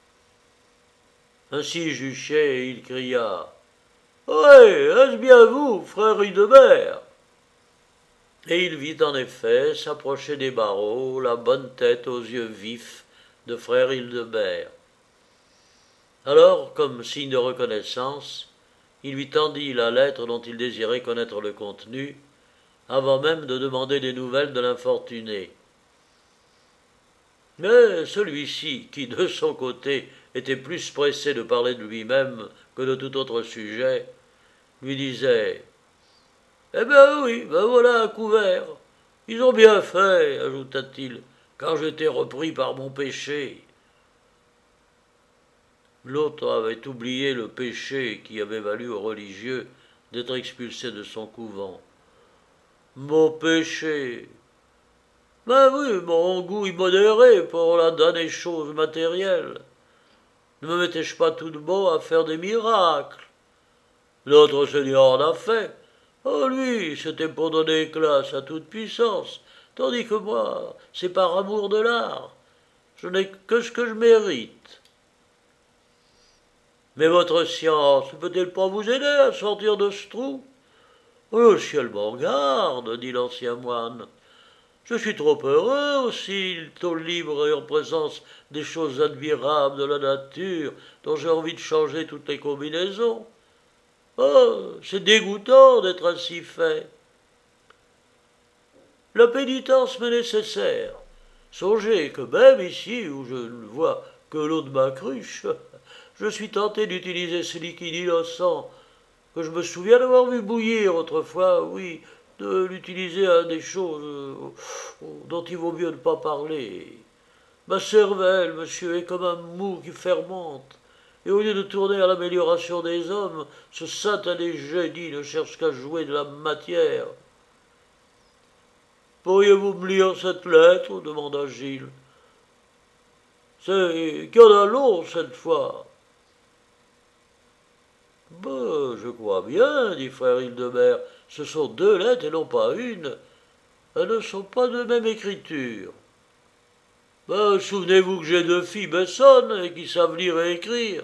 Ainsi juché, il cria « Ouais, est-ce bien vous, frère Hildebert ?» Et il vit en effet s'approcher des barreaux la bonne tête aux yeux vifs de frère Hildebert. Alors, comme signe de reconnaissance, il lui tendit la lettre dont il désirait connaître le contenu, avant même de demander des nouvelles de l'infortuné. Mais celui-ci, qui de son côté était plus pressé de parler de lui-même que de tout autre sujet, lui disait « Eh bien oui, voilà un couvert. Ils ont bien fait, ajouta-t-il, car j'étais repris par mon péché. » L'autre avait oublié le péché qui avait valu aux religieux d'être expulsés de son couvent. « Mon péché ! Ben oui, mon goût immodéré pour la damnée chose matérielle. Ne me mettais-je pas tout de bon à faire des miracles? Notre Seigneur en a fait. Oh, lui, c'était pour donner éclat à sa toute-puissance, tandis que moi, c'est par amour de l'art. Je n'ai que ce que je mérite. Mais votre science ne peut-elle pas vous aider à sortir de ce trou? Le ciel m'en garde, dit l'ancien moine. Je suis trop heureux aussi, au libre et en présence des choses admirables de la nature, dont j'ai envie de changer toutes les combinaisons. Oh, c'est dégoûtant d'être ainsi fait. La pénitence m'est nécessaire. Songez que même ici, où je ne vois que l'eau de ma cruche, je suis tenté d'utiliser ce liquide innocent que je me souviens d'avoir vu bouillir autrefois, oui, de l'utiliser à des choses dont il vaut mieux ne pas parler. Ma cervelle, monsieur, est comme un mou qui fermente, et au lieu de tourner à l'amélioration des hommes, ce satané génie ne cherche qu'à jouer de la matière. Pourriez-vous me lire cette lettre demanda Gilles. C'est qu'il y en a long cette fois. Ben, je crois bien, dit frère Hildebert. Ce sont deux lettres et non pas une. Elles ne sont pas de même écriture. Ben, souvenez-vous que j'ai deux filles bessonnes et qui savent lire et écrire.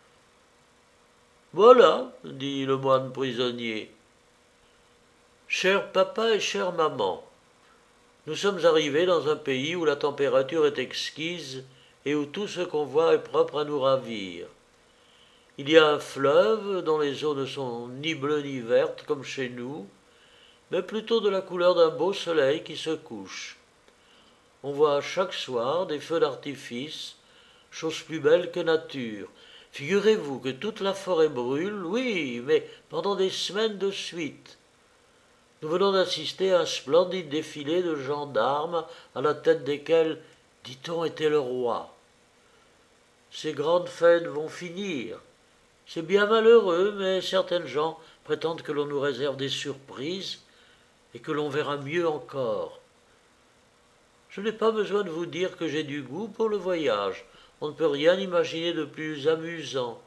Voilà, dit le moine prisonnier. Cher papa et chère maman, nous sommes arrivés dans un pays où la température est exquise et où tout ce qu'on voit est propre à nous ravir. Il y a un fleuve dont les eaux ne sont ni bleues ni vertes comme chez nous, mais plutôt de la couleur d'un beau soleil qui se couche. On voit chaque soir des feux d'artifice, chose plus belle que nature. Figurez-vous que toute la forêt brûle, oui, mais pendant des semaines de suite. Nous venons d'assister à un splendide défilé de gendarmes à la tête desquels, dit-on, était le roi. Ces grandes fêtes vont finir. C'est bien malheureux, mais certaines gens prétendent que l'on nous réserve des surprises et que l'on verra mieux encore. Je n'ai pas besoin de vous dire que j'ai du goût pour le voyage. On ne peut rien imaginer de plus amusant.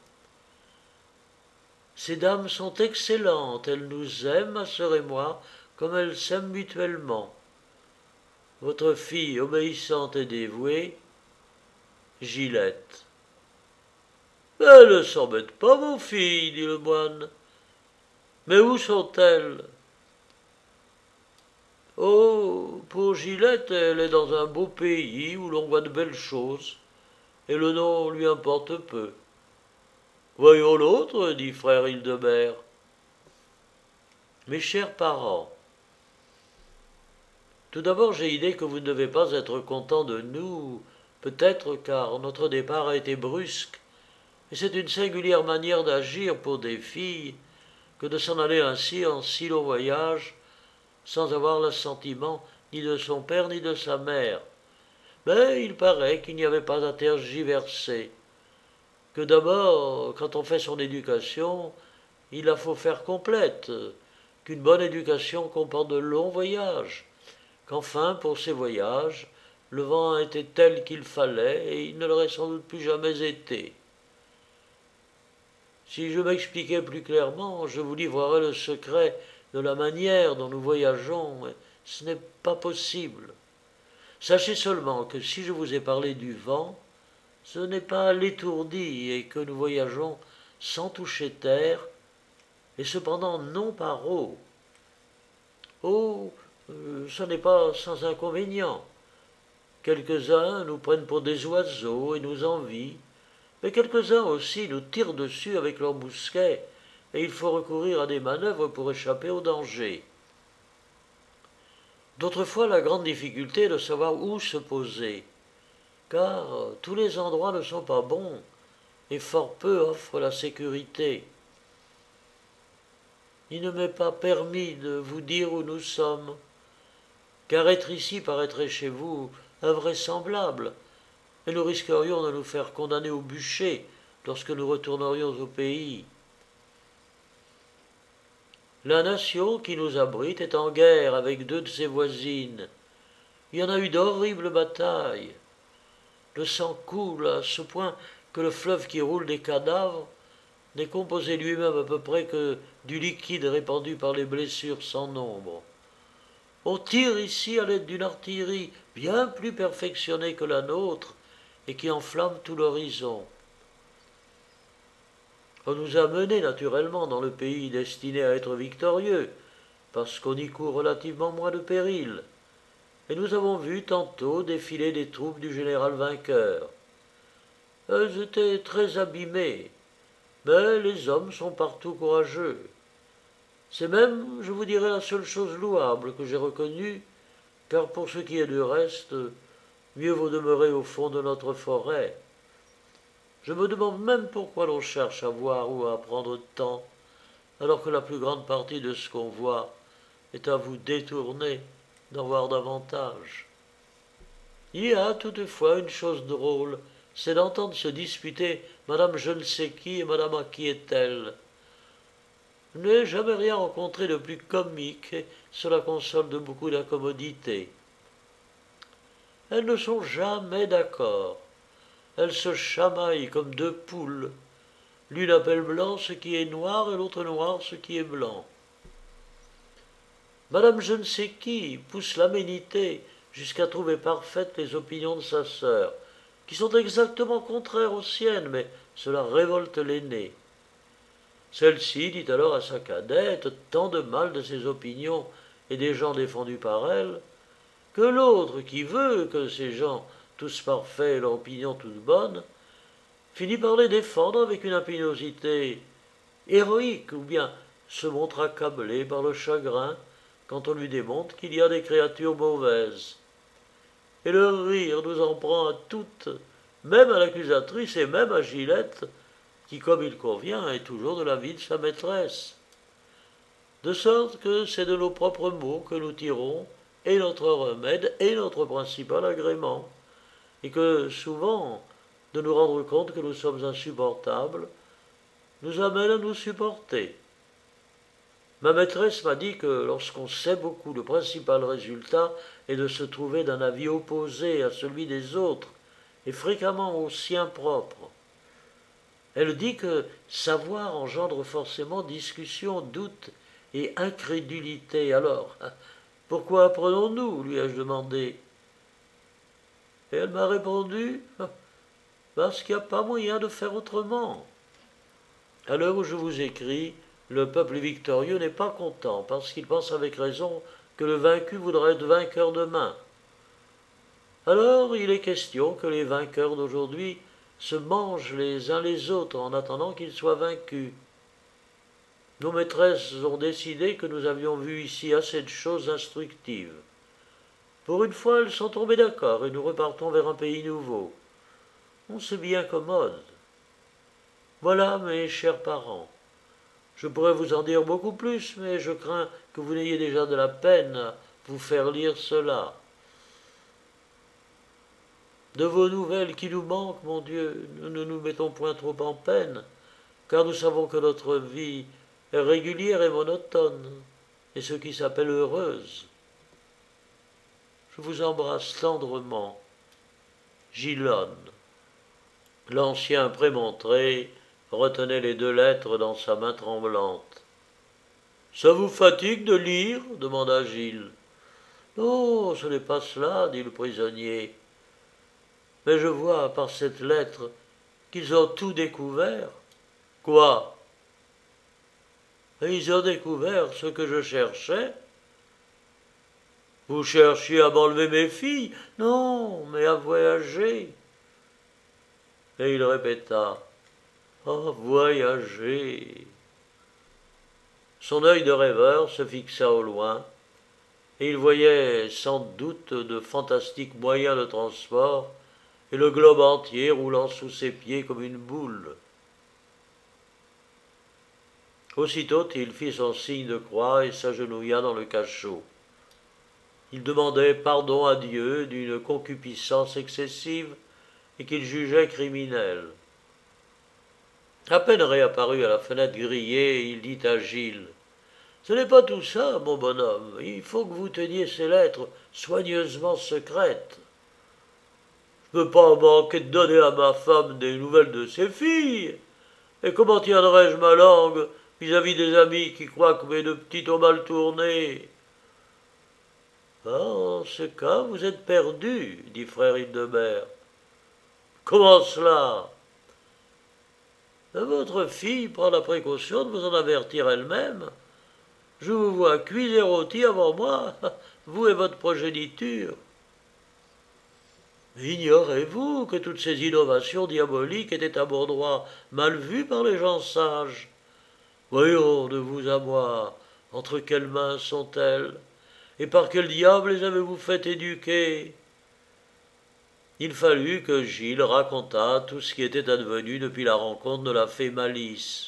Ces dames sont excellentes, elles nous aiment, ma sœur et moi, comme elles s'aiment mutuellement. Votre fille obéissante et dévouée, Gilette. Elles ne s'embêtent pas, vos filles, dit le moine. Mais où sont-elles? Oh, pour Gilette, elle est dans un beau pays où l'on voit de belles choses, et le nom lui importe peu. Voyons l'autre, dit frère Hildebert. Mes chers parents, tout d'abord j'ai idée que vous ne devez pas être contents de nous, peut-être car notre départ a été brusque, et c'est une singulière manière d'agir pour des filles que de s'en aller ainsi en si long voyage, sans avoir l'assentiment ni de son père ni de sa mère. Mais il paraît qu'il n'y avait pas à tergiverser, que d'abord, quand on fait son éducation, il la faut faire complète, qu'une bonne éducation comporte de longs voyages, qu'enfin, pour ces voyages, le vent était tel qu'il fallait et il ne l'aurait sans doute plus jamais été. Si je m'expliquais plus clairement, je vous livrerais le secret de la manière dont nous voyageons, mais ce n'est pas possible. Sachez seulement que si je vous ai parlé du vent, ce n'est pas l'étourdi et que nous voyageons sans toucher terre, et cependant non par eau. Oh, ce n'est pas sans inconvénient. Quelques-uns nous prennent pour des oiseaux et nous envient, mais quelques-uns aussi nous tirent dessus avec leurs mousquets, et il faut recourir à des manœuvres pour échapper au danger. D'autres fois, la grande difficulté est de savoir où se poser, car tous les endroits ne sont pas bons, et fort peu offrent la sécurité. Il ne m'est pas permis de vous dire où nous sommes, car être ici paraîtrait chez vous invraisemblable, et nous risquerions de nous faire condamner au bûcher lorsque nous retournerions au pays. La nation qui nous abrite est en guerre avec deux de ses voisines. Il y en a eu d'horribles batailles. Le sang coule à ce point que le fleuve qui roule des cadavres n'est composé lui-même à peu près que du liquide répandu par les blessures sans nombre. On tire ici à l'aide d'une artillerie bien plus perfectionnée que la nôtre et qui enflamme tout l'horizon. On nous a menés naturellement dans le pays destiné à être victorieux, parce qu'on y court relativement moins de périls, et nous avons vu tantôt défiler des troupes du général vainqueur. Elles étaient très abîmées, mais les hommes sont partout courageux. C'est même, je vous dirais, la seule chose louable que j'ai reconnue, car pour ce qui est du reste, mieux vaut demeurer au fond de notre forêt. Je me demande même pourquoi l'on cherche à voir ou à prendre tant, alors que la plus grande partie de ce qu'on voit est à vous détourner d'en voir davantage. Il y a toutefois une chose drôle, c'est d'entendre se disputer Madame je ne sais qui et Madame à qui est-elle. Je n'ai jamais rien rencontré de plus comique, et cela console de beaucoup d'incommodité. Elles ne sont jamais d'accord. Elles se chamaillent comme deux poules. L'une appelle blanc ce qui est noir et l'autre noir ce qui est blanc. Madame je ne sais qui pousse l'aménité jusqu'à trouver parfaites les opinions de sa sœur, qui sont exactement contraires aux siennes, mais cela révolte l'aînée. Celle-ci dit alors à sa cadette tant de mal de ses opinions et des gens défendus par elle, que l'autre, qui veut que ces gens tous parfaits et leur opinion toute bonne, finit par les défendre avec une impétuosité héroïque, ou bien se montre accablé par le chagrin quand on lui démontre qu'il y a des créatures mauvaises. Et le rire nous en prend à toutes, même à l'accusatrice et même à Gilette, qui, comme il convient, est toujours de l'avis de sa maîtresse. De sorte que c'est de nos propres mots que nous tirons et notre remède et notre principal agrément, et que souvent, de nous rendre compte que nous sommes insupportables, nous amène à nous supporter. Ma maîtresse m'a dit que lorsqu'on sait beaucoup, le principal résultat est de se trouver d'un avis opposé à celui des autres, et fréquemment au sien propre. Elle dit que savoir engendre forcément discussion, doute et incrédulité. Alors, pourquoi apprenons-nous lui ai-je demandé. Et elle m'a répondu, parce qu'il n'y a pas moyen de faire autrement. À l'heure où je vous écris, le peuple victorieux n'est pas content, parce qu'il pense avec raison que le vaincu voudra être vainqueur demain. Alors il est question que les vainqueurs d'aujourd'hui se mangent les uns les autres en attendant qu'ils soient vaincus. Nos maîtresses ont décidé que nous avions vu ici assez de choses instructives. Pour une fois, elles sont tombées d'accord et nous repartons vers un pays nouveau. On se bien commode. Voilà, mes chers parents. Je pourrais vous en dire beaucoup plus, mais je crains que vous n'ayez déjà de la peine à vous faire lire cela. De vos nouvelles qui nous manquent, mon Dieu, nous ne nous mettons point trop en peine, car nous savons que notre vie est régulière et monotone, et ce qui s'appelle heureuse. Je vous embrasse tendrement. Gilonne. L'ancien prémontré retenait les deux lettres dans sa main tremblante. « Ça vous fatigue de lire » demanda Gilles. « Non, ce n'est pas cela, dit le prisonnier. Mais je vois par cette lettre qu'ils ont tout découvert. »« Quoi ?»« Ils ont découvert ce que je cherchais. »« Vous cherchiez à m'enlever mes filles ?»« Non, mais à voyager. » Et il répéta « Oh, voyager !» Son œil de rêveur se fixa au loin, et il voyait sans doute de fantastiques moyens de transport, et le globe entier roulant sous ses pieds comme une boule. Aussitôt il fit son signe de croix et s'agenouilla dans le cachot. Il demandait pardon à Dieu d'une concupiscence excessive et qu'il jugeait criminelle. À peine réapparu à la fenêtre grillée, il dit à Gilles « Ce n'est pas tout ça, mon bonhomme. Il faut que vous teniez ces lettres soigneusement secrètes. Je ne peux pas manquer de donner à ma femme des nouvelles de ses filles. Et comment tiendrai-je ma langue vis-à-vis des amis qui croient que mes deux petites ont mal tourné ?»« Ah, en ce cas, vous êtes perdu, dit frère Hildebert. »« Comment cela ?» Votre fille prend la précaution de vous en avertir elle-même. Je vous vois cuits et rôtis avant moi, vous et votre progéniture. Ignorez-vous que toutes ces innovations diaboliques étaient à bon droit mal vues par les gens sages? Voyons, de vous à moi, entre quelles mains sont-elles? Et par quel diable les avez-vous fait éduquer ?» Il fallut que Gilles racontât tout ce qui était advenu depuis la rencontre de la fée Malice.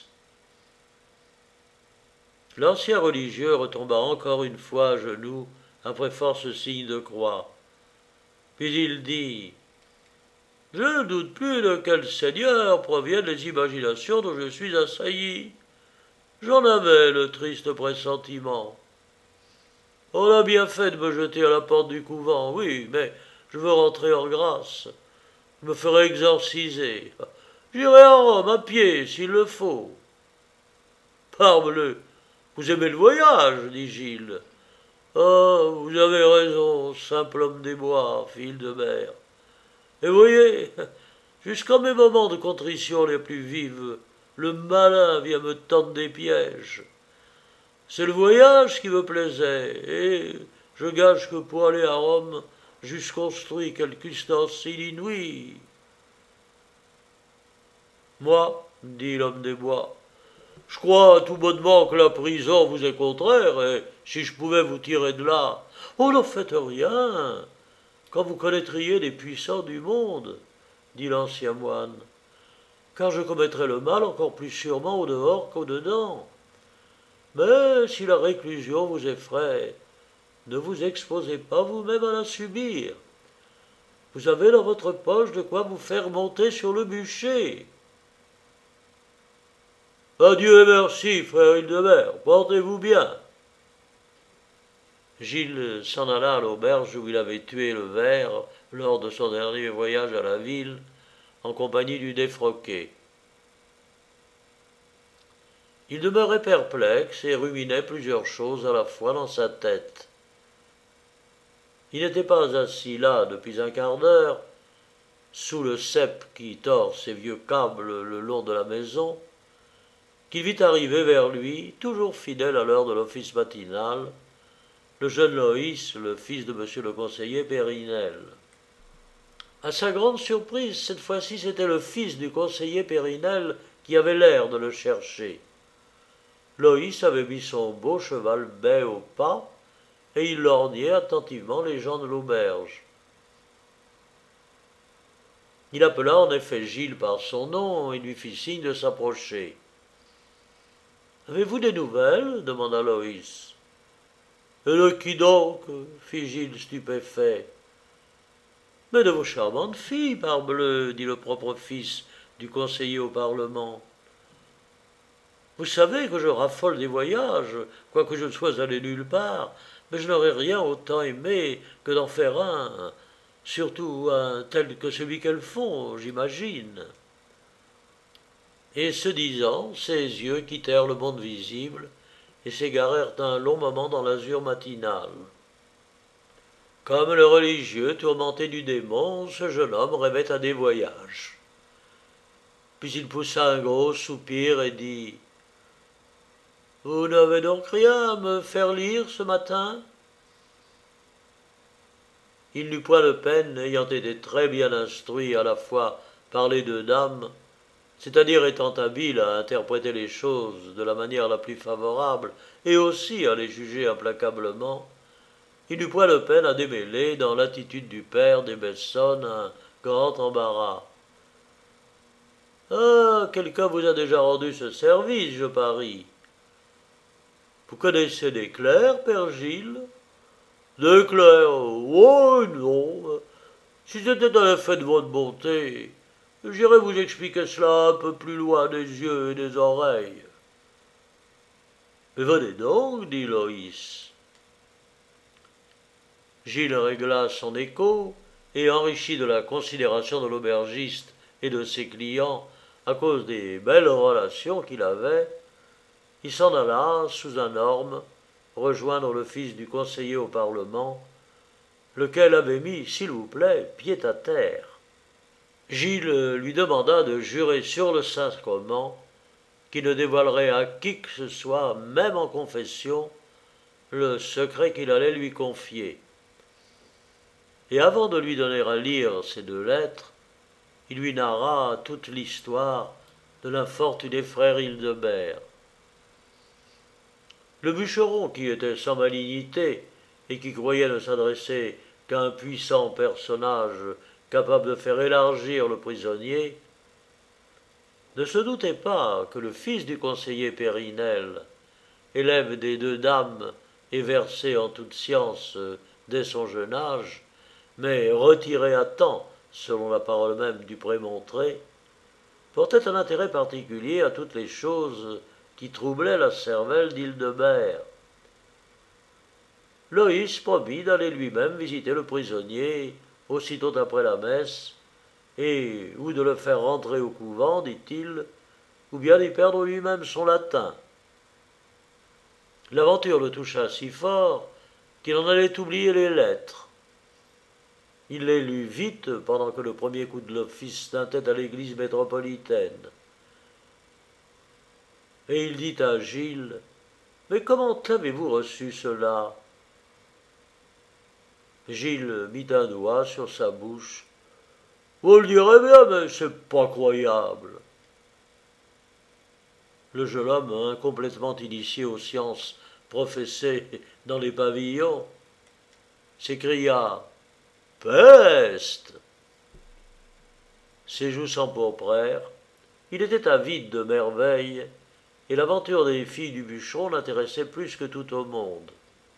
L'ancien religieux retomba encore une fois à genoux après force signe de croix. Puis il dit: « Je ne doute plus de quel seigneur proviennent les imaginations dont je suis assailli. J'en avais le triste pressentiment. On a bien fait de me jeter à la porte du couvent, oui, mais je veux rentrer en grâce. Je me ferai exorciser. J'irai à Rome à pied, s'il le faut. » « Parbleu, vous aimez le voyage, dit Gilles. Oh, vous avez raison, simple homme des bois, fille de mer. Et voyez, jusqu'à mes moments de contrition les plus vives, le malin vient me tendre des pièges. C'est le voyage qui me plaisait, et je gage que pour aller à Rome, j'eusse construit quelque ustensile inouï. Moi, dit l'homme des bois, je crois tout bonnement que la prison vous est contraire, et si je pouvais vous tirer de là, oh, n'en faites rien, quand vous connaîtriez les puissants du monde, dit l'ancien moine, car je commettrais le mal encore plus sûrement au dehors qu'au dedans. Mais si la réclusion vous effraie, ne vous exposez pas vous-même à la subir. Vous avez dans votre poche de quoi vous faire monter sur le bûcher. Adieu et merci, frère Hildebert, portez-vous bien. Gilles s'en alla à l'auberge où il avait tué le ver lors de son dernier voyage à la ville, en compagnie du défroqué. Il demeurait perplexe et ruminait plusieurs choses à la fois dans sa tête. Il n'était pas assis là depuis un quart d'heure, sous le cep qui tord ses vieux câbles le long de la maison, qu'il vit arriver vers lui, toujours fidèle à l'heure de l'office matinal, le jeune Loïs, le fils de monsieur le conseiller Périnel. À sa grande surprise, cette fois-ci c'était le fils du conseiller Périnel qui avait l'air de le chercher. Loïs avait mis son beau cheval bai au pas, et il lorgnait attentivement les gens de l'auberge. Il appela en effet Gilles par son nom et lui fit signe de s'approcher. « Avez-vous des nouvelles » demanda Loïs. « Et de qui donc » fit Gilles stupéfait. « Mais de vos charmantes filles, parbleu » dit le propre fils du conseiller au Parlement. « Vous savez que je raffole des voyages, quoique je ne sois allé nulle part, mais je n'aurais rien autant aimé que d'en faire un, surtout un tel que celui qu'elles font, j'imagine. » Et ce disant, ses yeux quittèrent le monde visible et s'égarèrent un long moment dans l'azur matinal. Comme le religieux tourmenté du démon, ce jeune homme rêvait à des voyages. Puis il poussa un gros soupir et dit: « Vous n'avez donc rien à me faire lire ce matin ?» Il n'eut point de peine, ayant été très bien instruit à la fois par les deux dames, c'est-à-dire étant habile à interpréter les choses de la manière la plus favorable et aussi à les juger implacablement, il n'eut point de peine à démêler dans l'attitude du père des Bessonnes un grand embarras. « Ah, quelqu'un vous a déjà rendu ce service, je parie. Vous connaissez des clercs, père Gilles ?» ?»« Des clercs? Oh, non. Si c'était un effet de votre bonté, j'irai vous expliquer cela un peu plus loin des yeux et des oreilles. »« Mais venez donc, dit Loïs. » Gilles régla son écho et, enrichi de la considération de l'aubergiste et de ses clients à cause des belles relations qu'il avait, il s'en alla, sous un orme, rejoindre le fils du conseiller au Parlement, lequel avait mis, s'il vous plaît, pied à terre. Gilles lui demanda de jurer sur le sacrement qu'il ne dévoilerait à qui que ce soit, même en confession, le secret qu'il allait lui confier. Et avant de lui donner à lire ces 2 lettres, il lui narra toute l'histoire de l'infortuné frère Hildebert. Le bûcheron, qui était sans malignité et qui croyait ne s'adresser qu'à un puissant personnage capable de faire élargir le prisonnier, ne se doutait pas que le fils du conseiller Périnelle, élève des deux dames et versé en toute science dès son jeune âge, mais retiré à temps, selon la parole même du prémontré, portait un intérêt particulier à toutes les choses qui troublaient la cervelle d'Hildebert. Loïs promit d'aller lui-même visiter le prisonnier aussitôt après la messe, et ou de le faire rentrer au couvent, dit-il, ou bien d'y perdre lui-même son latin. L'aventure le toucha si fort qu'il en allait oublier les lettres. Il les lut vite pendant que le premier coup de l'office tintait à l'église métropolitaine. Et il dit à Gilles, « Mais comment avez-vous reçu cela ?» Gilles mit un doigt sur sa bouche. « Vous le direz bien, mais c'est pas croyable. » Le jeune homme, incomplètement initié aux sciences professées dans les pavillons, s'écria « Peste !» Ses joues s'empourprèrent, il était avide de merveilles, et l'aventure des filles du bûcheron l'intéressait plus que tout au monde.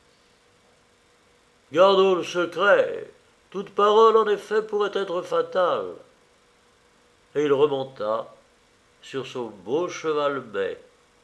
« Gardons le secret, toute parole en effet pourrait être fatale. » Et il remonta sur son beau cheval bai.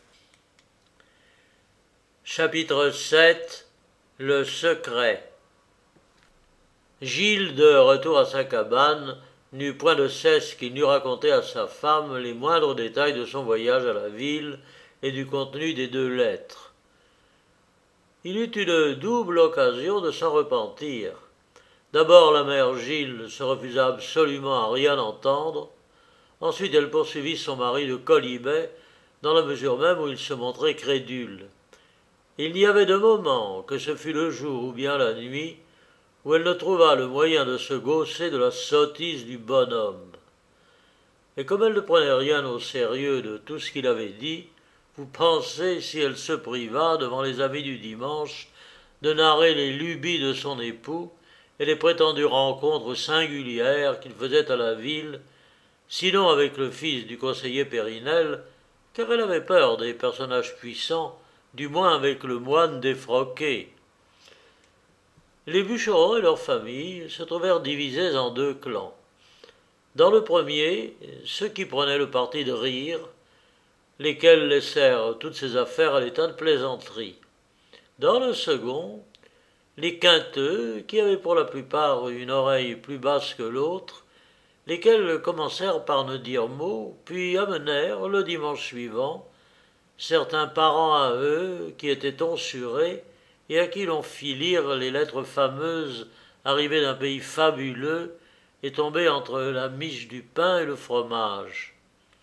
Chapitre 7. Le secret. Gilles, de retour à sa cabane, n'eut point de cesse qu'il n'eût raconté à sa femme les moindres détails de son voyage à la ville et du contenu des deux lettres. Il eut une double occasion de s'en repentir. D'abord, la mère Gilles se refusa absolument à rien entendre. Ensuite, elle poursuivit son mari de quolibet, dans la mesure même où il se montrait crédule. Il n'y avait de moment, que ce fût le jour ou bien la nuit, où elle ne trouva le moyen de se gausser de la sottise du bonhomme. Et comme elle ne prenait rien au sérieux de tout ce qu'il avait dit, vous pensez si elle se priva, devant les amis du dimanche, de narrer les lubies de son époux et les prétendues rencontres singulières qu'il faisait à la ville, sinon avec le fils du conseiller Périnelle, car elle avait peur des personnages puissants, du moins avec le moine défroqué. Les bûcherons et leurs familles se trouvèrent divisés en deux clans. Dans le premier, ceux qui prenaient le parti de rire, lesquels laissèrent toutes ces affaires à l'état de plaisanterie. Dans le second, les quinteux, qui avaient pour la plupart une oreille plus basse que l'autre, lesquels commencèrent par ne dire mot, puis amenèrent, le dimanche suivant, certains parents à eux qui étaient tonsurés et à qui l'on fit lire les lettres fameuses arrivées d'un pays fabuleux et tombées entre la miche du pain et le fromage.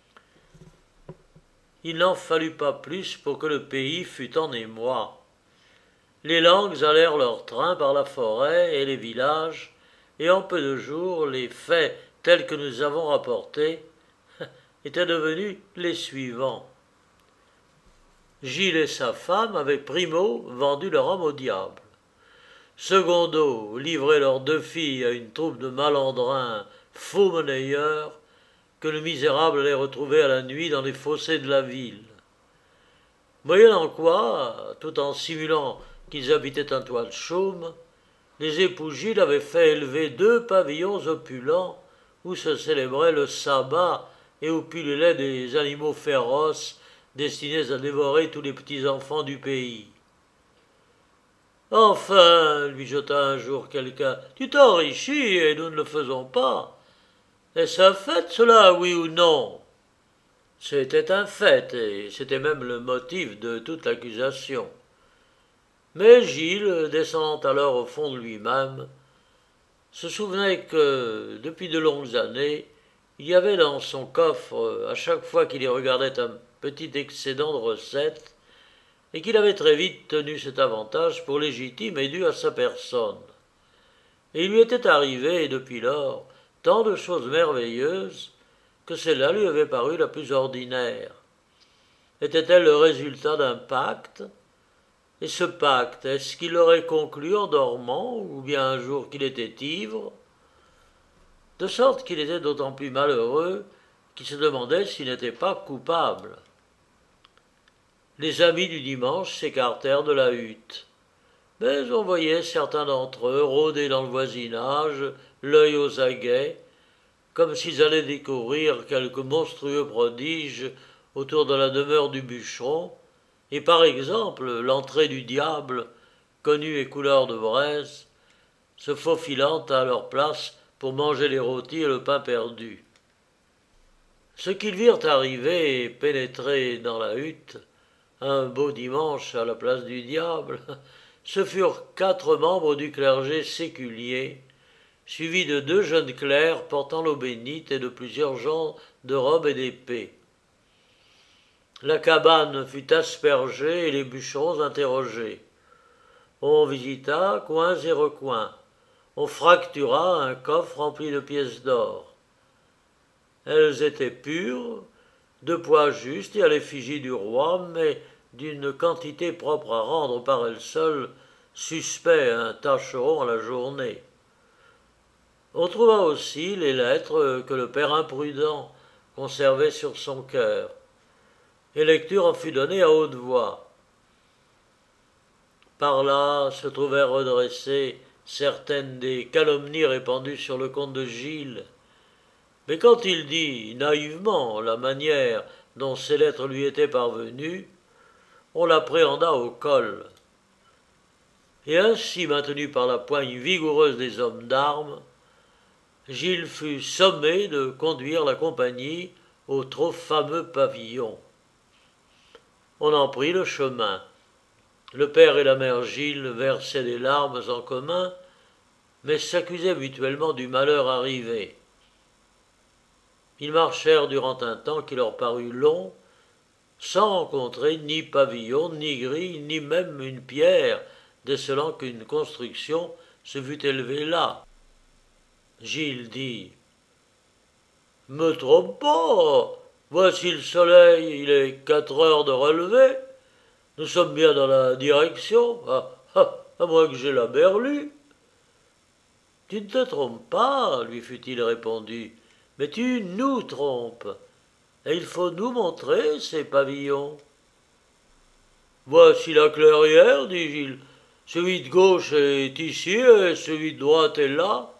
Il n'en fallut pas plus pour que le pays fût en émoi. Les langues allèrent leur train par la forêt et les villages, et en peu de jours, les faits tels que nous avons rapportés étaient devenus les suivants. Gilles et sa femme avaient primo vendu leur âme au diable. Secondo livrait leurs deux filles à une troupe de malandrins faux monnayeurs que le misérable allait retrouver à la nuit dans les fossés de la ville. Moyennant quoi, tout en simulant qu'ils habitaient un toit de chaume, les époux Gilles avaient fait élever deux pavillons opulents où se célébrait le sabbat et où pullulaient des animaux féroces destinés à dévorer tous les petits-enfants du pays. « Enfin, lui jeta un jour quelqu'un, tu t'enrichis et nous ne le faisons pas. Est-ce un fait, cela, oui ou non ?» C'était un fait, et c'était même le motif de toute l'accusation. Mais Gilles, descendant alors au fond de lui-même, se souvenait que, depuis de longues années, il y avait dans son coffre, à chaque fois qu'il y regardait un petit excédent de recettes, et qu'il avait très vite tenu cet avantage pour légitime et dû à sa personne. Et il lui était arrivé, depuis lors, tant de choses merveilleuses, que celle-là lui avait paru la plus ordinaire. Était-elle le résultat d'un pacte? Et ce pacte, est-ce qu'il l'aurait conclu en dormant, ou bien un jour qu'il était ivre? De sorte qu'il était d'autant plus malheureux qu'il se demandait s'il n'était pas coupable. Les amis du dimanche s'écartèrent de la hutte. Mais on voyait certains d'entre eux rôder dans le voisinage, l'œil aux aguets, comme s'ils allaient découvrir quelque monstrueux prodige autour de la demeure du bûcheron, et par exemple l'entrée du diable, connu et couleur de braise, se faufilant à leur place pour manger les rôtis et le pain perdu. Ce qu'ils virent arriver et pénétrer dans la hutte, un beau dimanche à la place du diable, ce furent 4 membres du clergé séculier, suivis de 2 jeunes clercs portant l'eau bénite et de plusieurs gens de robe et d'épée. La cabane fut aspergée et les bûcherons interrogés. On visita coins et recoins. On fractura un coffre rempli de pièces d'or. Elles étaient pures, de poids juste et à l'effigie du roi, mais d'une quantité propre à rendre par elles seules suspect un tâcheron à la journée. On trouva aussi les lettres que le père imprudent conservait sur son cœur, et lecture en fut donnée à haute voix. Par là se trouvèrent redressées certaines des calomnies répandues sur le comte de Gilles, mais quand il dit naïvement la manière dont ces lettres lui étaient parvenues, on l'appréhenda au col. Et ainsi maintenu par la poigne vigoureuse des hommes d'armes, Gilles fut sommé de conduire la compagnie au trop fameux pavillon. On en prit le chemin. Le père et la mère Gilles versaient des larmes en commun, mais s'accusaient mutuellement du malheur arrivé. Ils marchèrent durant un temps qui leur parut long, sans rencontrer ni pavillon, ni grille, ni même une pierre, décelant qu'une construction se fût élevée là. Gilles dit « Me trompe pas, voici le soleil, il est 4 heures de relevée, nous sommes bien dans la direction, à moins que j'aie la berlue. » « Tu ne te trompes pas, lui fut-il répondu, mais tu nous trompes, et il faut nous montrer ces pavillons. Voici la clairière, dit Gilles. Celui de gauche est ici et celui de droite est là.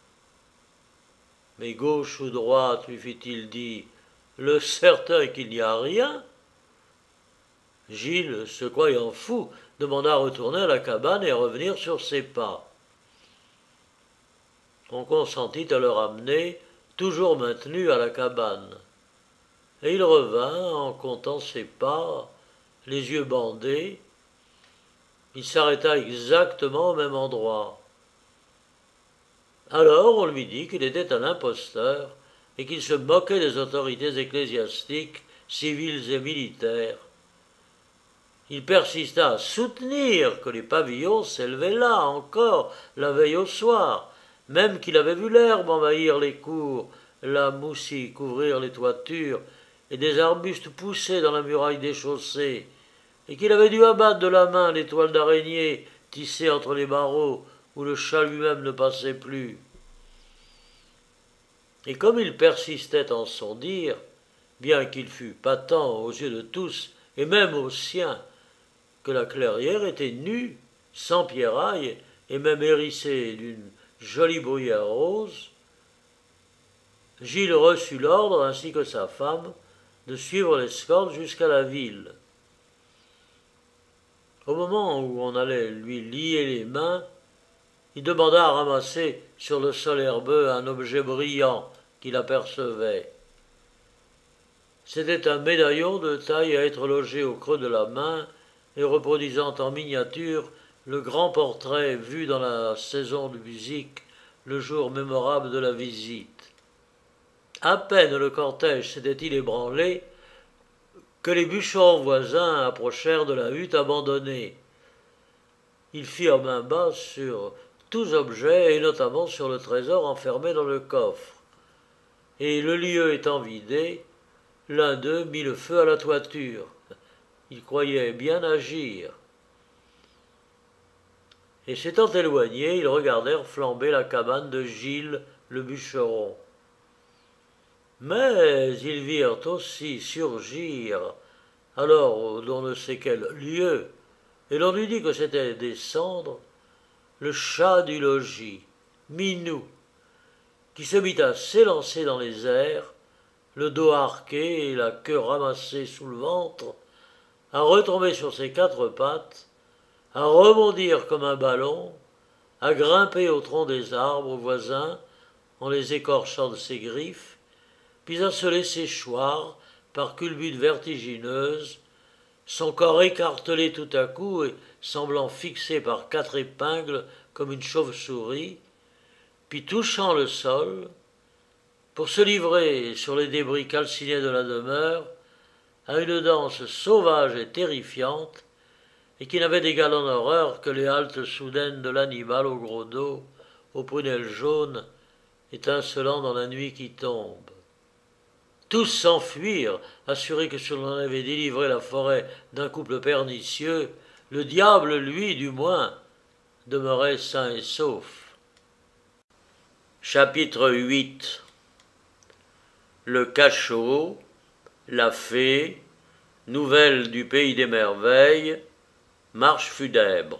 Mais gauche ou droite, lui fit-il dire, le certain est qu'il n'y a rien. Gilles, se croyant fou, demanda à retourner à la cabane et à revenir sur ses pas. On consentit à le ramener, toujours maintenu à la cabane. Et il revint en comptant ses pas, les yeux bandés. Il s'arrêta exactement au même endroit. Alors on lui dit qu'il était un imposteur et qu'il se moquait des autorités ecclésiastiques, civiles et militaires. Il persista à soutenir que les pavillons s'élevaient là encore, la veille au soir, même qu'il avait vu l'herbe envahir les cours, la moussie couvrir les toitures, et des arbustes pousser dans la muraille des chaussées, et qu'il avait dû abattre de la main les toiles d'araignée tissées entre les barreaux, où le chat lui-même ne passait plus. Et comme il persistait en son dire, bien qu'il fût patent aux yeux de tous, et même aux siens, que la clairière était nue, sans pierraille, et même hérissée d'une jolie bruyère rose, Gilles reçut l'ordre, ainsi que sa femme, de suivre l'escorte jusqu'à la ville. Au moment où on allait lui lier les mains, il demanda à ramasser sur le sol herbeux un objet brillant qu'il apercevait. C'était un médaillon de taille à être logé au creux de la main et reproduisant en miniature le grand portrait vu dans la saison de musique, le jour mémorable de la visite. À peine le cortège s'était-il ébranlé que les bûcherons voisins approchèrent de la hutte abandonnée. Ils firent main basse sur tous objets et notamment sur le trésor enfermé dans le coffre. Et le lieu étant vidé, l'un d'eux mit le feu à la toiture. Il croyait bien agir. et s'étant éloignés, ils regardèrent flamber la cabane de Gilles le bûcheron. Mais ils virent aussi surgir, alors d'on ne sait quel lieu, et l'on eût dit que c'était des cendres, le chat du logis, Minou, qui se mit à s'élancer dans les airs, le dos arqué et la queue ramassée sous le ventre, à retomber sur ses quatre pattes, à rebondir comme un ballon, à grimper au tronc des arbres voisins en les écorchant de ses griffes, puis à se laisser choir par culbutes vertigineuses, son corps écartelé tout à coup et semblant fixé par quatre épingles comme une chauve-souris, puis touchant le sol, pour se livrer sur les débris calcinés de la demeure à une danse sauvage et terrifiante, et qui n'avait d'égal en horreur que les haltes soudaines de l'animal au gros dos, aux prunelles jaunes, étincelant dans la nuit qui tombe. Tous s'enfuirent, assurés que si l'on avait délivré la forêt d'un couple pernicieux, le diable, lui, du moins, demeurait sain et sauf. Chapitre 8. Le cachot, la fée, nouvelle du pays des merveilles, marche funèbre.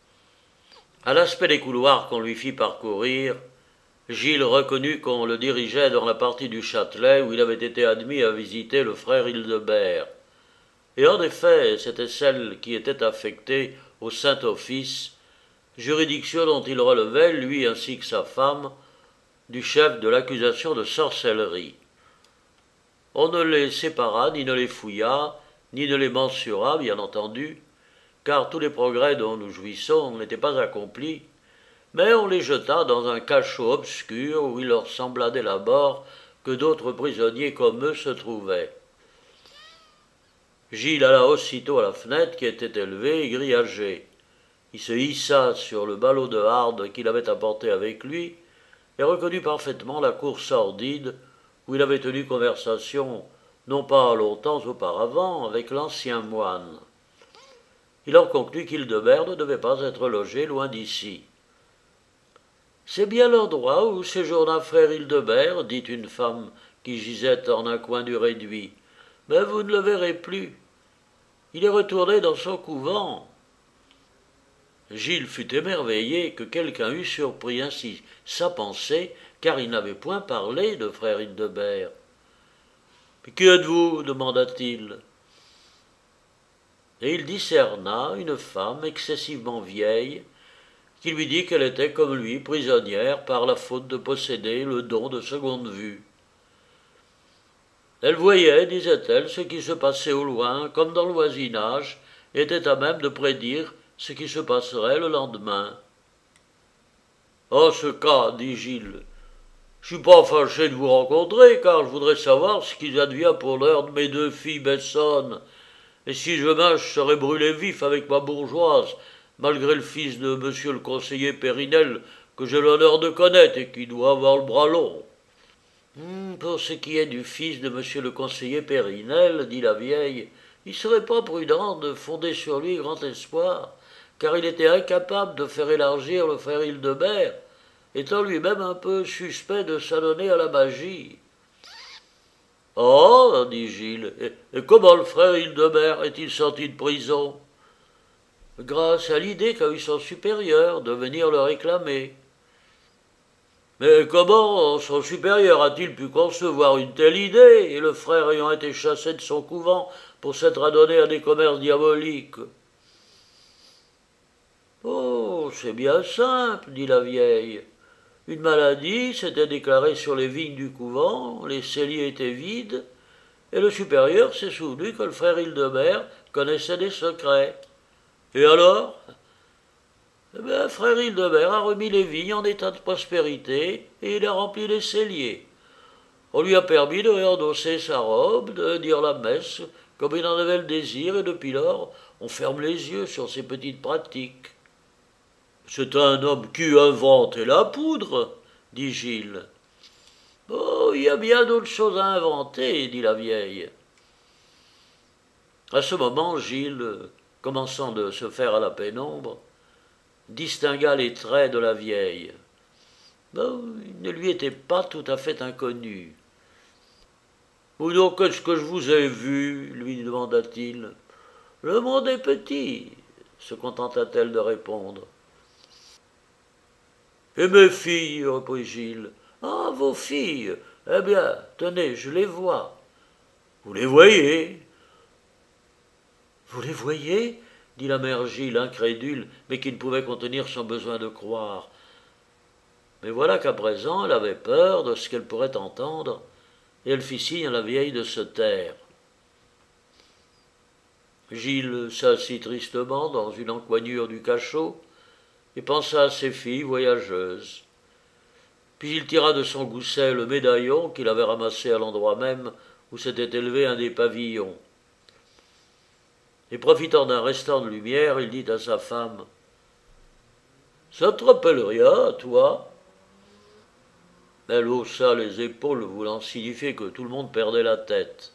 À l'aspect des couloirs qu'on lui fit parcourir, Gilles reconnut qu'on le dirigeait dans la partie du Châtelet où il avait été admis à visiter le frère Hildebert. Et en effet, c'était celle qui était affectée au Saint-Office, juridiction dont il relevait, lui ainsi que sa femme, du chef de l'accusation de sorcellerie. On ne les sépara, ni ne les fouilla, ni ne les mensura, bien entendu, car tous les progrès dont nous jouissons n'étaient pas accomplis, mais on les jeta dans un cachot obscur où il leur sembla dès l'abord que d'autres prisonniers comme eux se trouvaient. Gilles alla aussitôt à la fenêtre qui était élevée et grillagée. Il se hissa sur le ballot de harde qu'il avait apporté avec lui et reconnut parfaitement la cour sordide où il avait tenu conversation, non pas longtemps auparavant, avec l'ancien moine. Il en conclut qu'Hildebert ne devait pas être logé loin d'ici. « C'est bien l'endroit où séjourna frère Hildebert, dit une femme qui gisait en un coin du réduit. Mais vous ne le verrez plus. Il est retourné dans son couvent. » Gilles fut émerveillé que quelqu'un eût surpris ainsi sa pensée, car il n'avait point parlé de frère Hildebert. « Mais qui êtes-vous » demanda-t-il. Et il discerna une femme excessivement vieille, qui lui dit qu'elle était comme lui prisonnière par la faute de posséder le don de seconde vue. Elle voyait, disait-elle, ce qui se passait au loin, comme dans le voisinage, et était à même de prédire ce qui se passerait le lendemain. « En ce cas, dit Gilles, je suis pas fâché de vous rencontrer, car je voudrais savoir ce qu'il advient pour l'heure de mes deux filles bessonnes, et si je meurs, je serai brûlé vif avec ma bourgeoise, malgré le fils de monsieur le conseiller Périnel, que j'ai l'honneur de connaître et qui doit avoir le bras long. » Pour ce qui est du fils de monsieur le conseiller Périnel, dit la vieille, il serait pas prudent de fonder sur lui grand espoir, car il était incapable de faire élargir le frère Hildebert, étant lui-même un peu suspect de s'adonner à la magie. « Oh, dit Gilles, et comment le frère Hildebert est-il sorti de prison ?»« Grâce à l'idée qu'a eu son supérieur de venir le réclamer. »« Mais comment son supérieur a-t-il pu concevoir une telle idée, et le frère ayant été chassé de son couvent pour s'être adonné à des commerces diaboliques ?»« Oh, c'est bien simple, dit la vieille. Une maladie s'était déclarée sur les vignes du couvent, les celliers étaient vides, et le supérieur s'est souvenu que le frère Hildebert connaissait des secrets. Et alors ? Eh bien, frère Hildebert a remis les vignes en état de prospérité, et il a rempli les celliers. On lui a permis de réendosser sa robe, de dire la messe, comme il en avait le désir, et depuis lors, on ferme les yeux sur ces petites pratiques. « C'est un homme qui invente la poudre, » dit Gilles. « Oh, il y a bien d'autres choses à inventer, » dit la vieille. À ce moment, Gilles, commençant de se faire à la pénombre, distingua les traits de la vieille. Ben, il ne lui était pas tout à fait inconnu. « Ou donc qu'est-ce que je vous ai vu ?» lui demanda-t-il. « Le monde est petit, » se contenta-t-elle de répondre. « Et mes filles ?» reprit Gilles. « Ah, vos filles. Eh bien, tenez, je les vois. »« Vous les voyez ?»« Vous les voyez ?» dit la mère Gilles, incrédule, mais qui ne pouvait contenir son besoin de croire. Mais voilà qu'à présent elle avait peur de ce qu'elle pourrait entendre, et elle fit signe à la vieille de se taire. Gilles s'assit tristement dans une encoignure du cachot et pensa à ses filles voyageuses. Puis il tira de son gousset le médaillon qu'il avait ramassé à l'endroit même où s'était élevé un des pavillons. Et profitant d'un restant de lumière, il dit à sa femme « Ça te rappelle rien, toi ?» Elle haussa les épaules, voulant signifier que tout le monde perdait la tête.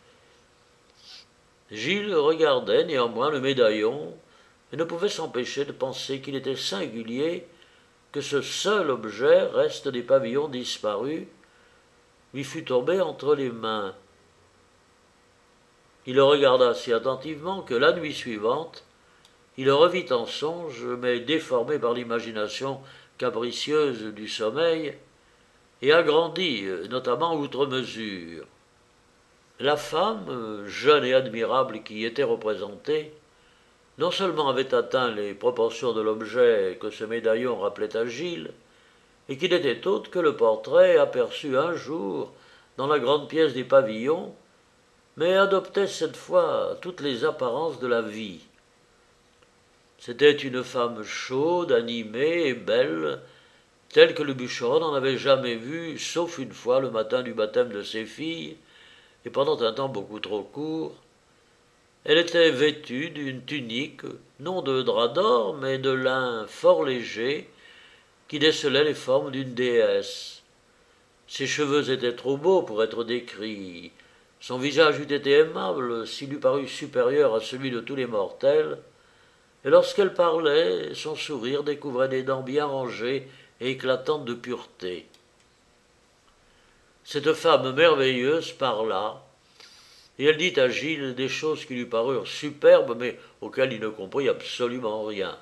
Gilles regardait néanmoins le médaillon et ne pouvait s'empêcher de penser qu'il était singulier que ce seul objet, reste des pavillons disparus, lui fût tombé entre les mains. Il le regarda si attentivement que la nuit suivante, il le revit en songe, mais déformé par l'imagination capricieuse du sommeil, et agrandi, notamment outre mesure. La femme, jeune et admirable qui y était représentée, non seulement avait atteint les proportions de l'objet que ce médaillon rappelait à Gilles, et qui n'était autre que le portrait aperçu un jour dans la grande pièce des pavillons, mais adoptait cette fois toutes les apparences de la vie. C'était une femme chaude, animée et belle, telle que le bûcheron n'en avait jamais vue, sauf une fois le matin du baptême de ses filles, et pendant un temps beaucoup trop court. Elle était vêtue d'une tunique, non de drap d'or, mais de lin fort léger, qui décelait les formes d'une déesse. Ses cheveux étaient trop beaux pour être décrits. Son visage eût été aimable s'il eût paru supérieur à celui de tous les mortels, et lorsqu'elle parlait, son sourire découvrait des dents bien rangées et éclatantes de pureté. Cette femme merveilleuse parla, et elle dit à Gilles des choses qui lui parurent superbes, mais auxquelles il ne comprit absolument rien.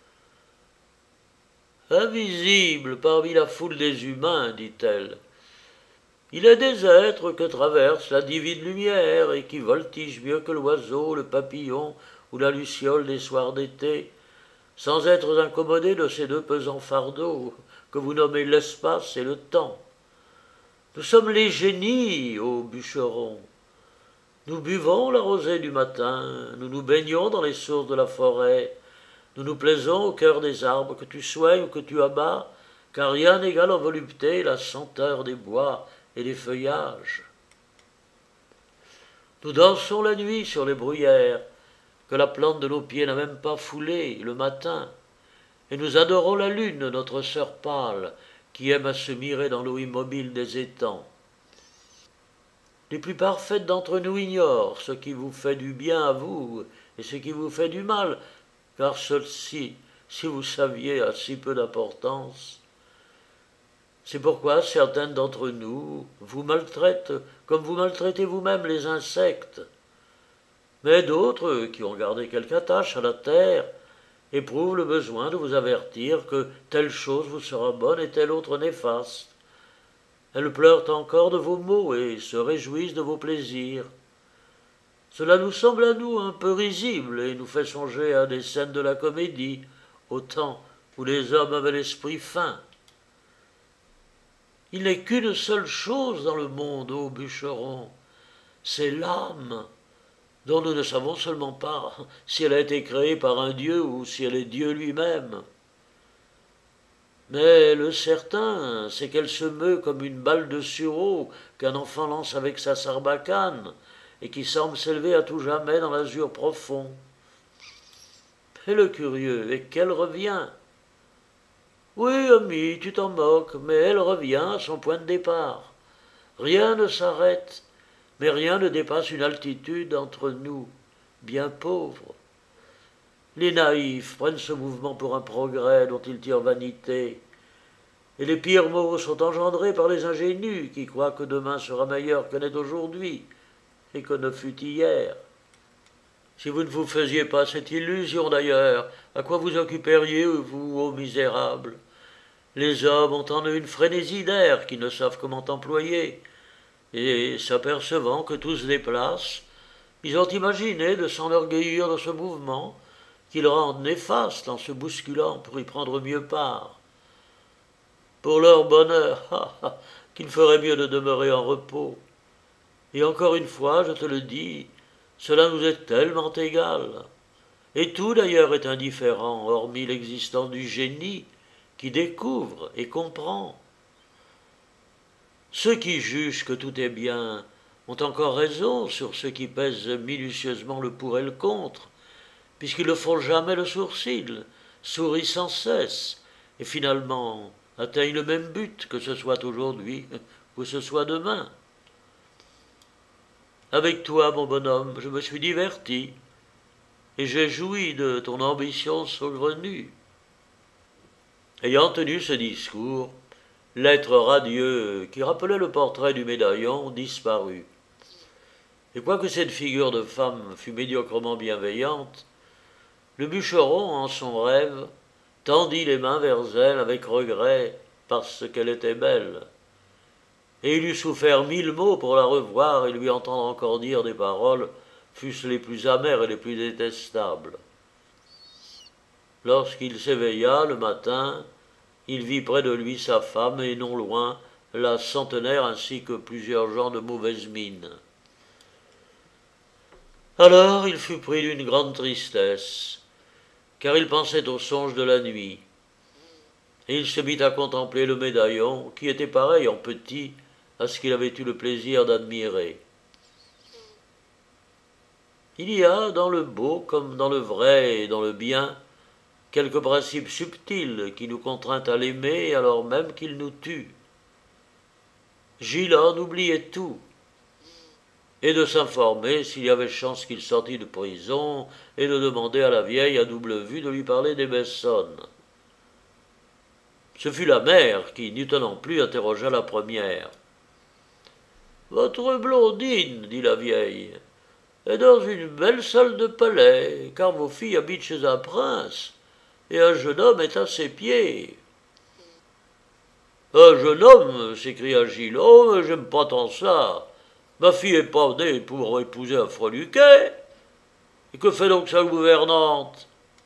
« Invisible parmi la foule des humains, dit-elle, il est des êtres que traverse la divine lumière et qui voltigent mieux que l'oiseau, le papillon ou la luciole des soirs d'été, sans être incommodés de ces deux pesants fardeaux que vous nommez l'espace et le temps. Nous sommes les génies, ô bûcherons. Nous buvons la rosée du matin, nous nous baignons dans les sources de la forêt, nous nous plaisons au cœur des arbres que tu soignes ou que tu abats, car rien n'égale en volupté la senteur des bois et des feuillages. Nous dansons la nuit sur les bruyères, que la plante de nos pieds n'a même pas foulées le matin, et nous adorons la lune, notre sœur pâle, qui aime à se mirer dans l'eau immobile des étangs. Les plus parfaites d'entre nous ignorent ce qui vous fait du bien à vous et ce qui vous fait du mal, car ceci, si vous saviez, a si peu d'importance. C'est pourquoi certaines d'entre nous vous maltraitent comme vous maltraitez vous-même les insectes. Mais d'autres, qui ont gardé quelque attache à la terre, éprouvent le besoin de vous avertir que telle chose vous sera bonne et telle autre néfaste. Elles pleurent encore de vos maux et se réjouissent de vos plaisirs. Cela nous semble à nous un peu risible et nous fait songer à des scènes de la comédie, au temps où les hommes avaient l'esprit fin. Il n'est qu'une seule chose dans le monde, ô bûcheron, c'est l'âme, dont nous ne savons seulement pas si elle a été créée par un dieu ou si elle est Dieu lui-même. Mais le certain, c'est qu'elle se meut comme une balle de sureau qu'un enfant lance avec sa sarbacane et qui semble s'élever à tout jamais dans l'azur profond. Et le curieux est qu'elle revient. Oui, ami, tu t'en moques, mais elle revient à son point de départ. Rien ne s'arrête, mais rien ne dépasse une altitude entre nous, bien pauvres. Les naïfs prennent ce mouvement pour un progrès dont ils tirent vanité, et les pires maux sont engendrés par les ingénus qui croient que demain sera meilleur que n'est aujourd'hui et que ne fut hier. Si vous ne vous faisiez pas cette illusion d'ailleurs, à quoi vous occuperiez-vous, ô misérables? Les hommes ont en eux une frénésie d'air qu'ils ne savent comment employer, et s'apercevant que tout se déplace, ils ont imaginé de s'enorgueillir de ce mouvement qu'ils rendent néfaste en se bousculant pour y prendre mieux part. Pour leur bonheur, qu'il ferait mieux de demeurer en repos. Et encore une fois, je te le dis, cela nous est tellement égal. Et tout d'ailleurs est indifférent, hormis l'existence du génie qui découvre et comprend. Ceux qui jugent que tout est bien ont encore raison sur ceux qui pèsent minutieusement le pour et le contre, puisqu'ils ne font jamais le sourcil, sourient sans cesse, et finalement atteignent le même but, que ce soit aujourd'hui ou que ce soit demain. Avec toi, mon bonhomme, je me suis diverti, et j'ai joui de ton ambition saugrenue. Ayant tenu ce discours, l'être radieux qui rappelait le portrait du médaillon disparut. Et quoique cette figure de femme fût médiocrement bienveillante, le bûcheron, en son rêve, tendit les mains vers elle avec regret parce qu'elle était belle. Et il eût souffert 1000 maux pour la revoir et lui entendre encore dire des paroles, fussent les plus amères et les plus détestables. Lorsqu'il s'éveilla le matin, il vit près de lui sa femme et non loin la centenaire ainsi que plusieurs gens de mauvaise mine. Alors il fut pris d'une grande tristesse, car il pensait aux songes de la nuit, et il se mit à contempler le médaillon, qui était pareil en petit à ce qu'il avait eu le plaisir d'admirer. Il y a dans le beau comme dans le vrai et dans le bien quelques principes subtils qui nous contraignent à l'aimer alors même qu'il nous tue. Gilles en oubliait tout, et de s'informer s'il y avait chance qu'il sortît de prison, et de demander à la vieille à double vue de lui parler des Bessonnes. Ce fut la mère qui, n'y tenant plus, interrogea la première. « Votre blondine, dit la vieille, est dans une belle salle de palais, car vos filles habitent chez un prince, et un jeune homme est à ses pieds. » « Un jeune homme, s'écria Gilles, oh, mais j'aime pas tant ça. Ma fille est pas née pour épouser un freluquet. Et que fait donc sa gouvernante?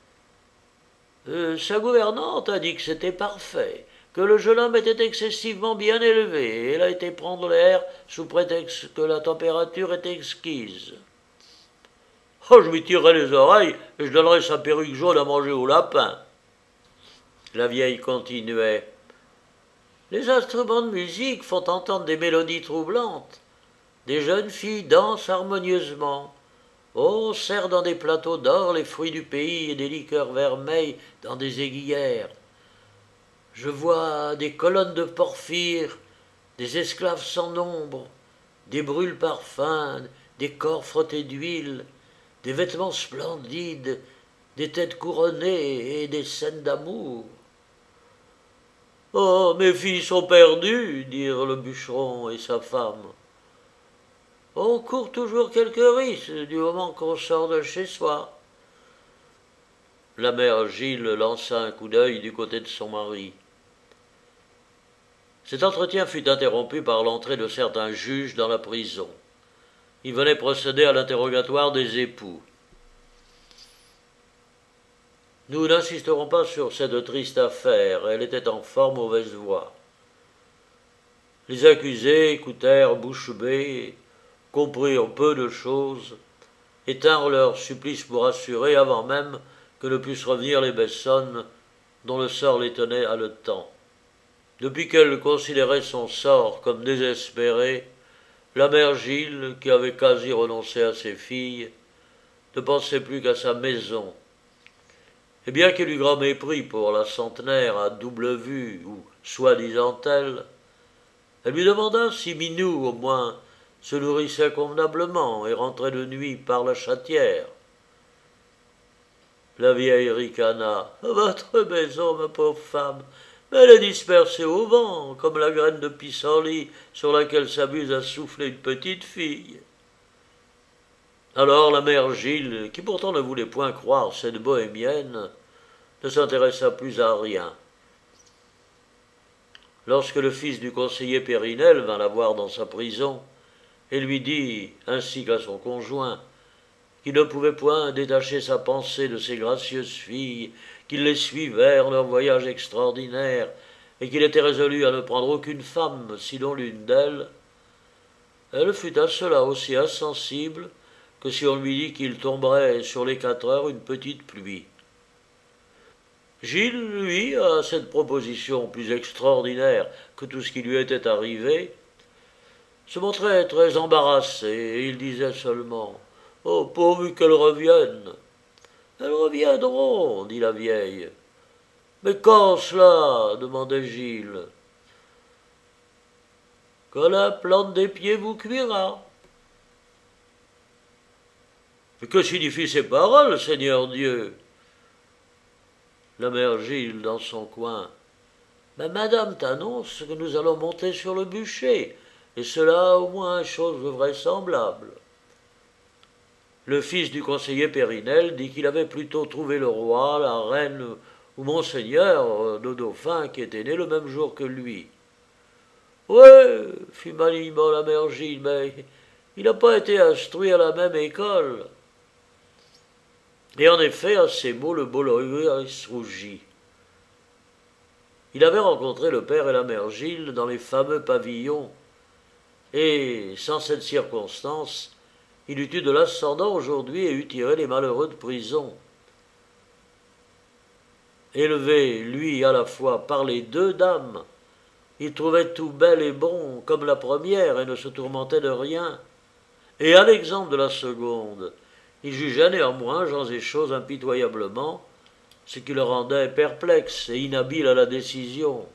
Sa gouvernante a dit que c'était parfait, que le jeune homme était excessivement bien élevé, et elle a été prendre l'air sous prétexte que la température était exquise. Oh, je lui tirerai les oreilles et je donnerai sa perruque jaune à manger au lapin. La vieille continuait. Les instruments de musique font entendre des mélodies troublantes. Des jeunes filles dansent harmonieusement. On sert dans des plateaux d'or les fruits du pays et des liqueurs vermeilles dans des aiguillères. Je vois des colonnes de porphyre, des esclaves sans nombre, des brûles parfums, des corps frottés d'huile, des vêtements splendides, des têtes couronnées et des scènes d'amour. « Oh, mes filles sont perdues, dirent le bûcheron et sa femme. On court toujours quelques risques du moment qu'on sort de chez soi. » La mère Gilles lança un coup d'œil du côté de son mari. Cet entretien fut interrompu par l'entrée de certains juges dans la prison. Ils venaient procéder à l'interrogatoire des époux. Nous n'insisterons pas sur cette triste affaire, elle était en fort mauvaise voie. Les accusés écoutèrent bouche bée, comprirent peu de choses, et tinrent leur supplice pour assurer avant même que ne pussent revenir les Bessonnes, dont le sort les tenait haletant. Depuis qu'elle considérait son sort comme désespéré, la mère Gilles, qui avait quasi renoncé à ses filles, ne pensait plus qu'à sa maison. Et bien qu'elle eût grand mépris pour la centenaire à double vue, ou soi-disant elle lui demanda si Minou, au moins, se nourrissait convenablement et rentrait de nuit par la chatière. La vieille ricana. Votre maison, ma pauvre femme, mais elle est dispersée au vent, comme la graine de pissenlit sur laquelle s'amuse à souffler une petite fille. Alors la mère Gilles, qui pourtant ne voulait point croire cette bohémienne, ne s'intéressa plus à rien. Lorsque le fils du conseiller Périnel vint la voir dans sa prison, et lui dit, ainsi qu'à son conjoint, qu'il ne pouvait point détacher sa pensée de ces gracieuses filles, qu'il les suivait en leur voyage extraordinaire, et qu'il était résolu à ne prendre aucune femme, sinon l'une d'elles, elle fut à cela aussi insensible que si on lui dit qu'il tomberait sur les 4 heures une petite pluie. Gilles, lui, à cette proposition plus extraordinaire que tout ce qui lui était arrivé, se montrait très embarrassé, et il disait seulement « Oh, pourvu qu'elles reviennent !»« Elles reviendront, dit la vieille. Mais quand cela demandait Gilles. Quand la plante des pieds vous cuira. Mais que signifient ces paroles, Seigneur Dieu? La mère Gilles, dans son coin. Mais madame t'annonce que nous allons monter sur le bûcher, et cela au moins chose vraisemblable. Le fils du conseiller Périnel dit qu'il avait plutôt trouvé le roi, la reine ou monseigneur, le dauphin, qui était né le même jour que lui. Ouais, fit malignement la mère Gilles, mais il n'a pas été instruit à la même école. Et en effet, à ces mots, le beau Loïs rougit. Il avait rencontré le père et la mère Gilles dans les fameux pavillons, et, sans cette circonstance, il eût eu de l'ascendant aujourd'hui et eût tiré les malheureux de prison. Élevé, lui, à la fois par les 2 dames, il trouvait tout bel et bon comme la première et ne se tourmentait de rien. Et à l'exemple de la seconde, il jugeait néanmoins gens et choses impitoyablement, ce qui le rendait perplexe et inhabile à la décision.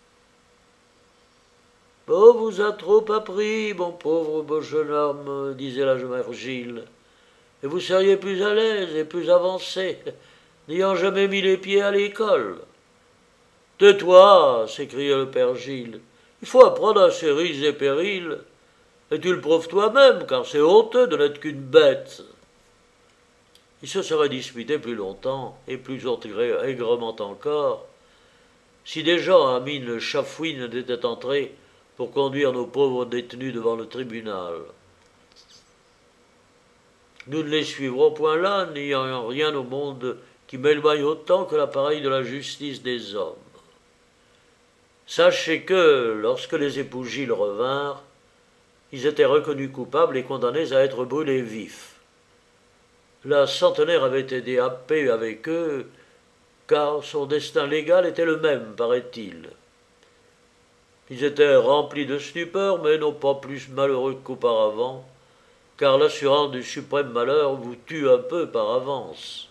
« On vous a trop appris, mon pauvre beau jeune homme, disait la mère Gilles, et vous seriez plus à l'aise et plus avancé, n'ayant jamais mis les pieds à l'école. »« Tais-toi, s'écria le père Gilles, il faut apprendre à ses risques et périls, et tu le prouves toi-même, car c'est honteux de n'être qu'une bête. » Il se serait disputé plus longtemps, et plus aigrement encore, si des gens à mine chafouine étaient entrés pour conduire nos pauvres détenus devant le tribunal. Nous ne les suivrons point là, n'ayant rien au monde qui m'éloigne autant que l'appareil de la justice des hommes. Sachez que, lorsque les époux Gilles revinrent, ils étaient reconnus coupables et condamnés à être brûlés vifs. La centenaire avait été happée avec eux, car son destin légal était le même, paraît-il. Ils étaient remplis de stupeur, mais non pas plus malheureux qu'auparavant, car l'assurance du suprême malheur vous tue un peu par avance.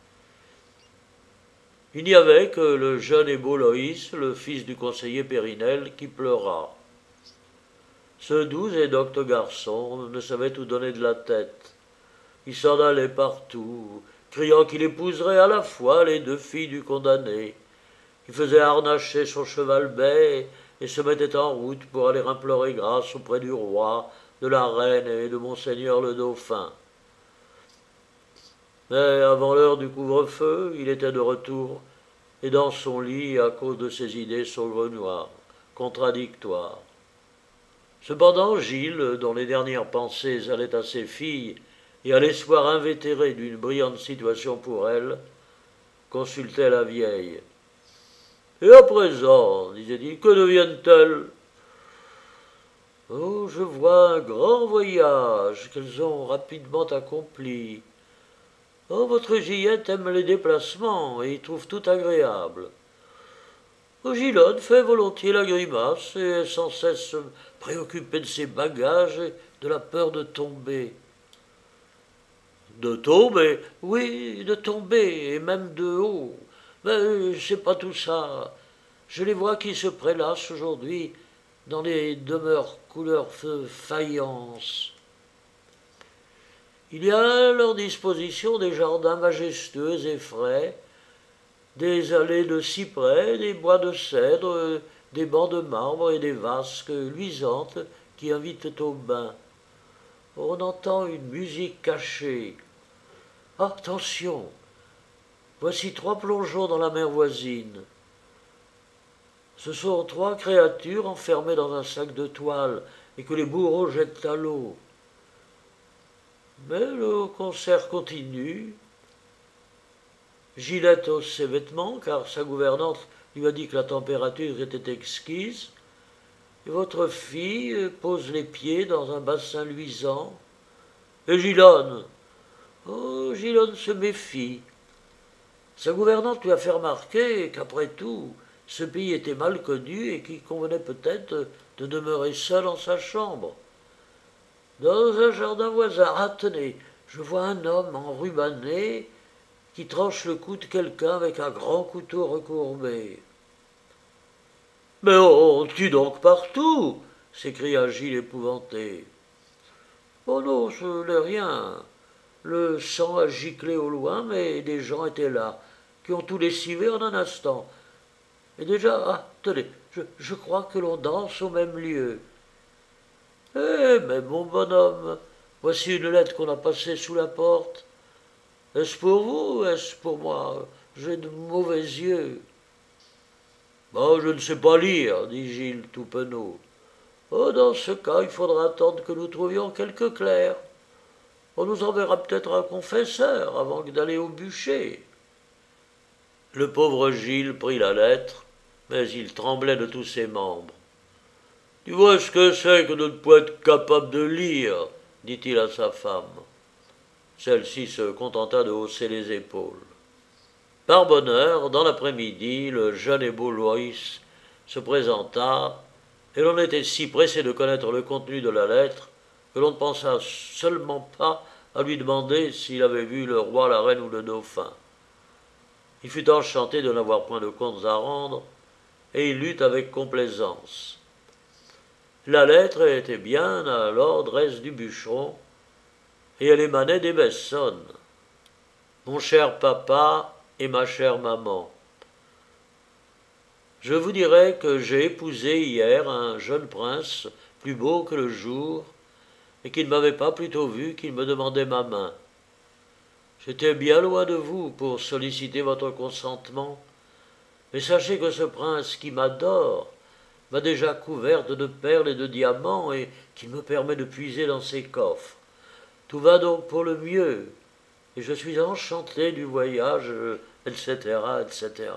Il n'y avait que le jeune et beau Loïs, le fils du conseiller Périnel, qui pleura. Ce doux et docte garçon ne savait où donner de la tête. Il s'en allait partout, criant qu'il épouserait à la fois les 2 filles du condamné. Il faisait harnacher son cheval bai et se mettait en route pour aller implorer grâce auprès du roi, de la reine et de monseigneur le dauphin. Mais avant l'heure du couvre-feu, il était de retour, et dans son lit à cause de ses idées saugrenues, contradictoires. Cependant, Gilles, dont les dernières pensées allaient à ses filles et à l'espoir invétéré d'une brillante situation pour elles, consultait la vieille. « Et à présent, disait-il, que deviennent-elles ? » « Oh, je vois un grand voyage qu'elles ont rapidement accompli. Oh, votre Gillette aime les déplacements et y trouve tout agréable. Oh, Gilonne fait volontiers la grimace et est sans cesse préoccupée de ses bagages et de la peur de tomber. »« De tomber ? Oui, de tomber, et même de haut. Mais c'est pas tout ça. Je les vois qui se prélassent aujourd'hui dans les demeures couleur feu faïence. » Il y a à leur disposition des jardins majestueux et frais, des allées de cyprès, des bois de cèdre, des bancs de marbre et des vasques luisantes qui invitent au bain. On entend une musique cachée. Attention, voici 3 plongeons dans la mer voisine. Ce sont 3 créatures enfermées dans un sac de toile et que les bourreaux jettent à l'eau. Mais le concert continue. Gilette hausse ses vêtements car sa gouvernante lui a dit que la température était exquise. Et votre fille pose les pieds dans un bassin luisant. Et Gilonne, oh, Gilonne se méfie. Sa gouvernante lui a fait remarquer qu'après tout, ce pays était mal connu et qu'il convenait peut-être de demeurer seul en sa chambre. Dans un jardin voisin, ah tenez, je vois un homme enrubanné qui tranche le cou de quelqu'un avec un grand couteau recourbé. Mais on tue donc partout, s'écria Gilles épouvanté. Oh non, ce n'est rien. Le sang a giclé au loin, mais des gens étaient là, qui ont tout lessivé en un instant. Et déjà, ah, tenez, je crois que l'on danse au même lieu. Eh, mais mon bonhomme, voici une lettre qu'on a passée sous la porte. Est-ce pour vous, est-ce pour moi? J'ai de mauvais yeux. Ben, je ne sais pas lire, dit Gilles tout penaud. Oh, dans ce cas, il faudra attendre que nous trouvions quelques clercs. On nous enverra peut-être un confesseur avant d'aller au bûcher. Le pauvre Gilles prit la lettre, mais il tremblait de tous ses membres. Tu vois ce que c'est que de ne pas être capable de lire, dit-il à sa femme. Celle-ci se contenta de hausser les épaules. Par bonheur, dans l'après-midi, le jeune et beau Loïs se présenta, et l'on était si pressé de connaître le contenu de la lettre que l'on ne pensa seulement pas à lui demander s'il avait vu le roi, la reine ou le dauphin. Il fut enchanté de n'avoir point de comptes à rendre, et il lut avec complaisance. La lettre était bien à l'ordre du bûcheron, et elle émanait des Bessonnes. Mon cher papa et ma chère maman, je vous dirai que j'ai épousé hier un jeune prince plus beau que le jour, et qu'il ne m'avait pas plutôt vu qu'il me demandait ma main. J'étais bien loin de vous pour solliciter votre consentement, mais sachez que ce prince qui m'adore m'a déjà couverte de perles et de diamants et qu'il me permet de puiser dans ses coffres. Tout va donc pour le mieux, et je suis enchanté du voyage, etc., etc.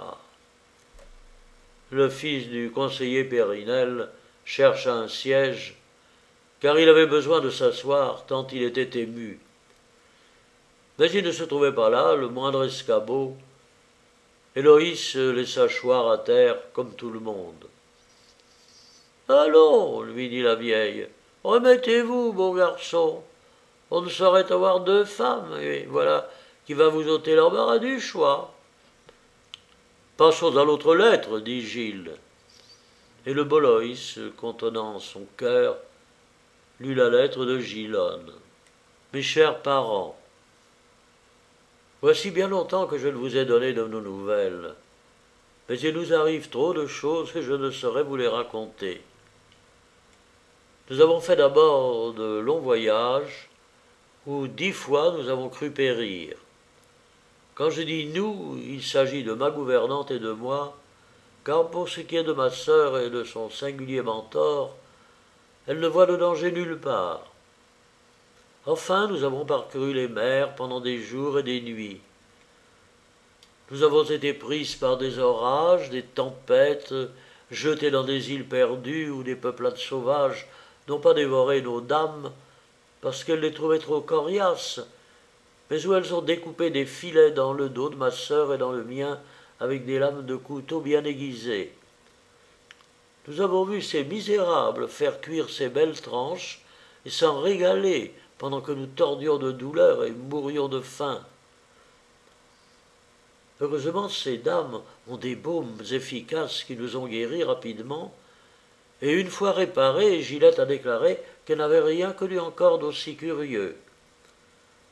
Le fils du conseiller Périnelle chercha un siège, car il avait besoin de s'asseoir tant il était ému. Mais il ne se trouvait pas là le moindre escabeau, et Loïs laissa choir à terre comme tout le monde. « Allons, lui dit la vieille, remettez-vous, bon garçon. On ne saurait avoir 2 femmes, et voilà qui va vous ôter l'embarras du choix. » Passons à l'autre lettre, dit Gilles. Et le beau Loïs, contenant son cœur, lut la lettre de Gilonne. Mes chers parents, voici bien longtemps que je ne vous ai donné de nos nouvelles, mais il nous arrive trop de choses que je ne saurais vous les raconter. Nous avons fait d'abord de longs voyages, où 10 fois nous avons cru périr. Quand je dis nous, il s'agit de ma gouvernante et de moi, car pour ce qui est de ma sœur et de son singulier mentor, elle ne voit le danger nulle part. Enfin, nous avons parcouru les mers pendant des jours et des nuits. Nous avons été prises par des orages, des tempêtes, jetées dans des îles perdues où des peuplades sauvages n'ont pas dévoré nos dames parce qu'elles les trouvaient trop coriaces, mais où elles ont découpé des filets dans le dos de ma sœur et dans le mien avec des lames de couteau bien aiguisées. Nous avons vu ces misérables faire cuire ces belles tranches et s'en régaler pendant que nous tordions de douleur et mourions de faim. Heureusement, ces dames ont des baumes efficaces qui nous ont guéris rapidement, et une fois réparées, Gilette a déclaré qu'elle n'avait rien connu encore d'aussi curieux.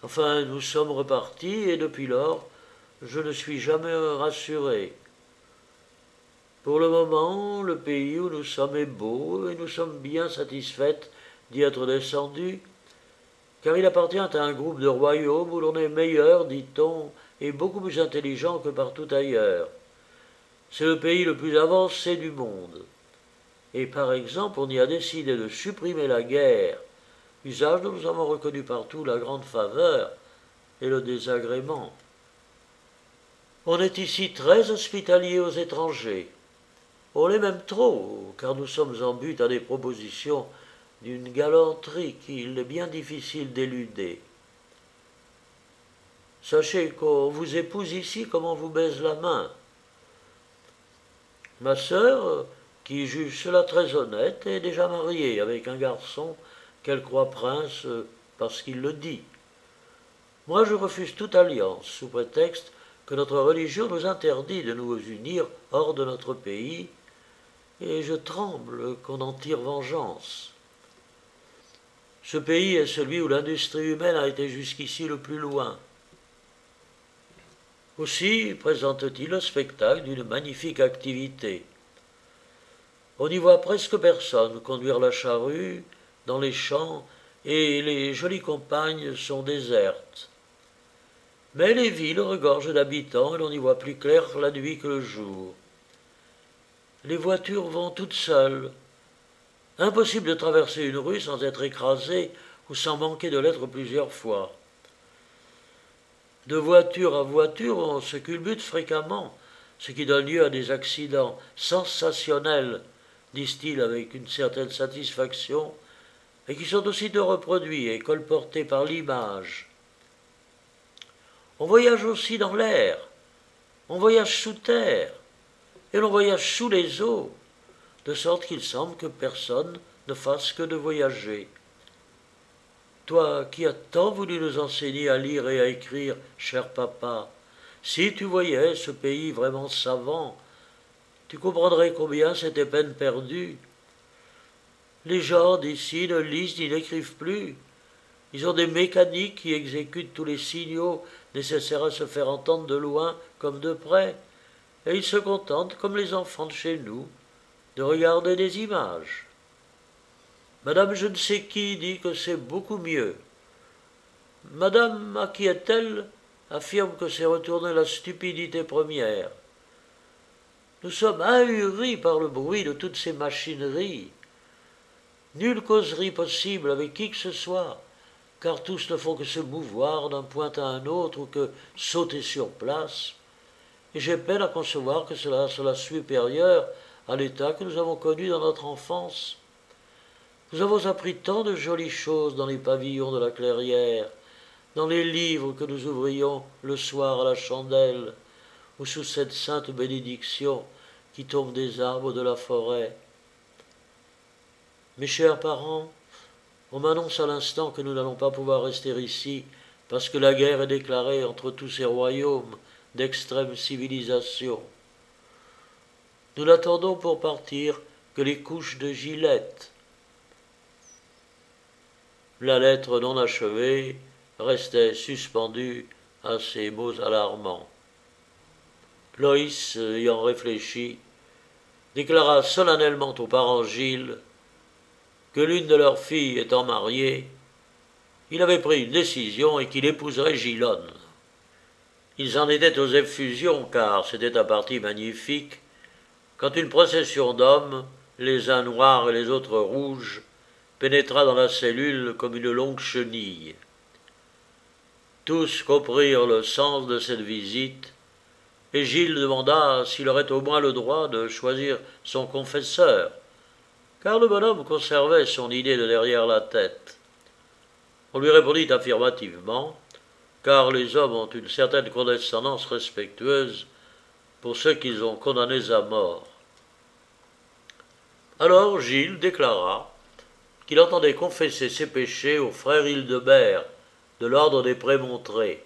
Enfin, nous sommes repartis, et depuis lors, je ne suis jamais rassuré. Pour le moment, le pays où nous sommes est beau, et nous sommes bien satisfaites d'y être descendus, car il appartient à un groupe de royaumes où l'on est meilleur, dit-on, et beaucoup plus intelligent que partout ailleurs. C'est le pays le plus avancé du monde. Et par exemple, on y a décidé de supprimer la guerre, usage dont nous avons reconnu partout la grande faveur et le désagrément. On est ici très hospitalier aux étrangers. On l'est même trop, car nous sommes en but à des propositions d'une galanterie qu'il est bien difficile d'éluder. Sachez qu'on vous épouse ici comme on vous baise la main. Ma sœur, qui juge cela très honnête, est déjà mariée avec un garçon qu'elle croit prince parce qu'il le dit. Moi, je refuse toute alliance, sous prétexte que notre religion nous interdit de nous unir hors de notre pays, et je tremble qu'on en tire vengeance. Ce pays est celui où l'industrie humaine a été jusqu'ici le plus loin. Aussi présente-t-il le spectacle d'une magnifique activité. On n'y voit presque personne conduire la charrue dans les champs, et les jolies campagnes sont désertes. Mais les villes regorgent d'habitants et l'on y voit plus clair la nuit que le jour. Les voitures vont toutes seules. Impossible de traverser une rue sans être écrasé ou sans manquer de l'être plusieurs fois. De voiture à voiture, on se culbute fréquemment, ce qui donne lieu à des accidents sensationnels, disent-ils avec une certaine satisfaction, et qui sont aussitôt reproduits et colportés par l'image. On voyage aussi dans l'air, on voyage sous terre, et l'on voyage sous les eaux, de sorte qu'il semble que personne ne fasse que de voyager. Toi qui as tant voulu nous enseigner à lire et à écrire, cher papa, si tu voyais ce pays vraiment savant, tu comprendrais combien c'était peine perdue. Les gens d'ici ne lisent ni n'écrivent plus. Ils ont des mécaniques qui exécutent tous les signaux nécessaires à se faire entendre de loin comme de près, et ils se contentent, comme les enfants de chez nous, de regarder des images. Madame je ne sais qui dit que c'est beaucoup mieux. Madame à qui est-elle affirme que c'est retourner la stupidité première. Nous sommes ahuris par le bruit de toutes ces machineries. Nulle causerie possible avec qui que ce soit, car tous ne font que se mouvoir d'un point à un autre ou que sauter sur place, et j'ai peine à concevoir que cela soit supérieur à l'état que nous avons connu dans notre enfance. Nous avons appris tant de jolies choses dans les pavillons de la clairière, dans les livres que nous ouvrions le soir à la chandelle, ou sous cette sainte bénédiction qui tombe des arbres de la forêt. Mes chers parents, on m'annonce à l'instant que nous n'allons pas pouvoir rester ici, parce que la guerre est déclarée entre tous ces royaumes d'extrême civilisation. Nous n'attendons pour partir que les couches de Gilette. La lettre non achevée restait suspendue à ces mots alarmants. Loïs, ayant réfléchi, déclara solennellement aux parents Gilles que l'une de leurs filles étant mariée, il avait pris une décision et qu'il épouserait Gilonne. Ils en étaient aux effusions, car c'était un parti magnifique, quand une procession d'hommes, les uns noirs et les autres rouges, pénétra dans la cellule comme une longue chenille. Tous comprirent le sens de cette visite, et Gilles demanda s'il aurait au moins le droit de choisir son confesseur, car le bonhomme conservait son idée de derrière la tête. On lui répondit affirmativement, car les hommes ont une certaine condescendance respectueuse pour ceux qu'ils ont condamnés à mort. Alors Gilles déclara qu'il entendait confesser ses péchés au frère Hildebert, de l'ordre des Prémontrés.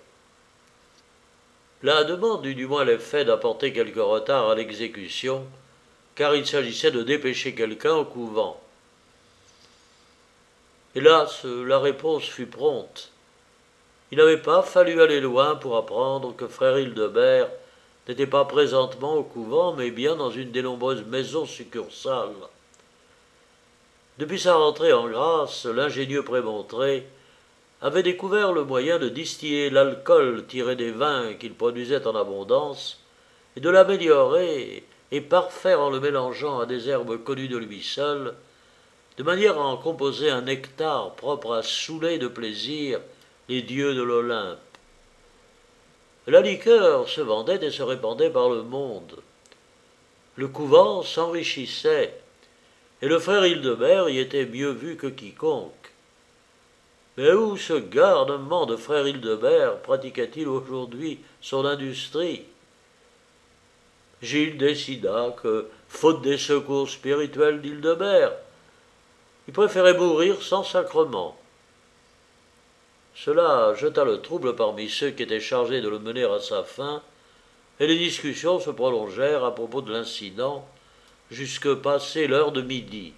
La demande eut du moins l'effet d'apporter quelque retard à l'exécution, car il s'agissait de dépêcher quelqu'un au couvent. Hélas, la réponse fut prompte. Il n'avait pas fallu aller loin pour apprendre que frère Hildebert n'était pas présentement au couvent, mais bien dans une des nombreuses maisons succursales. Depuis sa rentrée en grâce, l'ingénieux Prémontré avait découvert le moyen de distiller l'alcool tiré des vins qu'il produisait en abondance et de l'améliorer et parfaire en le mélangeant à des herbes connues de lui seul, de manière à en composer un nectar propre à saouler de plaisir les dieux de l'Olympe. La liqueur se vendait et se répandait par le monde. Le couvent s'enrichissait, et le frère Hildebert y était mieux vu que quiconque. Mais où ce garnement de frère Hildebert pratiquait-il aujourd'hui son industrie? Gilles décida que, faute des secours spirituels d'Hildebert, il préférait mourir sans sacrement. Cela jeta le trouble parmi ceux qui étaient chargés de le mener à sa fin, et les discussions se prolongèrent à propos de l'incident jusque passé l'heure de midi.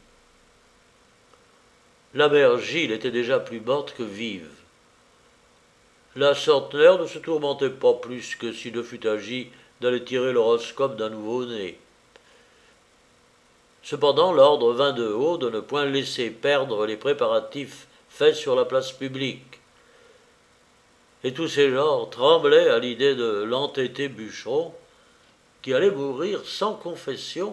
La mère Gilles était déjà plus morte que vive. La centenaire ne se tourmentait pas plus que s'il ne fût agi d'aller tirer l'horoscope d'un nouveau-né. Cependant, l'ordre vint de haut de ne point laisser perdre les préparatifs faits sur la place publique. Et tous ces gens tremblaient à l'idée de l'entêté bûcheron qui allait mourir sans confession.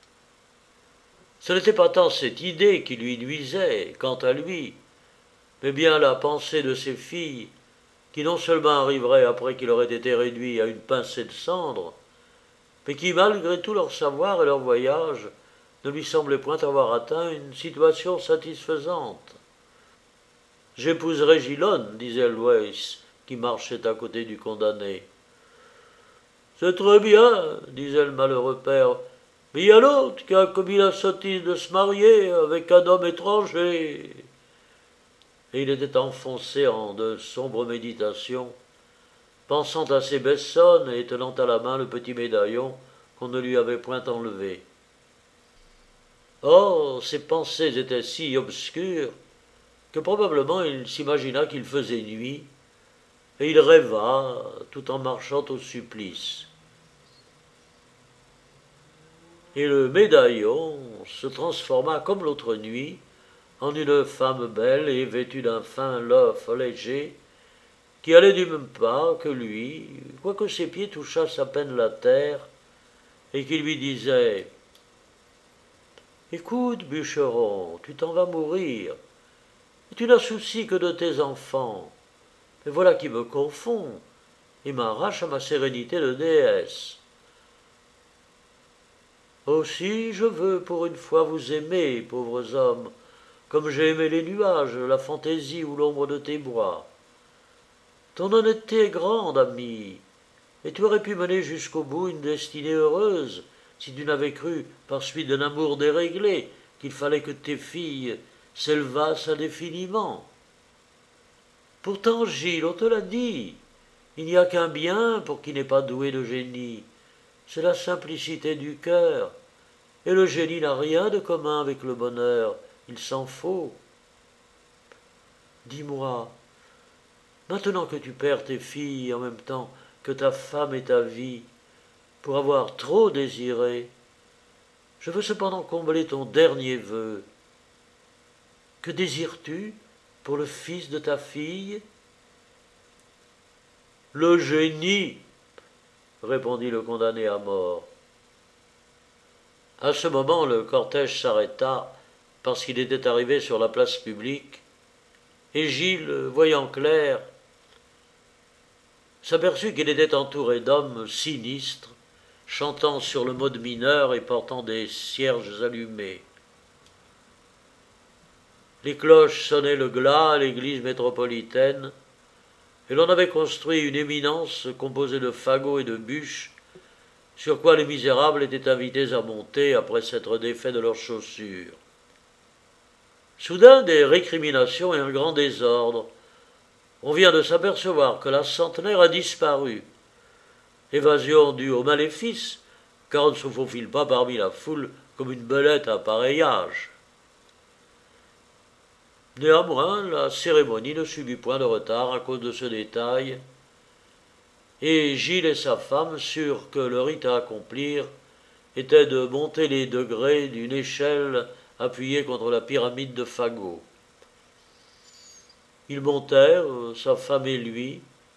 Ce n'était pas tant cette idée qui lui nuisait, quant à lui, mais bien la pensée de ses filles, qui non seulement arriveraient après qu'il aurait été réduit à une pincée de cendre, mais qui, malgré tout leur savoir et leur voyage, ne lui semblaient point avoir atteint une situation satisfaisante. « J'épouserai Gilonne, disait Louis, qui marchait à côté du condamné. « C'est très bien, disait le malheureux père, mais il y a l'autre qui a commis la sottise de se marier avec un homme étranger. » Et il était enfoncé en de sombres méditations, pensant à ses Bessonnes et tenant à la main le petit médaillon qu'on ne lui avait point enlevé. Or, ses pensées étaient si obscures que probablement il s'imagina qu'il faisait nuit, et il rêva tout en marchant au supplice. Et le médaillon se transforma comme l'autre nuit en une femme belle et vêtue d'un fin lof léger, qui allait du même pas que lui, quoique ses pieds touchassent à peine la terre, et qui lui disait « Écoute, bûcheron, tu t'en vas mourir, et tu n'as souci que de tes enfants, mais voilà qui me confond et m'arrache à ma sérénité de déesse. Aussi je veux pour une fois vous aimer, pauvres hommes, comme j'ai aimé les nuages, la fantaisie ou l'ombre de tes bois. Ton honnêteté est grande, ami, et tu aurais pu mener jusqu'au bout une destinée heureuse, si tu n'avais cru, par suite d'un amour déréglé, qu'il fallait que tes filles s'élevassent indéfiniment. Pourtant, Gilles, on te l'a dit, il n'y a qu'un bien pour qui n'est pas doué de génie, c'est la simplicité du cœur, et le génie n'a rien de commun avec le bonheur, il s'en faut. Dis-moi, maintenant que tu perds tes filles en même temps que ta femme et ta vie, pour avoir trop désiré, je veux cependant combler ton dernier vœu. Que désires-tu pour le fils de ta fille? Le génie, répondit le condamné à mort. À ce moment, le cortège s'arrêta parce qu'il était arrivé sur la place publique, et Gilles, voyant clair, s'aperçut qu'il était entouré d'hommes sinistres, chantant sur le mode mineur et portant des cierges allumés. Les cloches sonnaient le glas à l'église métropolitaine, et l'on avait construit une éminence composée de fagots et de bûches, sur quoi les misérables étaient invités à monter après s'être défaits de leurs chaussures. Soudain, des récriminations et un grand désordre. On vient de s'apercevoir que la centenaire a disparu. Évasion due au maléfice, car on ne se faufile pas parmi la foule comme une belette à pareil âge. Néanmoins, la cérémonie ne subit point de retard à cause de ce détail, et Gilles et sa femme surent que le rite à accomplir était de monter les degrés d'une échelle appuyée contre la pyramide de fagots. Ils montèrent, sa femme et lui,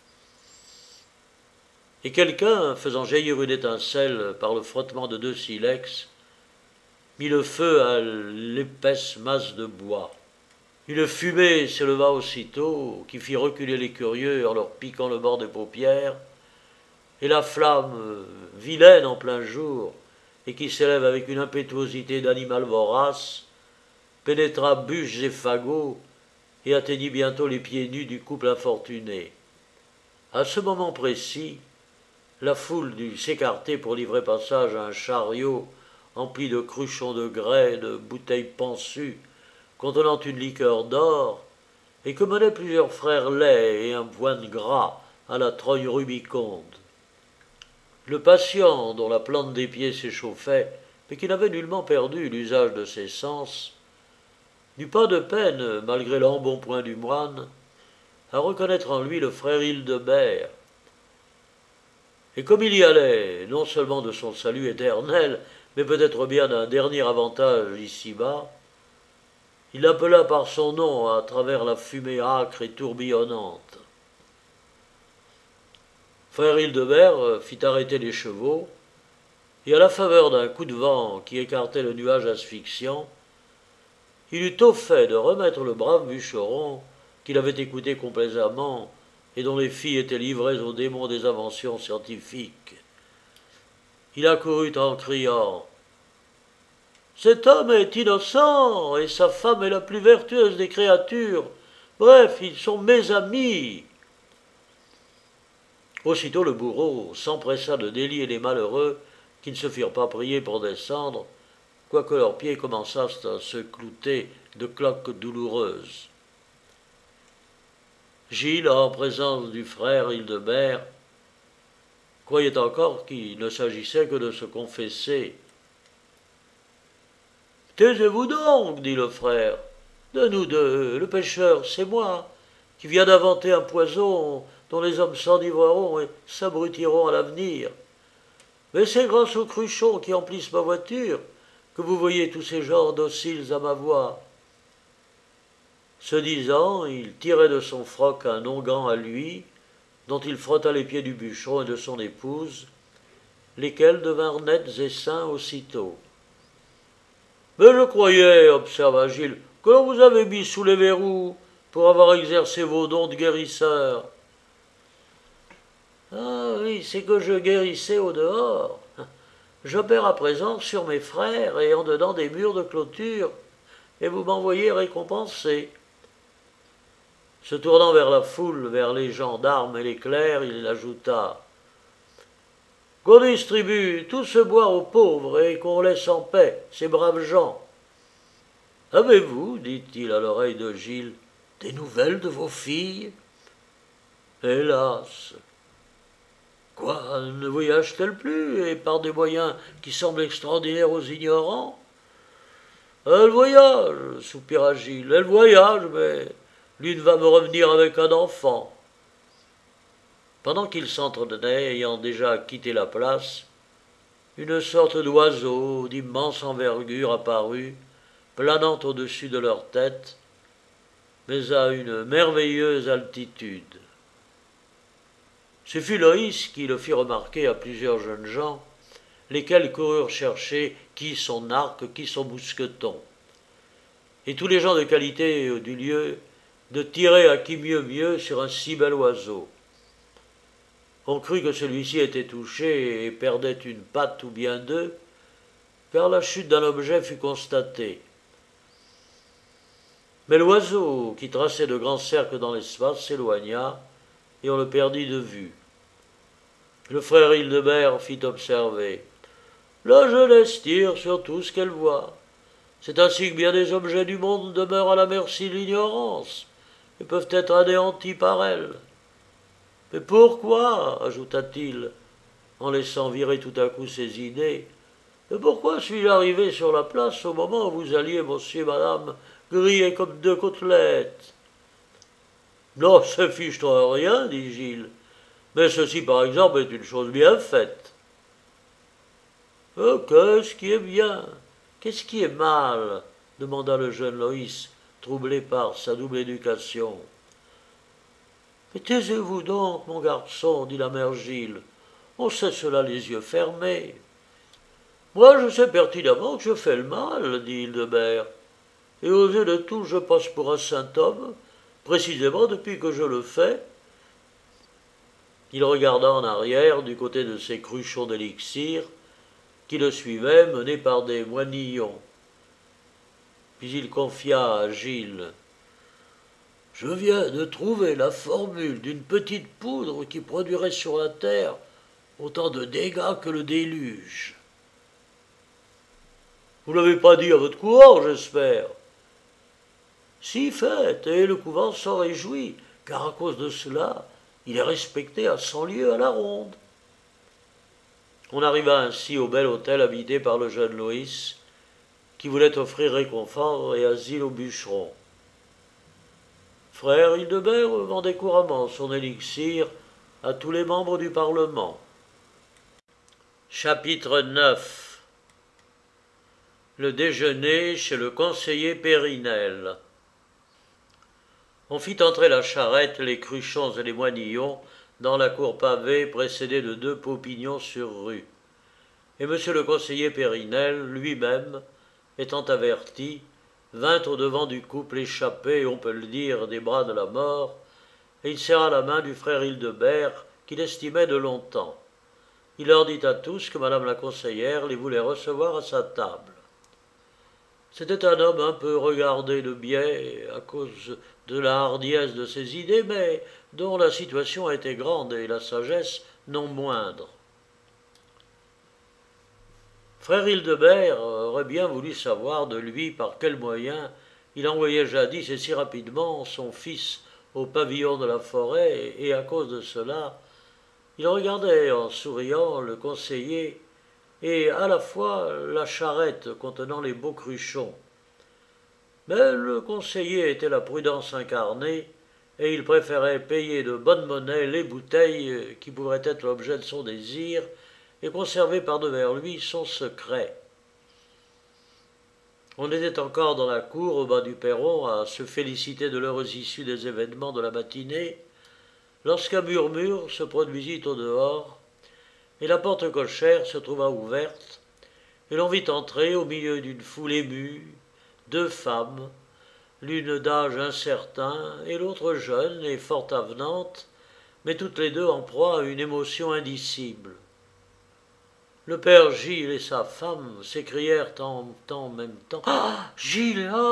et quelqu'un, faisant jaillir une étincelle par le frottement de 2 silex, mit le feu à l'épaisse masse de bois. Une fumée s'éleva aussitôt, qui fit reculer les curieux en leur piquant le bord des paupières, et la flamme, vilaine en plein jour, et qui s'élève avec une impétuosité d'animal vorace, pénétra bûches et fagots, et atteignit bientôt les pieds nus du couple infortuné. À ce moment précis, la foule dut s'écarter pour livrer passage à un chariot empli de cruchons de grès, de bouteilles pensues, contenant une liqueur d'or, et que menaient plusieurs frères laids et un poine gras à la trogne rubiconde. Le patient, dont la plante des pieds s'échauffait, mais qui n'avait nullement perdu l'usage de ses sens, n'eut pas de peine, malgré l'embonpoint du moine, à reconnaître en lui le frère Hildebert. Et comme il y allait, non seulement de son salut éternel, mais peut-être bien d'un dernier avantage ici-bas, il l'appela par son nom à travers la fumée âcre et tourbillonnante. Frère Hildebert fit arrêter les chevaux, et à la faveur d'un coup de vent qui écartait le nuage asphyxiant, il eut au fait de remettre le brave bûcheron, qu'il avait écouté complaisamment et dont les filles étaient livrées aux démons des inventions scientifiques. Il accourut en criant « Cet homme est innocent, et sa femme est la plus vertueuse des créatures. Bref, ils sont mes amis. » Aussitôt le bourreau s'empressa de délier les malheureux qui ne se firent pas prier pour descendre, quoique leurs pieds commençassent à se clouter de cloques douloureuses. Gilles, en présence du frère Hildebert, croyait encore qu'il ne s'agissait que de se confesser. « Taisez-vous donc, dit le frère. De nous deux, le pécheur, c'est moi, qui viens d'inventer un poison dont les hommes s'enivreront et s'abrutiront à l'avenir. Mais c'est grâce aux cruchons qui emplissent ma voiture que vous voyez tous ces genres dociles à ma voix. » Ce disant, il tirait de son froc un onguent à lui, dont il frotta les pieds du bûcheron et de son épouse, lesquels devinrent nets et sains aussitôt. « Mais je croyais, observa Gilles, que l'on vous avait mis sous les verrous pour avoir exercé vos dons de guérisseur. »« Ah oui, c'est que je guérissais au dehors. J'opère à présent sur mes frères et en dedans des murs de clôture, et vous m'envoyez récompenser. » Se tournant vers la foule, vers les gendarmes et les clercs, il ajouta « Qu'on distribue tout ce boire aux pauvres et qu'on laisse en paix ces braves gens. »« Avez-vous, dit-il à l'oreille de Gilles, des nouvelles de vos filles ?»« Hélas !»« Quoi, ne voyagent-elles plus, et par des moyens qui semblent extraordinaires aux ignorants ?»« Elles voyagent, soupira Gilles, elles voyagent, mais l'une va me revenir avec un enfant. » Pendant qu'ils s'entretenaient, ayant déjà quitté la place, une sorte d'oiseau d'immense envergure apparut, planant au-dessus de leur tête, mais à une merveilleuse altitude. Ce fut Loïs qui le fit remarquer à plusieurs jeunes gens, lesquels coururent chercher qui son arc, qui son mousqueton. Et tous les gens de qualité du lieu de tirer à qui mieux sur un si bel oiseau. On crut que celui-ci était touché et perdait une patte ou bien deux, car la chute d'un objet fut constatée. Mais l'oiseau, qui traçait de grands cercles dans l'espace, s'éloigna, et on le perdit de vue. Le frère Hildebert fit observer « La jeunesse tire sur tout ce qu'elle voit. C'est ainsi que bien des objets du monde demeurent à la merci de l'ignorance, et peuvent être anéantis par elle. Mais pourquoi, ajouta-t-il, en laissant virer tout à coup ses idées, mais pourquoi suis-je arrivé sur la place au moment où vous alliez, monsieur et madame, grillés comme deux côtelettes. Non, ça fiche-toi rien, dit Gilles. Mais ceci, par exemple, est une chose bien faite. Qu'est-ce qui est bien? Qu'est-ce qui est mal? Demanda le jeune Loïs, troublé par sa double éducation. Mais taisez-vous donc, mon garçon, dit la mère Gilles. On sait cela les yeux fermés. Moi, je sais pertinemment que je fais le mal, dit Hildebert. Et aux yeux de tous, je passe pour un saint homme, précisément depuis que je le fais. Il regarda en arrière, du côté de ces cruchons d'élixir, qui le suivaient, menés par des moinillons. Puis il confia à Gilles. Je viens de trouver la formule d'une petite poudre qui produirait sur la terre autant de dégâts que le déluge. Vous ne l'avez pas dit à votre couvent, j'espère. Si fait, et le couvent s'en réjouit, car à cause de cela, il est respecté à 100 lieues à la ronde. On arriva ainsi au bel hôtel habité par le jeune Loïs, qui voulait offrir réconfort et asile aux bûcherons. Frère Hildebert vendait couramment son élixir à tous les membres du Parlement. Chapitre 9. Le déjeuner chez le conseiller Périnelle. On fit entrer la charrette, les cruchons et les moinillons dans la cour pavée précédée de 2 paupignons sur rue. Et monsieur le conseiller Périnelle, lui-même, étant averti, vint au-devant du couple échappé, on peut le dire, des bras de la mort, et il serra la main du frère Hildebert, qu'il estimait de longtemps. Il leur dit à tous que madame la conseillère les voulait recevoir à sa table. C'était un homme un peu regardé de biais à cause de la hardiesse de ses idées, mais dont la situation était grande et la sagesse non moindre. Frère Hildebert aurait bien voulu savoir de lui par quel moyen il envoyait jadis et si rapidement son fils au pavillon de la forêt, et à cause de cela, il regardait en souriant le conseiller et à la fois la charrette contenant les beaux cruchons. Mais le conseiller était la prudence incarnée, et il préférait payer de bonne monnaie les bouteilles qui pourraient être l'objet de son désir et conserver par-devers lui son secret. On était encore dans la cour au bas du perron à se féliciter de l'heureuse issue des événements de la matinée, lorsqu'un murmure se produisit au dehors, et la porte cochère se trouva ouverte, et l'on vit entrer au milieu d'une foule émue 2 femmes, l'une d'âge incertain et l'autre jeune et fort avenante, mais toutes les 2 en proie à une émotion indicible. Le père Gilles et sa femme s'écrièrent en même temps « Ah, Gilonne !»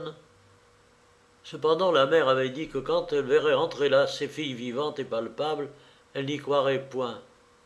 Cependant, la mère avait dit que quand elle verrait entrer là ses filles vivantes et palpables, elle n'y croirait point.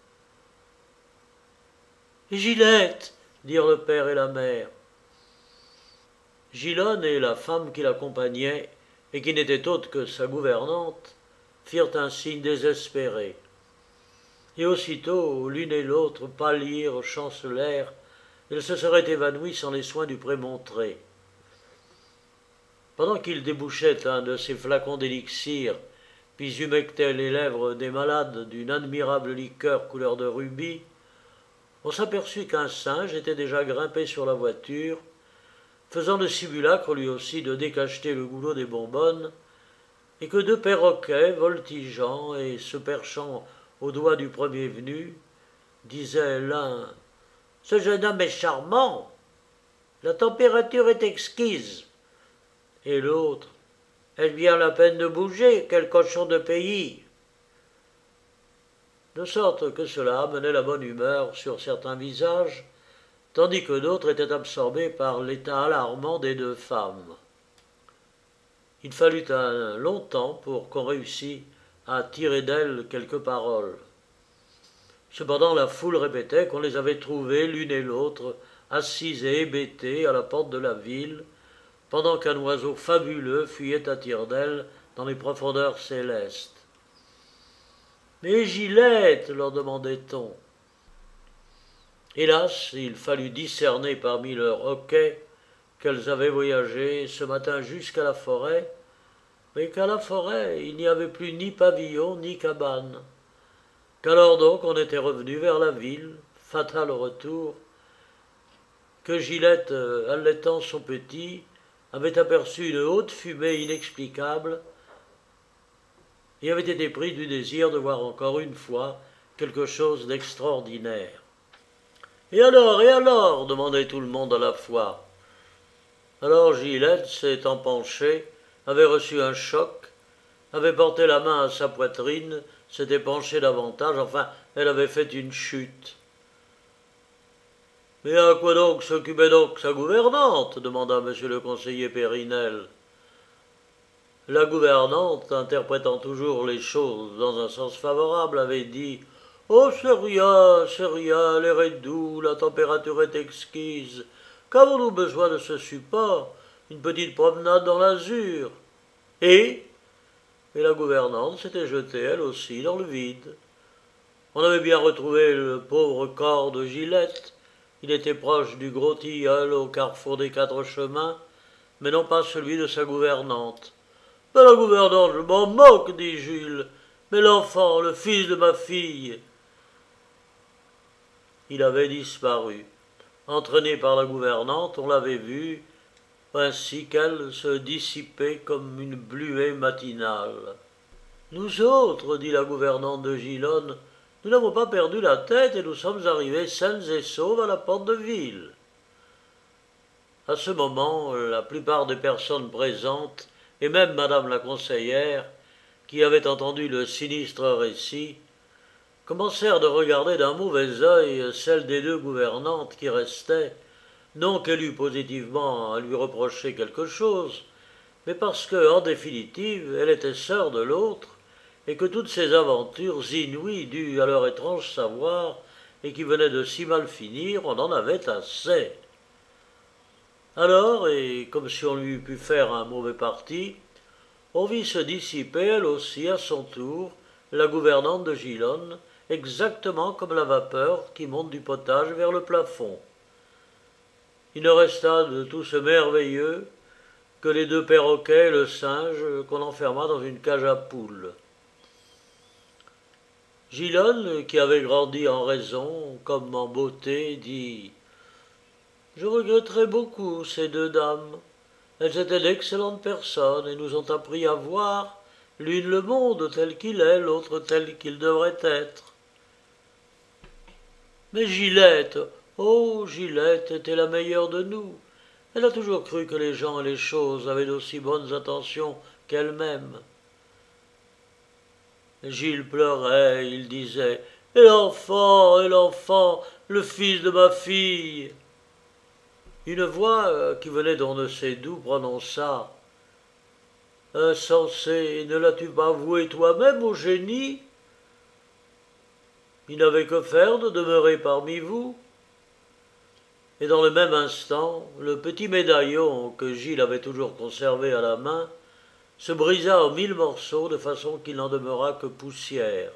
« Et Gilette !» dirent le père et la mère. Gilonne et la femme qui l'accompagnait, et qui n'était autre que sa gouvernante, firent un signe désespéré. Et aussitôt, l'une et l'autre pâlirent, chancelèrent, elles se seraient évanouies sans les soins du prémontré. Pendant qu'il débouchait un de ces flacons d'élixir, puis humectait les lèvres des malades d'une admirable liqueur couleur de rubis, on s'aperçut qu'un singe était déjà grimpé sur la voiture, faisant le simulacre lui aussi de décacheter le goulot des bonbonnes, et que 2 perroquets, voltigeant et se perchant au doigt du premier venu, disaient l'un « Ce jeune homme est charmant, la température est exquise », et l'autre « Elle vient la peine de bouger, quel cochon de pays !» De sorte que cela amenait la bonne humeur sur certains visages, tandis que d'autres étaient absorbés par l'état alarmant des 2 femmes. Il fallut un long temps pour qu'on réussît à tirer d'elles quelques paroles. Cependant, la foule répétait qu'on les avait trouvées l'une et l'autre assises et hébétées à la porte de la ville, pendant qu'un oiseau fabuleux fuyait à tire-d'aile dans les profondeurs célestes. « Mais Gilette !» leur demandait-on. Hélas, il fallut discerner parmi leurs hoquets qu'elles avaient voyagé ce matin jusqu'à la forêt, mais qu'à la forêt il n'y avait plus ni pavillon ni cabane, qu'alors donc on était revenu vers la ville, fatal retour, que Gilette, allaitant son petit, avait aperçu une haute fumée inexplicable et avait été pris du désir de voir encore une fois quelque chose d'extraordinaire. Et alors demandait tout le monde à la fois. Alors Gilette, s'étant penchée, avait reçu un choc, avait porté la main à sa poitrine, s'était penchée davantage, enfin, elle avait fait une chute. « Mais à quoi donc s'occupait donc sa gouvernante » demanda monsieur le conseiller Périnel. La gouvernante, interprétant toujours les choses dans un sens favorable, avait dit « Oh, c'est rien, l'air est doux, la température est exquise. Qu'avons-nous besoin de ce support? Une petite promenade dans l'azur. » Et la gouvernante s'était jetée, elle aussi, dans le vide. On avait bien retrouvé le pauvre corps de Gilette. Il était proche du gros tilleul au carrefour des 4 chemins, mais non pas celui de sa gouvernante. « Mais la gouvernante, je m'en moque, dit Gilles. Mais l'enfant, le fils de ma fille. » Il avait disparu. Entraîné par la gouvernante, on l'avait vu, ainsi qu'elle, se dissiper comme une bluée matinale. « Nous autres, dit la gouvernante de Gillonne, nous n'avons pas perdu la tête et nous sommes arrivés sains et sauves à la porte de ville. » À ce moment, la plupart des personnes présentes, et même madame la conseillère, qui avait entendu le sinistre récit, commencèrent de regarder d'un mauvais œil celle des 2 gouvernantes qui restaient, non qu'elle eût positivement à lui reprocher quelque chose, mais parce que, en définitive, elle était sœur de l'autre, et que toutes ces aventures inouïes dues à leur étrange savoir, et qui venaient de si mal finir, on en avait assez. Alors, et comme si on lui eût pu faire un mauvais parti, on vit se dissiper, elle aussi, à son tour, la gouvernante de Gillonne, exactement comme la vapeur qui monte du potage vers le plafond. Il ne resta de tout ce merveilleux que les 2 perroquets et le singe qu'on enferma dans une cage à poules. Gillonne, qui avait grandi en raison comme en beauté, dit « Je regretterai beaucoup ces 2 dames. Elles étaient d'excellentes personnes et nous ont appris à voir, l'une le monde tel qu'il est, l'autre tel qu'il devrait être. » Mais Gilette, oh, Gilette était la meilleure de nous. Elle a toujours cru que les gens et les choses avaient d'aussi bonnes intentions qu'elle-même. Gilles pleurait, il disait « Et l'enfant, le fils de ma fille !» Une voix qui venait d'on ne sait d'où prononça « Insensé, ne l'as-tu pas voué toi-même au génie ? Il n'avait que faire de demeurer parmi vous. » Et dans le même instant, le petit médaillon que Gilles avait toujours conservé à la main se brisa en 1000 morceaux de façon qu'il n'en demeura que poussière.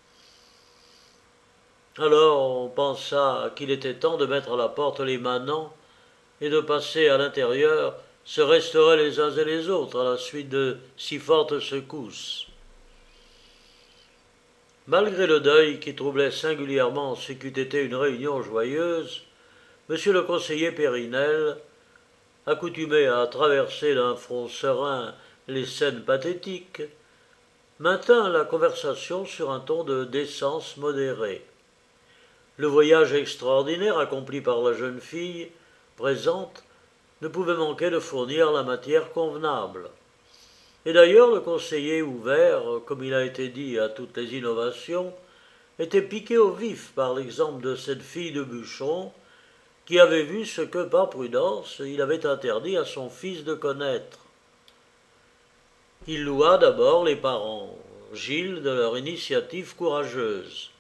Alors on pensa qu'il était temps de mettre à la porte les manants et de passer à l'intérieur, se resteraient les uns et les autres à la suite de si fortes secousses. Malgré le deuil qui troublait singulièrement ce qu'eût été une réunion joyeuse, monsieur le conseiller Périnel, accoutumé à traverser d'un front serein les scènes pathétiques, maintint la conversation sur un ton de décence modérée. Le voyage extraordinaire accompli par la jeune fille présente ne pouvait manquer de fournir la matière convenable. Et d'ailleurs le conseiller ouvert, comme il a été dit à toutes les innovations, était piqué au vif par l'exemple de cette fille de bûcheron, qui avait vu ce que, par prudence, il avait interdit à son fils de connaître. Il loua d'abord les parents, Gilles, de leur initiative courageuse.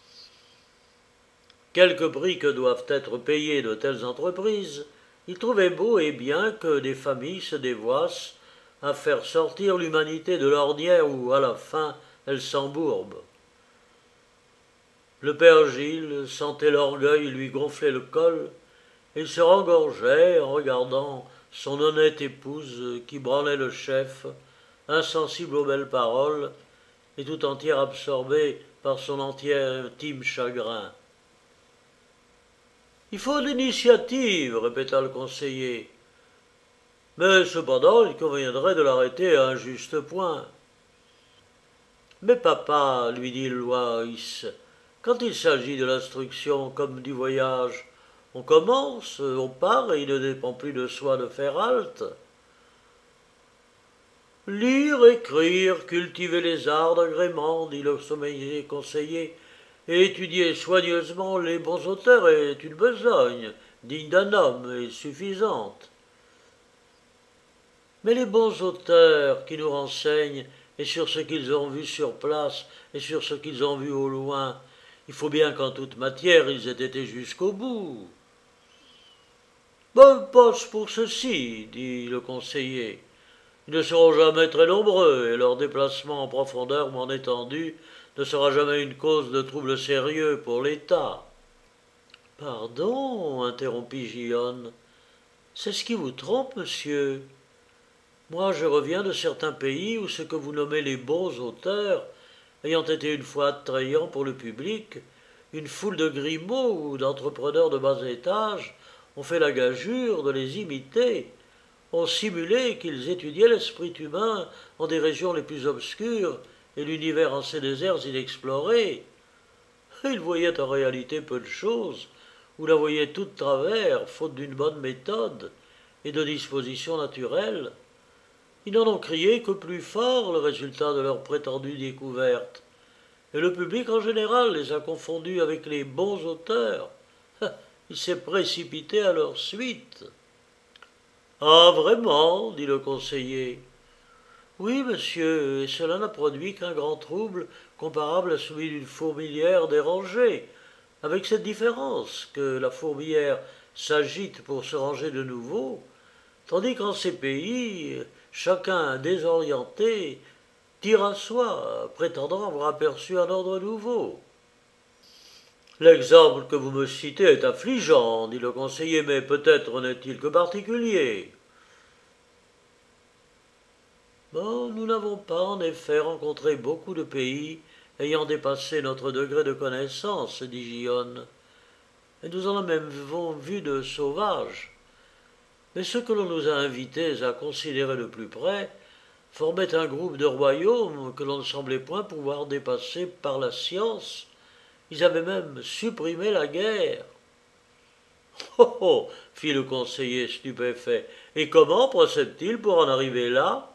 Quelque prix que doivent être payées de telles entreprises, il trouvait beau et bien que des familles se dévoissent à faire sortir l'humanité de l'ornière où, à la fin, elle s'embourbe. Le père Gilles sentait l'orgueil lui gonfler le col, et il se rengorgeait en regardant son honnête épouse qui branlait le chef, insensible aux belles paroles, et tout entière absorbée par son intime chagrin. « Il faut l'initiative, répéta le conseiller. Mais cependant, il conviendrait de l'arrêter à un juste point. Mais papa, lui dit Loïs, quand il s'agit de l'instruction comme du voyage, on commence, on part et il ne dépend plus de soi de faire halte. Lire, écrire, cultiver les arts d'agrément, dit le sommeiller conseiller, et étudier soigneusement les bons auteurs est une besogne, digne d'un homme et suffisante. Mais les bons auteurs qui nous renseignent et sur ce qu'ils ont vu sur place et sur ce qu'ils ont vu au loin, il faut bien qu'en toute matière ils aient été jusqu'au bout. Ben, passe pour ceci, dit le conseiller. Ils ne seront jamais très nombreux, et leur déplacement en profondeur ou en étendue ne sera jamais une cause de trouble sérieux pour l'État. Pardon, interrompit Gillonne. C'est ce qui vous trompe, monsieur. Moi, je reviens de certains pays où ce que vous nommez les bons auteurs, ayant été une fois attrayants pour le public, une foule de grimauds ou d'entrepreneurs de bas étage ont fait la gageure de les imiter, ont simulé qu'ils étudiaient l'esprit humain en des régions les plus obscures et l'univers en ces déserts inexplorés. Ils voyaient en réalité peu de choses, ou la voyaient toute travers, faute d'une bonne méthode et de dispositions naturelles. Ils n'en ont crié que plus fort le résultat de leur prétendue découverte, et le public en général les a confondus avec les bons auteurs. Il s'est précipité à leur suite. Ah, vraiment, dit le conseiller. Oui, monsieur, et cela n'a produit qu'un grand trouble comparable à celui d'une fourmilière dérangée, avec cette différence que la fourmilière s'agite pour se ranger de nouveau, tandis qu'en ces pays, chacun désorienté tire à soi, prétendant avoir aperçu un ordre nouveau. L'exemple que vous me citez est affligeant, dit le conseiller, mais peut-être n'est-il que particulier. Bon, nous n'avons pas en effet rencontré beaucoup de pays ayant dépassé notre degré de connaissance, dit Gillonne, et nous en avons même vu de sauvages. Mais ceux que l'on nous a invités à considérer de plus près formaient un groupe de royaumes que l'on ne semblait point pouvoir dépasser par la science. Ils avaient même supprimé la guerre. Oh oh, fit le conseiller stupéfait. Et comment procèdent-ils pour en arriver là?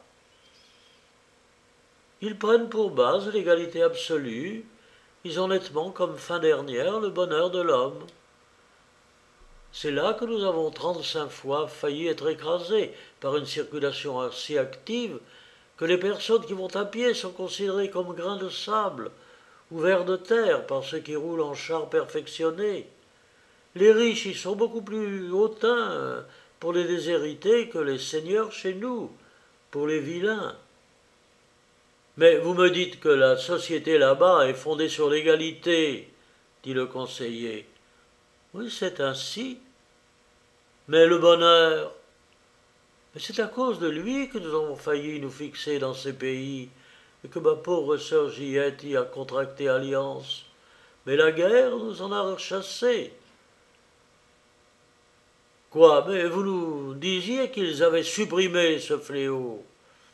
Ils prennent pour base l'égalité absolue. Ils ont nettement comme fin dernière le bonheur de l'homme. C'est là que nous avons 35 fois failli être écrasés par une circulation si active que les personnes qui vont à pied sont considérées comme grains de sable ou vers de terre par ceux qui roulent en chars perfectionnés. Les riches y sont beaucoup plus hautains pour les déshérités que les seigneurs chez nous, pour les vilains. Mais vous me dites que la société là-bas est fondée sur l'égalité, dit le conseiller. Oui, c'est ainsi. Mais le bonheur, mais c'est à cause de lui que nous avons failli nous fixer dans ces pays, et que ma pauvre sœur Giette y a contracté alliance. Mais la guerre nous en a rechassés. Quoi, mais vous nous disiez qu'ils avaient supprimé ce fléau.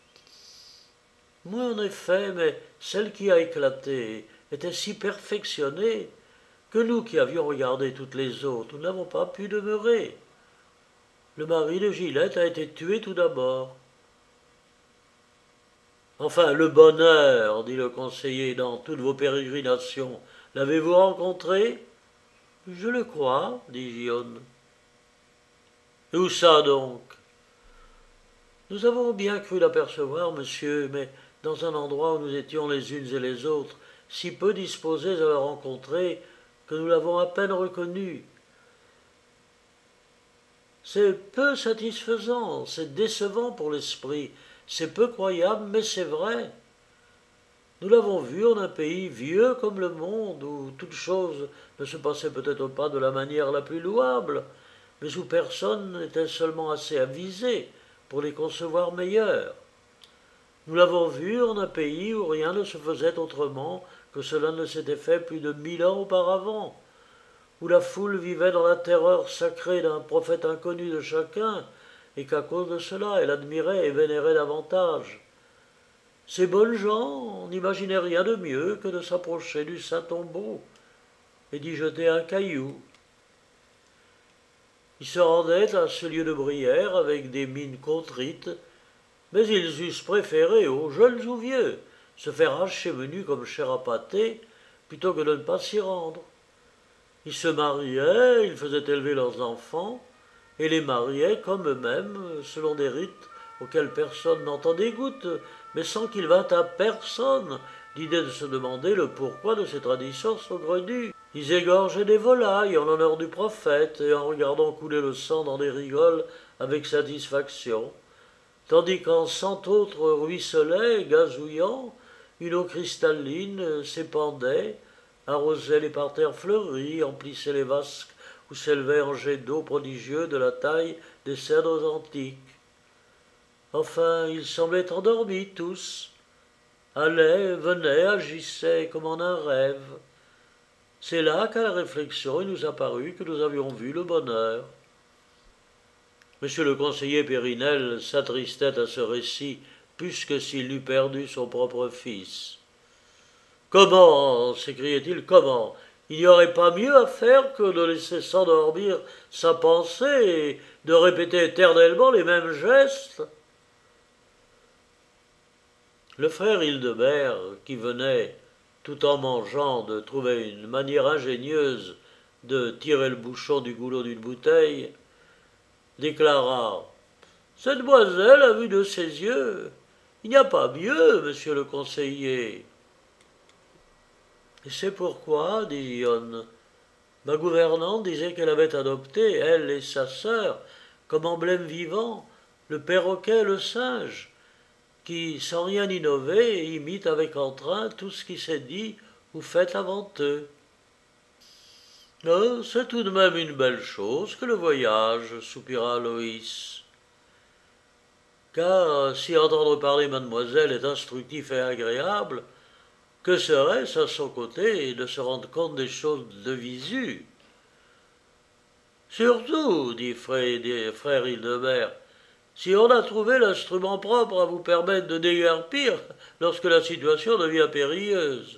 Oui, en effet, mais celle qui a éclaté était si perfectionnée que nous qui avions regardé toutes les autres, nous n'avons pas pu demeurer. Le mari de Gillette a été tué tout d'abord. Enfin, le bonheur, dit le conseiller, dans toutes vos pérégrinations, l'avez-vous rencontré? Je le crois, dit Gillonne. Et où ça donc? Nous avons bien cru l'apercevoir, monsieur, mais dans un endroit où nous étions les unes et les autres, si peu disposés à le rencontrer, que nous l'avons à peine reconnu. C'est peu satisfaisant, c'est décevant pour l'esprit, c'est peu croyable, mais c'est vrai. Nous l'avons vu en un pays vieux comme le monde, où toute chose ne se passait peut-être pas de la manière la plus louable, mais où personne n'était seulement assez avisé pour les concevoir meilleurs. Nous l'avons vu en un pays où rien ne se faisait autrement que cela ne s'était fait plus de 1000 ans auparavant, où la foule vivait dans la terreur sacrée d'un prophète inconnu de chacun, et qu'à cause de cela elle admirait et vénérait davantage. Ces bonnes gens n'imaginaient rien de mieux que de s'approcher du saint tombeau et d'y jeter un caillou. Ils se rendaient à ce lieu de prière avec des mines contrites, mais ils eussent préféré, aux jeunes ou vieux, se faire hacher menu comme chair à pâté, plutôt que de ne pas s'y rendre. Ils se mariaient, ils faisaient élever leurs enfants, et les mariaient comme eux-mêmes, selon des rites auxquels personne n'entendait goutte, mais sans qu'il vînt à personne l'idée de se demander le pourquoi de ces traditions saugrenues. Ils égorgeaient des volailles en l'honneur du prophète, et en regardant couler le sang dans des rigoles avec satisfaction, tandis qu'en 100 autres ruisselaient, gazouillant, une eau cristalline s'épandait, arrosait les parterres fleuris, emplissait les vasques où s'élevaient en jets d'eau prodigieux de la taille des cèdres antiques. Enfin, ils semblaient endormis tous, allaient, venaient, agissaient comme en un rêve. C'est là qu'à la réflexion il nous apparut que nous avions vu le bonheur. Monsieur le conseiller Périnel s'attristait à ce récit plus que s'il eût perdu son propre fils. « Comment » s'écriait-il, « comment ? Il n'y aurait pas mieux à faire que de laisser s'endormir sa pensée et de répéter éternellement les mêmes gestes ?» Le frère Hildebert, qui venait, tout en mangeant, de trouver une manière ingénieuse de tirer le bouchon du goulot d'une bouteille, déclara « Cette demoiselle a vu de ses yeux. Il n'y a pas mieux, monsieur le conseiller. » Et c'est pourquoi, dit Guillaume, ma gouvernante disait qu'elle avait adopté, elle et sa sœur, comme emblème vivant, le perroquet et le singe, qui, sans rien innover, imite avec entrain tout ce qui s'est dit ou fait avant eux. Oh, c'est tout de même une belle chose que le voyage, soupira Loïs. Car si entendre parler mademoiselle est instructif et agréable, que serait-ce à son côté de se rendre compte des choses de visu? Surtout, dit frère Hildebert, si on a trouvé l'instrument propre à vous permettre de déguerpir lorsque la situation devient périlleuse.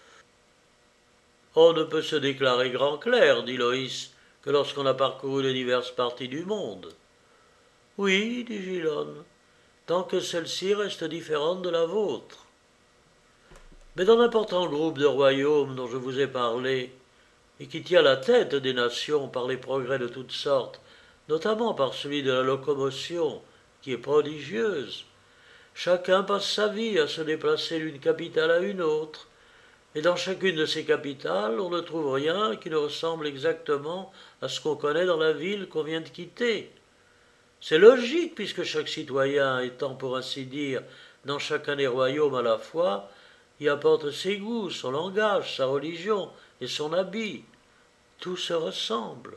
On ne peut se déclarer grand clerc, dit Loïs, que lorsqu'on a parcouru les diverses parties du monde. Oui, dit Gillon, tant que celle-ci reste différente de la vôtre. Mais dans l'important groupe de royaumes dont je vous ai parlé, et qui tient la tête des nations par les progrès de toutes sortes, notamment par celui de la locomotion, qui est prodigieuse, chacun passe sa vie à se déplacer d'une capitale à une autre, et dans chacune de ces capitales, on ne trouve rien qui ne ressemble exactement à ce qu'on connaît dans la ville qu'on vient de quitter. C'est logique, puisque chaque citoyen étant, pour ainsi dire, dans chacun des royaumes à la fois, y apporte ses goûts, son langage, sa religion et son habit. Tout se ressemble.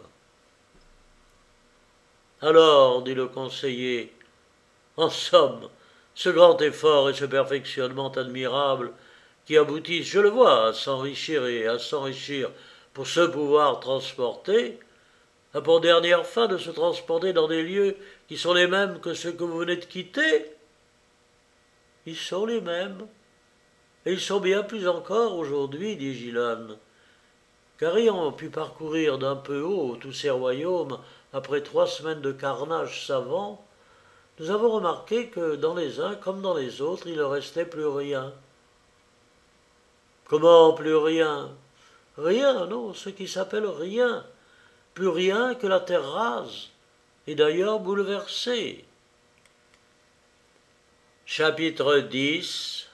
Alors, dit le conseiller, en somme, ce grand effort et ce perfectionnement admirable qui aboutissent, je le vois, à s'enrichir et à s'enrichir pour se pouvoir transporter, a pour dernière fin de se transporter dans des lieux qui sont les mêmes que ceux que vous venez de quitter. Ils sont les mêmes, et ils sont bien plus encore aujourd'hui, dit Gillon, car ayant pu parcourir d'un peu haut tous ces royaumes après 3 semaines de carnage savant, nous avons remarqué que dans les uns comme dans les autres, il ne restait plus rien. Comment plus rien? Rien, non, ce qui s'appelle rien. Plus rien que la terre rase, et d'ailleurs bouleversée. Chapitre 10.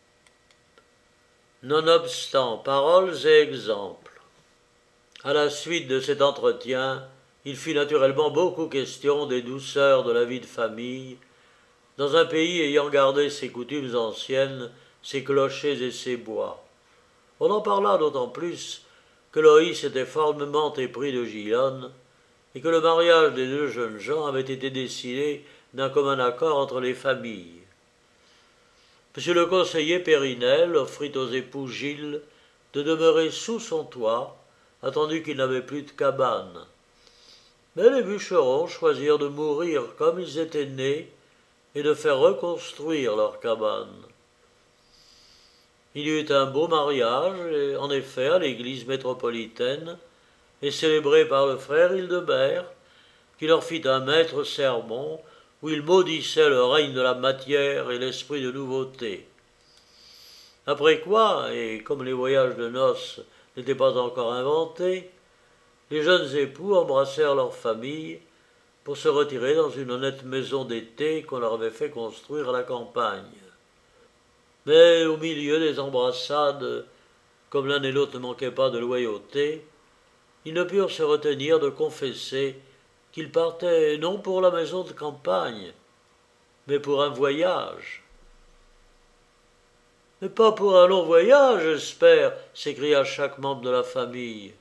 Nonobstant paroles et exemples. À la suite de cet entretien, il fut naturellement beaucoup question des douceurs de la vie de famille, dans un pays ayant gardé ses coutumes anciennes, ses clochers et ses bois. On en parla d'autant plus que Loïs était formellement épris de Gillon, et que le mariage des deux jeunes gens avait été décidé d'un commun accord entre les familles. M. le conseiller Périnel offrit aux époux Gilles de demeurer sous son toit, attendu qu'ils n'avaient plus de cabane. Mais les bûcherons choisirent de mourir comme ils étaient nés et de faire reconstruire leur cabane. Il y eut un beau mariage, et en effet, à l'église métropolitaine, et célébré par le frère Hildebert, qui leur fit un maître sermon où il maudissait le règne de la matière et l'esprit de nouveauté. Après quoi, et comme les voyages de noces n'étaient pas encore inventés, les jeunes époux embrassèrent leur famille pour se retirer dans une honnête maison d'été qu'on leur avait fait construire à la campagne. Mais au milieu des embrassades, comme l'un et l'autre ne manquaient pas de loyauté, ils ne purent se retenir de confesser qu'ils partaient non pour la maison de campagne, mais pour un voyage. « Mais pas pour un long voyage, j'espère » s'écria chaque membre de la famille.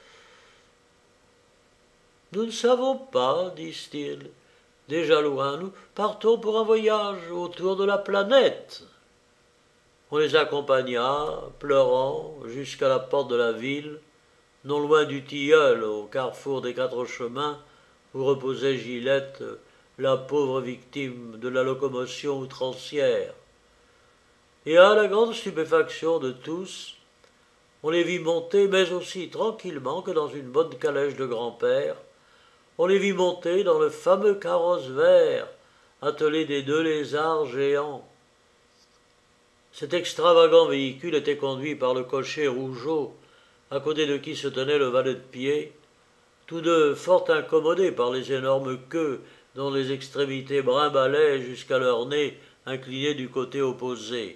« Nous ne savons pas, disent-ils. Déjà loin, nous partons pour un voyage autour de la planète. » On les accompagna, pleurant, jusqu'à la porte de la ville, non loin du tilleul, au carrefour des quatre chemins, où reposait Gilette, la pauvre victime de la locomotion outrancière. Et à la grande stupéfaction de tous, on les vit monter, mais aussi tranquillement que dans une bonne calèche de grand-père, on les vit monter dans le fameux carrosse vert, attelé des deux lézards géants. Cet extravagant véhicule était conduit par le cocher Rougeot, à côté de qui se tenait le valet de pied, tous deux fort incommodés par les énormes queues dont les extrémités brimbalaient jusqu'à leur nez incliné du côté opposé.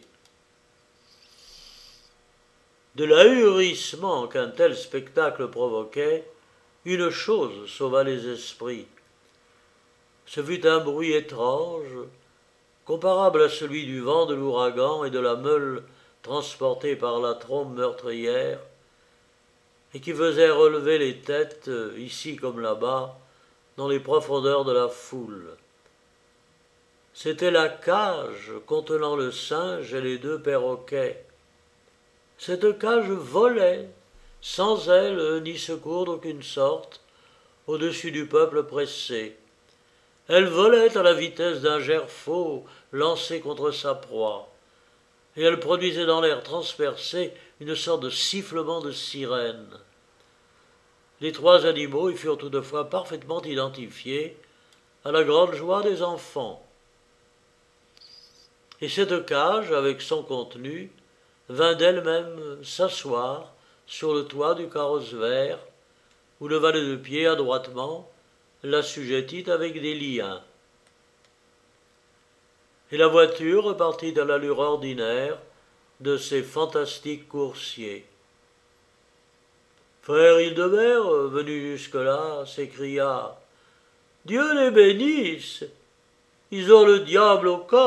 De l'ahurissement qu'un tel spectacle provoquait, une chose sauva les esprits. Ce fut un bruit étrange, comparable à celui du vent, de l'ouragan et de la meule transportée par la trombe meurtrière, et qui faisait relever les têtes, ici comme là-bas, dans les profondeurs de la foule. C'était la cage contenant le singe et les deux perroquets. Cette cage volait, sans aile ni secours d'aucune sorte, au-dessus du peuple pressé. Elle volait à la vitesse d'un gerfaut lancé contre sa proie, et elle produisait dans l'air transpercé une sorte de sifflement de sirène. Les trois animaux y furent toutefois parfaitement identifiés, à la grande joie des enfants. Et cette cage, avec son contenu, vint d'elle-même s'asseoir sur le toit du carrosse vert, où le valet de pied, adroitement, l'assujettit avec des liens. Et la voiture repartit à l'allure ordinaire de ses fantastiques coursiers. Frère Hildebert, venu jusque-là, s'écria « Dieu les bénisse, ils ont le diable au corps !»